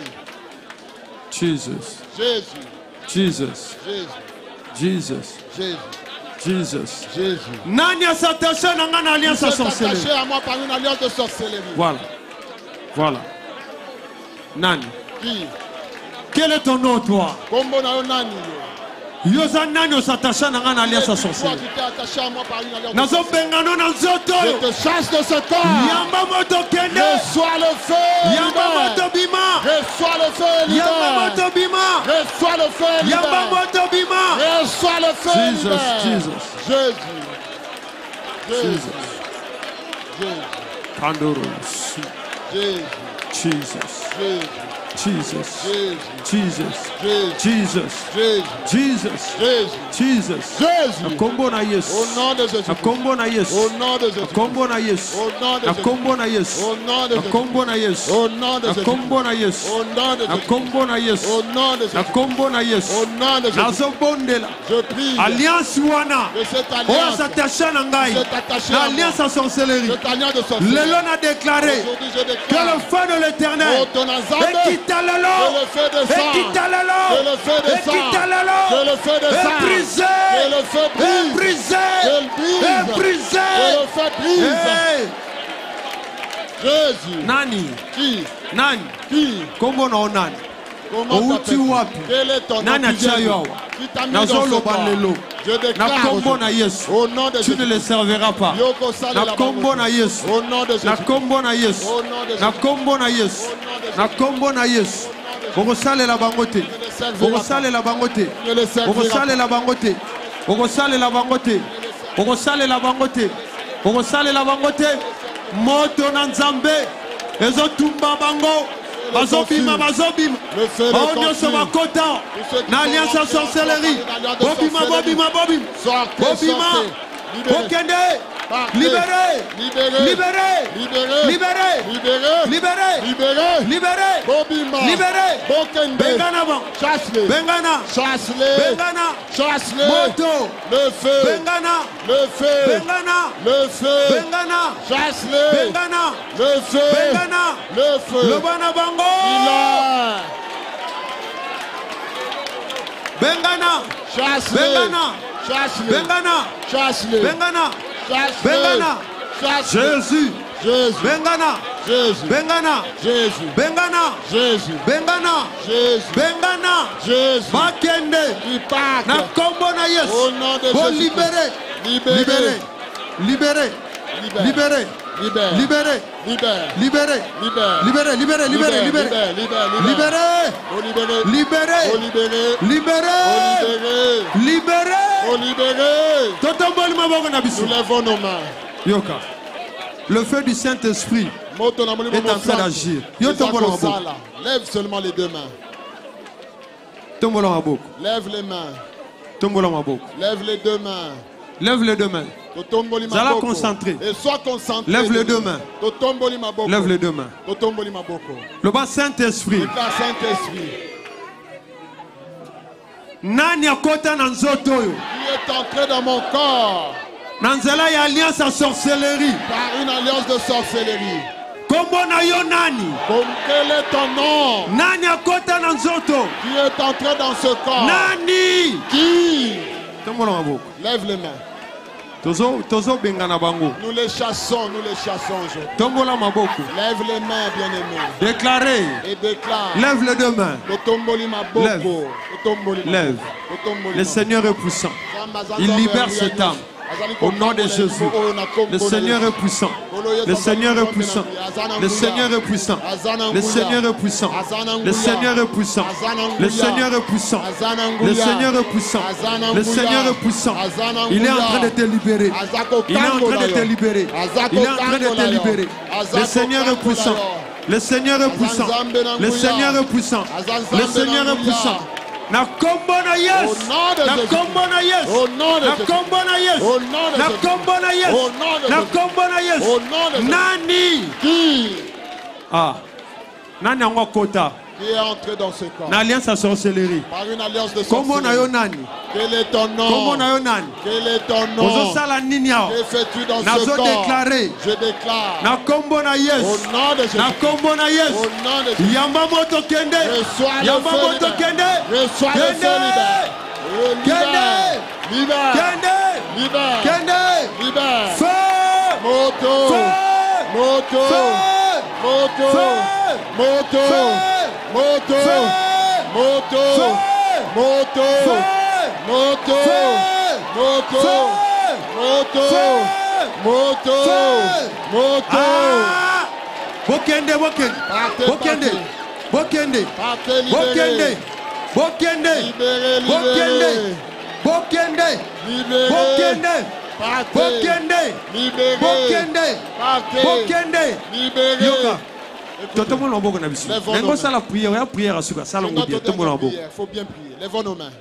Jesus. Jésus. Jesus. Jésus. Jesus. Jésus. Jesus. Jésus. Nani s'attache na ngana alliance à sorcellerie. C'est attaché à moi par une alliance de sorcellerie. Voilà. Voilà. Nani. Qui? Quel est ton nom, toi? Kombo na yo nani? Yosa nani s'attache na ngana alliance à sorcellerie. Tu t'es attaché à moi par une alliance. Nazo bengano na nzoto. Je te chasse de ce corps. Yamba moto kende. Reçois le feu. Yamba moto bima. Reçois le feu. Yamba moto bima. Reçois le feu. Yamba moto bima. Reçois le feu. Jesus, Jesus. Jésus. Jesus. Jésus. Pandoros. Jésus. Jesus. Jésus. Jesus. Jésus. Jesus. Jesus. Jésus. Jesus. Jésus. Jesus. Jésus. Kombo na Yesu. Au nom de Jésus. Kombo na Yesu. Au nom de Jésus. Kombo na Yesu. Au nom de Jésus. Kombo na Yesu. Au nom de Jésus. Kombo na Yesu. Au nom de Jésus. Kombo na Yesu. Au nom de Jésus. Kombo na Yesu. Au nom de Jésus. Kombo na Yesu. Au nom de Jésus. Nazo bondela. Je prie. Alliance wana. De cette Oh, alliance. s'attache na ngai. Cette attaché Na à alliance à sorcellerie. Cette alliance de sorcellerie. Lelo na déclaré Aujourd'hui, je que déclare le feu de l'Éternel Oh, ton Nzambe. est quitalelo. Que le feu descend. Et quitalelo. Que le feu Et descend. quitalelo. Que le feu descend. Et brisé. Que le feu brise. Et brisé. Que brise. Et brisé. Que le feu brise. Hey. Jésus. Nani. Qui? Nani. Qui? Kombo na nani. Comment Outi t'appelles-tu? wapi. Quel est ton Nani nom qui vient atia yo d'où? awa. Qui t'a mis dans ce Nazoloba corps? lelo. Je Na déclare kombo na Yesu. au nom de Tu Jésus. ne les serviras pas. Yoko sale Na la kombo na Yesu. Au nom de Jésus. Na kombo na Yesu. Au nom de Jésus. Na kombo na Yesu. Na kombo na Yesu. Okosalela bango te. Okosalela bango te. Okosalela bango te. Okosalela bango te. Okosalela bango te. Okosalela bango te. Moto na Nzambe ezotumba bango. Bazobima, bazobima. Oh, nyonso bakota na alliance ya sorcellerie. Bobima, bobima, bobima. Bobima. Bokende. Libéré. Libéré. Libéré. Libéré. Libéré. Libéré. Libéré. Libéré. Libéré. Bobima. Libéré. Bokende. Bengana bon. Chasse-les. Bengana. Chasse-les. Bengana. Chasse-les. Moto. Le feu. Bengana. Le feu. Bengana. Le feu. Bengana. Chasse-les. Bengana. Le feu. Bengana. Le feu. Le bana bango. Il Bengana. Chasse-les. Bengana. Chasse-les. Bengana. Chasse-les. Bengana. Chasse-les. Bengana. Chasse-les. Jésus. Jésus. Bengana. Jésus. Bengana. Jésus. Bengana. Jésus. Bengana. Jésus. Bengana. Jésus. Bakende. Qui part. Na kombo na Yesu. Au nom de Bon Jésus. libéré. Libéré. Libéré. Libéré. Libère. Libéré. Libère. Libéré. Libère. Libéré. Libère. Libéré. Libéré. Libéré. Libéré. Libère. Libère. Libéré. Oh, libéré. Libéré. Oh, libéré. Libéré. Oh, libéré. Libéré. Oh, libéré. Totomboli maboko na biso. Nous lèvons nos mains. Yoka. Le feu du Saint-Esprit est en train d'agir. Yo tombolo maboko. Lève seulement les deux mains. Tombolo maboko. Lève les mains. Tombolo maboko. Lève les deux mains. Lève les deux mains. Zala concentré. Et sois concentré. Lève les deux mains. Lève les deux mains. Le bas Saint-Esprit. Saint-Esprit. Nani akota na nzoto yo. Qui est entré dans mon corps. Nanzela ya alliance à sorcellerie. Par une alliance de sorcellerie. Kombo na yo nani? Comme quel est ton nom? Nani akota na nzoto? Qui est entré dans ce corps? Nani? Qui? Lève les mains. Tozo, tozo bengana bango. Nous les chassons, nous les chassons aujourd'hui. Tombola maboko. Lève les mains, bien-aimés. Déclarez. Et déclare. Lève les deux mains. Lève. Lève. Le Seigneur est puissant. Il libère cette âme. Au nom de Jésus, le Seigneur est puissant. Le Seigneur est puissant. Le Seigneur est puissant. Le Seigneur est puissant. Le Seigneur est puissant. Le Seigneur est puissant. Le Seigneur est puissant. Le Seigneur est puissant. Il est en train de te libérer. Il est en train de te libérer. Il est en train de te libérer. Le Seigneur est puissant. Le Seigneur est puissant. Le Seigneur est puissant. Le Seigneur est puissant. Na kombo na yes. Na kombo na yes. Na kombo na yes. Na kombo na yes. Na kombo na yes. Nani? Qui? Ah. Nani ango kota? Qui est entré dans ce corps? Na alliance à sorcellerie. Par une alliance de sorcellerie. Kombo na yo nani? Quel est ton nom? Kombo na yo nani? Quel est ton nom? Ozo sala nini yao? Que fais-tu dans na ce corps? Déclaré. Je déclare. Na kombo na yes. Au nom de Jésus. Na kombo na yes. Au nom de Jésus. Yamba moto kende. Reçois Yamba le feu moto kende. Reçois le feu libère. Kende. Libère. Kende. Libère. Kende. Libère. Feu. Moto. Feu. Moto. Feu. Moto. Feu. Moto. Feu. Moto. Feu. Moto. Feu. Moto. Feu. Moto. Feu. Moto. Feu. Moto. Feu. Moto. Feu. Moto. Ah. Bokende, bokende. Partez, Bokende. Bokende. Partez, Bokende. libérez. Bokende. Libérez, Bokende. libérez. Bokende. Libérez. Bokende. Partez. Bokende. Libérez. Bokende. Partez. Bokende. Libérez. Yoka. Toto mo lombo na biso. Lèvons nos Nengo sala prière, ya prière asuka sala Notre ngobia tombo lombo. prière, faut bien prier. Lèvons nos mains.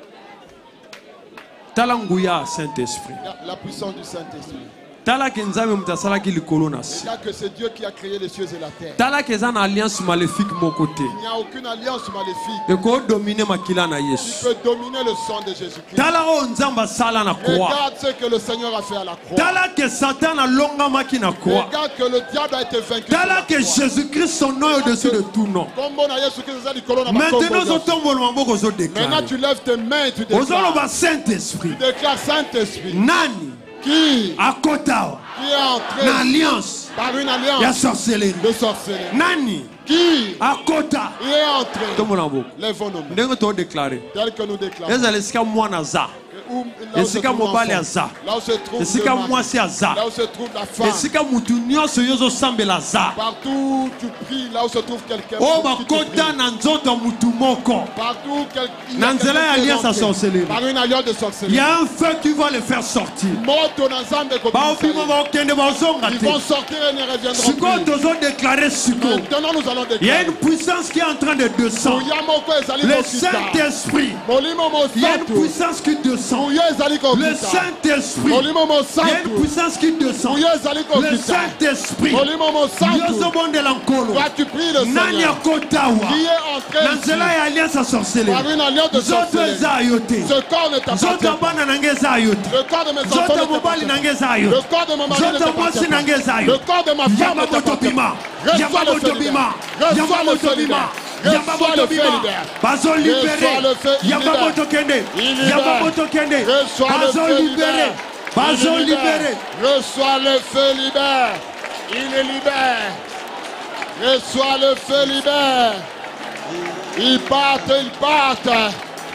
Tala nguya Saint-Esprit. La, la puissance du Saint-Esprit. Tala ke nzambe mutasala ki likolo na si. Regarde que c'est Dieu qui a créé les cieux et la terre. Tala ke za na alliance maléfique mon côté. Il n'y a aucune alliance maléfique De ko dominer makila na qui Yesu. peut dominer le sang de Jésus-Christ. Tala o nzamba sala na croix. Regarde ce que le Seigneur a fait à la croix. Tala que Satan a longa maki na croix. Regarde que le diable a été vaincu. Tala que Jésus-Christ son nom est au-dessus de tout nom. Maintenant zo tombo lo maboko zo déclarer. Maintenant tu lèves tes mains et tu déclares. Ozolo ba Saint-Esprit. Tu déclares Saint-Esprit. Nani qui akota qui est entré na alliance par une alliance ya sorcellerie. de sorcellerie. Nani Qui akota il est entré. tombo na boko. Lèvons nos mains. Ndenge to déclarer. Tel que nous déclarons. Ezala sika mwana za. Esika mobali aza. Esika mwasi aza. Là où se trouve la femme. Esika mutu nyonso yozo sambela za. Partout tu pries, là où se trouve quelqu'un. Oh bakota na nzoto mutu moko. Partout quelqu'un. Na nzela ya alliance à sorcellerie. Par une alliance de sorcellerie. Il y a un feu qui va les faire sortir. Moto na nzambe ko. Ils vont sortir et ne reviendront plus. Siko tozo déclarer siko. Maintenant nous allons déclarer. Il y a une puissance qui est en train de descendre. Le Saint-Esprit. Il y a une puissance qui descend. Le Saint-Esprit. Il y a une puissance qui descend. Le Saint-Esprit. Yoso bonde lankolo. Nani akotawa. Nanzela ya alliance à sorcellerie. Zoto eza ayote. Zoto bana nange eza ayote. Zoto mobali nange eza ayote. Zoto mwasi nange eza ayote. Yamba moto bima. Yamba moto bima. Yamba moto bima. Yamba moto bima. Bazo libéré. Yamba moto kende. Yamba moto kende. Bazo libéré. Bazo libéré. Reçois le feu libère. Il est libère. Reçois le feu libère. Ils partent, ils partent.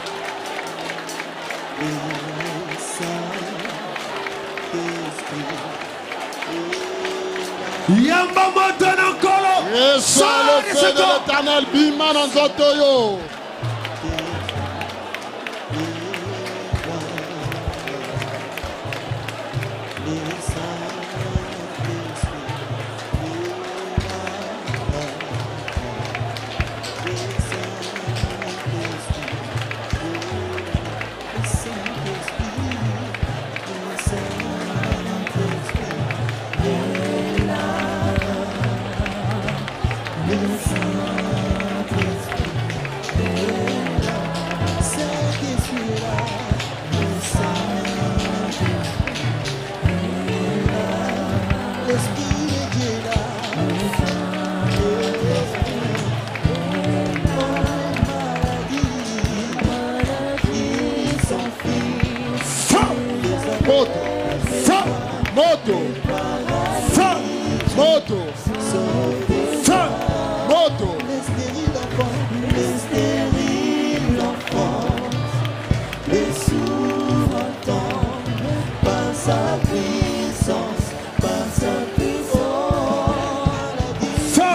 Yamba moto na kolo. Reçois le feu de l'Éternel. Bima dans Zotoyo.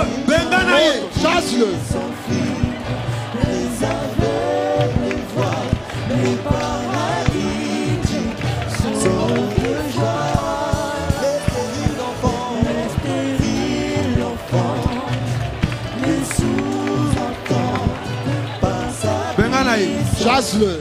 Benganaye. Chasse-le. Chasse-le.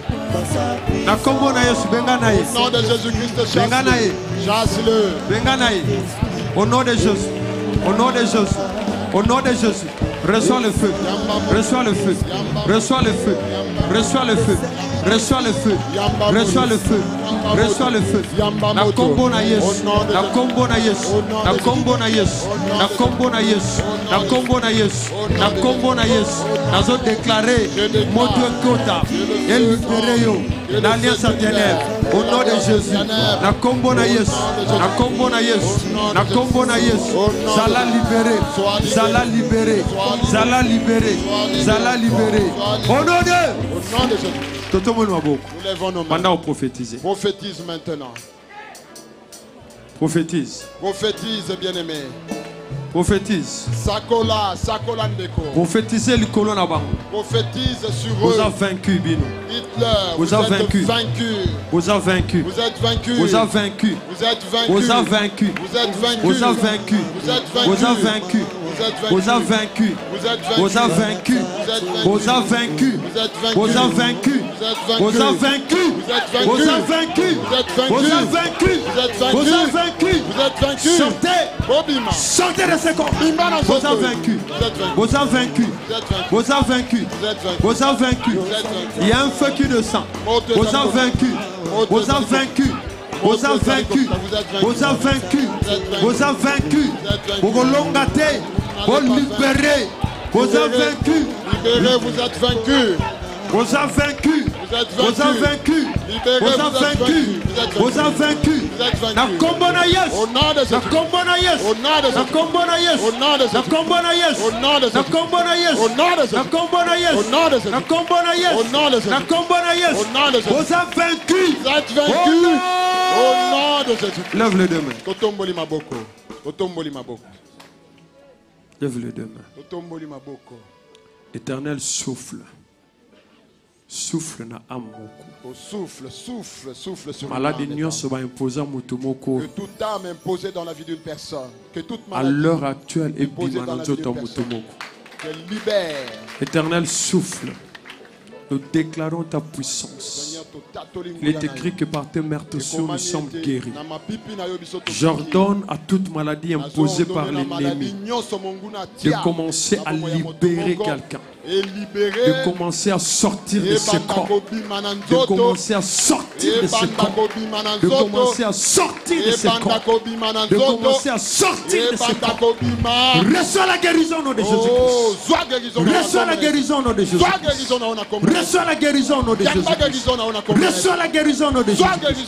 Au nom de Jésus-Christ, chasse-le. Chasse-le. Au nom de Jésus. Au nom de Jésus. Au nom de Jésus. Reçois le feu. Reçois le feu. Reçois le feu. Reçois le feu. Reçois le feu. Reçois le feu. Reçois le feu. La combo na Yesu. La combo na Yesu. La combo na Yesu. La combo na Yesu. La combo na Yesu. La combo na Yesu. Nous avons déclaré mon Dieu Kota et libéré yo. L'alliance à ténèbres. Au nom de Jésus. La combo na Yesu. La combo na Yesu. La combo na Yesu. Zala libéré. Zala libéré. Zala libéré. Zala libéré. Au nom de Jésus. Nous lèvons nos mains. Maintenant, prophétiser. Prophétise maintenant. Prophétise. Prophétise, bien-aimé. Prophétise. Sakola, Sakola Ndeko. Prophétisez le colon là-bas. Prophétise sur eux. Vous avez vaincu, Bino. Dites-leur. Vous, vous avez êtes vaincu. vaincu. Vous avez vaincu. Vous êtes vaincu. Vous avez vaincu. Vous êtes vaincu. Vous avez vaincu. Vous êtes vaincu. Vous avez vaincu. Vous êtes vaincu. Vous avez vaincu. Vous avez vaincu. Vous avez vaincu. Vous avez vaincu. Vous avez vaincu. Vous avez vaincu. Vous avez vaincu. Vous avez vaincu. Vous avez vaincu. Vous êtes vaincu. Sortez. Sortez de ce corps. Vous avez vaincu. Vous avez vaincu. Vous avez vaincu. Vous avez vaincu. Il y a un feu qui descend. Vous avez vaincu. Vous avez vaincu. Vous avez vaincu. Vous avez vaincu. Vous avez vaincu. Vous l'ongate. Vous libérez. Vous avez vaincu. Libérez, vous êtes vaincu. Vous avez vaincu. Vous avez vaincu. Vous avez vaincu. Vous avez vaincu. La combo na yes. La combo na yes. La combo na yes. La combo na yes. La combo na yes. La combo na yes. La combo na yes. La combo na yes. Vous avez vaincu. Vous êtes vaincu. Au nom de Jésus. Lève les deux mains. Totomboli maboko. Totomboli maboko. Lève les deux mains. Totomboli maboko. Éternel souffle. Souffle na amoko. Souffle, souffle, souffle sur maladie nyonso ba imposer mutu moko. Que toute âme imposée dans la vie d'une personne, que toute à l'heure actuelle est bima na nzoto mutu moko. Qu'elle libère. Éternel souffle. Nous déclarons ta puissance. Il est écrit que par tes meurtrissures nous sommes guéris. J'ordonne à toute maladie imposée par l'ennemi de commencer à libérer quelqu'un. De commencer à sortir de ce corps. De commencer à sortir de ce corps. De commencer à sortir de ce corps. De commencer à sortir de ce corps. Reçois la guérison au nom de Jésus-Christ. Reçois la guérison au nom de Jésus-Christ. Reçois la guérison au nom de Jésus-Christ. Reçois la guérison au nom de Jésus-Christ.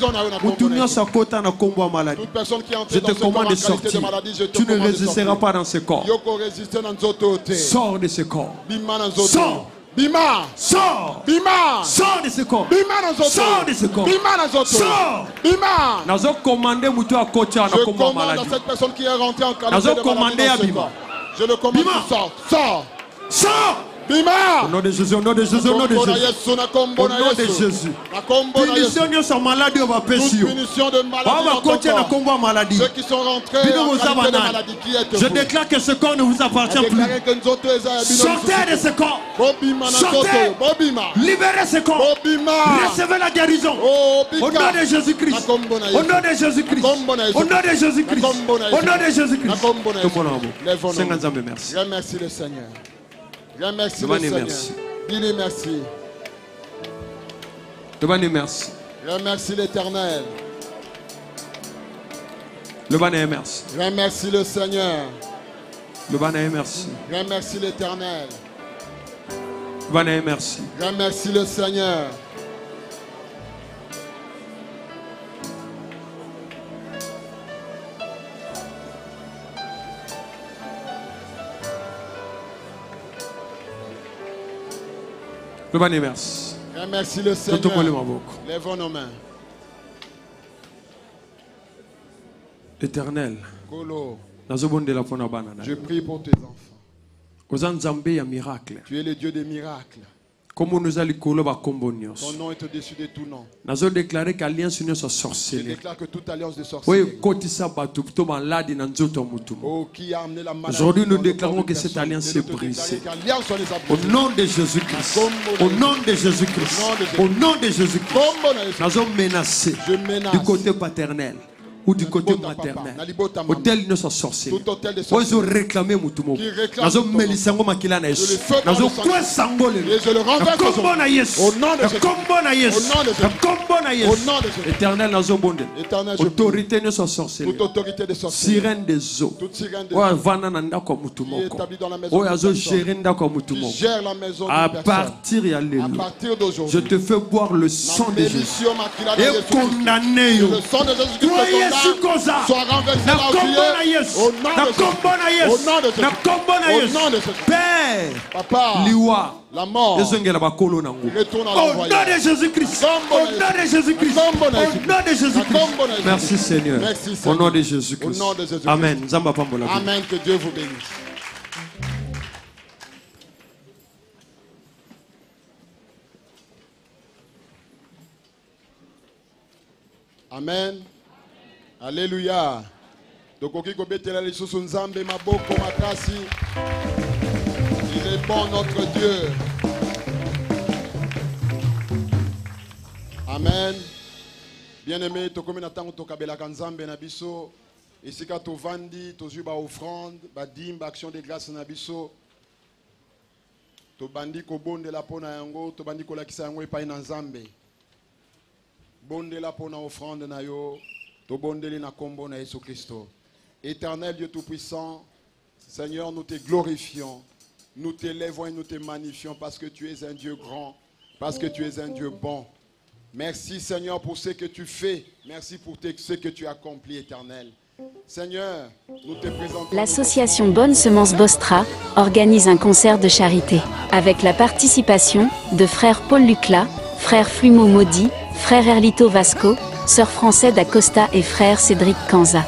Je te commande de sortir. Tu ne résisteras pas dans ce corps. Sors de ce corps. Sors. Bima. Sors. Bima. Sors de ce corps. Bima sors de ce corps. Bima sors. Bima. Nazo commandé mutu à côté à Je commande à cette personne qui est rentrée en qualité Nazo de commandé à Bima. Je le commande. Bima. Sors. Sors. Sors. Bima. Au nom de Jésus, au nom de Jésus, au nom de Jésus. Au nom de Jésus. Punition de maladie, on va pécher. Punition de maladie. Ceux qui sont rentrés en qualité de maladie qui est Je déclare que ce corps ne vous appartient plus. Sortez de ce corps. Sortez. Libérez ce corps. Recevez la guérison. Au nom de Jésus-Christ. Au nom de Jésus-Christ. Au nom de Jésus-Christ. Au nom de Jésus-Christ. Merci. Remercie le Seigneur. Remercie le Seigneur. Dis-lui merci. Merci. Remercie l'Éternel. Le banner merci. Remercie le Seigneur. Le banner merci. Remercie l'Éternel. Le banner merci. Remercie le Seigneur. Le banner merci. Remercie le Seigneur. Lèvons nos mains. Éternel. Kolo. Je prie pour tes enfants. Tu es le Dieu des miracles. Comme nous allons Ton nom est au-dessus de tout nom. Je déclare qu'alliance n'est pas sorcellerie. Je déclare que toute alliance de sorcellerie. Oh, qui a amené la maladie. Aujourd'hui, nous déclarons que cette alliance est brisée. Au nom de Jésus-Christ. Au nom de Jésus-Christ. Au nom de Jésus-Christ. Nous sommes menacés du côté paternel ou du côté maternel. Hôtel ne sont sorciers. Ils ont réclamé Moutoumou. Ils ont mélissango makila na Yesu. Ils ont quoi sangolé. Je le renverse au nom de Jésus. Au nom de Jésus. Éternel nous ont bondé. Autorité ne sont sorciers. Toute autorité de sorciers. Sirène des eaux. Toute sirène des eaux. Vana nanda kwa Moutoumou. Oh yazo gérer nda kwa Moutoumou. Gère la maison. À partir à partir d'aujourd'hui. Je te fais boire le sang de Jésus. Et condamné yo. Le sang de Jésus Christ. Sois renversé là où tu es. Au nom de Jésus. Au nom de Jésus. Père. Papa. Liwa. La mort. Retourne à l'envoyeur. Au nom de Jésus-Christ. Au nom de Jésus-Christ. Au nom de Jésus-Christ. Merci Seigneur. Au nom de Jésus-Christ. Amen. Amen. Que Dieu vous bénisse. Amen. Alléluia. Tokoki kobetela lisusu nzambe maboko makasi. Il est bon notre Dieu. Amen. Bien-aimé, tokomi na tango tokabelaka nzambe na biso. Esika tovandi tozwi ba offrande, ba dîme, ba action de grâce na biso. Tobandi kobondela pona yango, tobandi kolakisa yango epai na nzambe. Bondela pona offrande na yo. Tobondeli na kombo na Yesu Christo. Éternel Dieu Tout-Puissant, Seigneur, nous te glorifions, nous t'élèvons et nous te magnifions parce que tu es un Dieu grand, parce que tu es un Dieu bon. Merci Seigneur pour ce que tu fais, merci pour ce que tu accomplis, Éternel. Seigneur, nous te présentons. L'association Bonne Semence Bostra organise un concert de charité avec la participation de frère Paul Lucla, frère Flumo Maudit, frère Erlito Vasco, sœur Français d'Acosta et frère Cédric Kanza.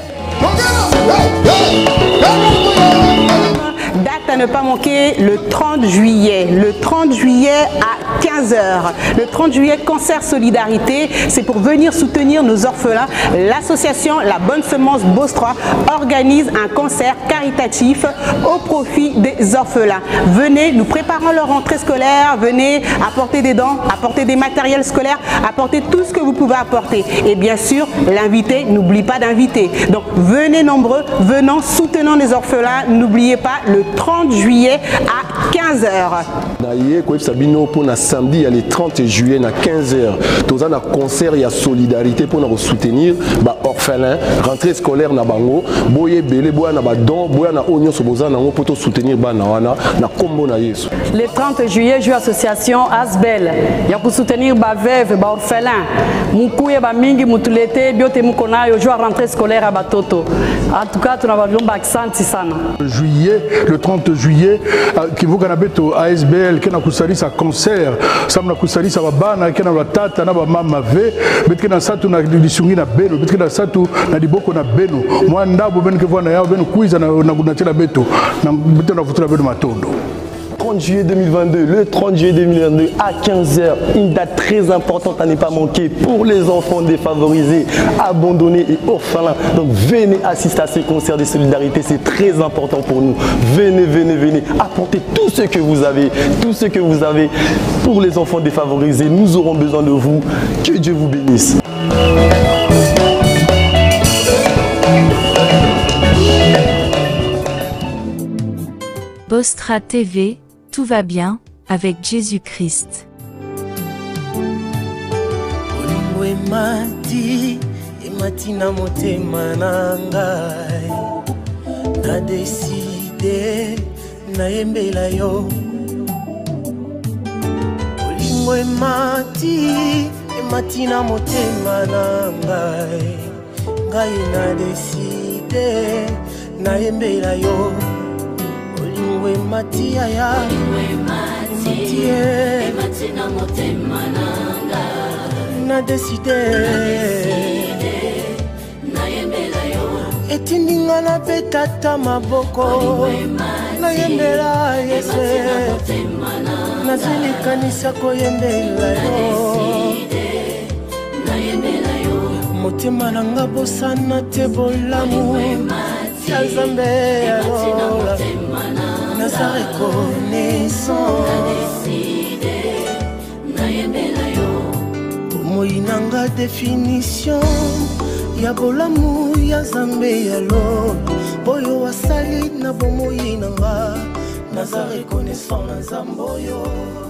Date à ne pas manquer, le trente juillet. Le trente juillet à quinze heures. Le trente juillet, concert solidarité. C'est pour venir soutenir nos orphelins. L'association La Bonne Semence Bostra organise un concert caritatif au profit des orphelins. Venez, nous préparons leur rentrée scolaire. Venez apporter des dons, apporter des matériels scolaires, apporter tout ce que vous pouvez apporter. Et bien sûr, l'invité, n'oublie pas d'inviter. Donc venez nombreux, venons, soutenons les orphelins. N'oubliez pas, le trente juillet à quinze heures. Samedi, il y a le trente juillet à quinze heures. Tous un concert et solidarité pour nous soutenir les orphelins, rentrée scolaire na bango, boye belé boya na badon, boya na onyo soboza na ngo pour soutenir bana wana na kombo na Yesu. Le trente juillet, joue association Asbel. Il y a pour soutenir ba veuve, ba orphelin. Mukuye ba mingi mutulete biote mukona yo joue rentrée scolaire à batoto. En tout cas, tu n'as pas besoin d'accent sana. Juillet, le trente juillet, qui vous ganabeto A S B L qui na kusali sa concert, samna kusali sa bana qui na tata na ba mama ve, betke na satu na lisungi na beno, betke na satu na diboko na beno. Moi ndabo ben ke vona ya beno kuiza na na kunatela beto, na beto na futura beno matondo. trente juillet deux mille vingt-deux, le trente juillet deux mille vingt-deux à quinze heures, une date très importante à ne pas manquer pour les enfants défavorisés, abandonnés et orphelins. Donc venez assister à ce concert de solidarité, c'est très important pour nous. Venez, venez, venez, apportez tout ce que vous avez, tout ce que vous avez pour les enfants défavorisés. Nous aurons besoin de vous. Que Dieu vous bénisse. Bostra T V, tout va bien avec Jésus-Christ. We matia ya we matie matina motema nanga na décidé na yembela yo etindinga na betata maboko na yembela ye nakanisa koyembela yo motema nanga bosana te bolamu ya Nzambe ya lola naza reconnaissant bomoi nanga définition ya bolamu ya Nzambe ya lola boyo wasali na bomoi nanga naza reconnaissant na Nzambe oyo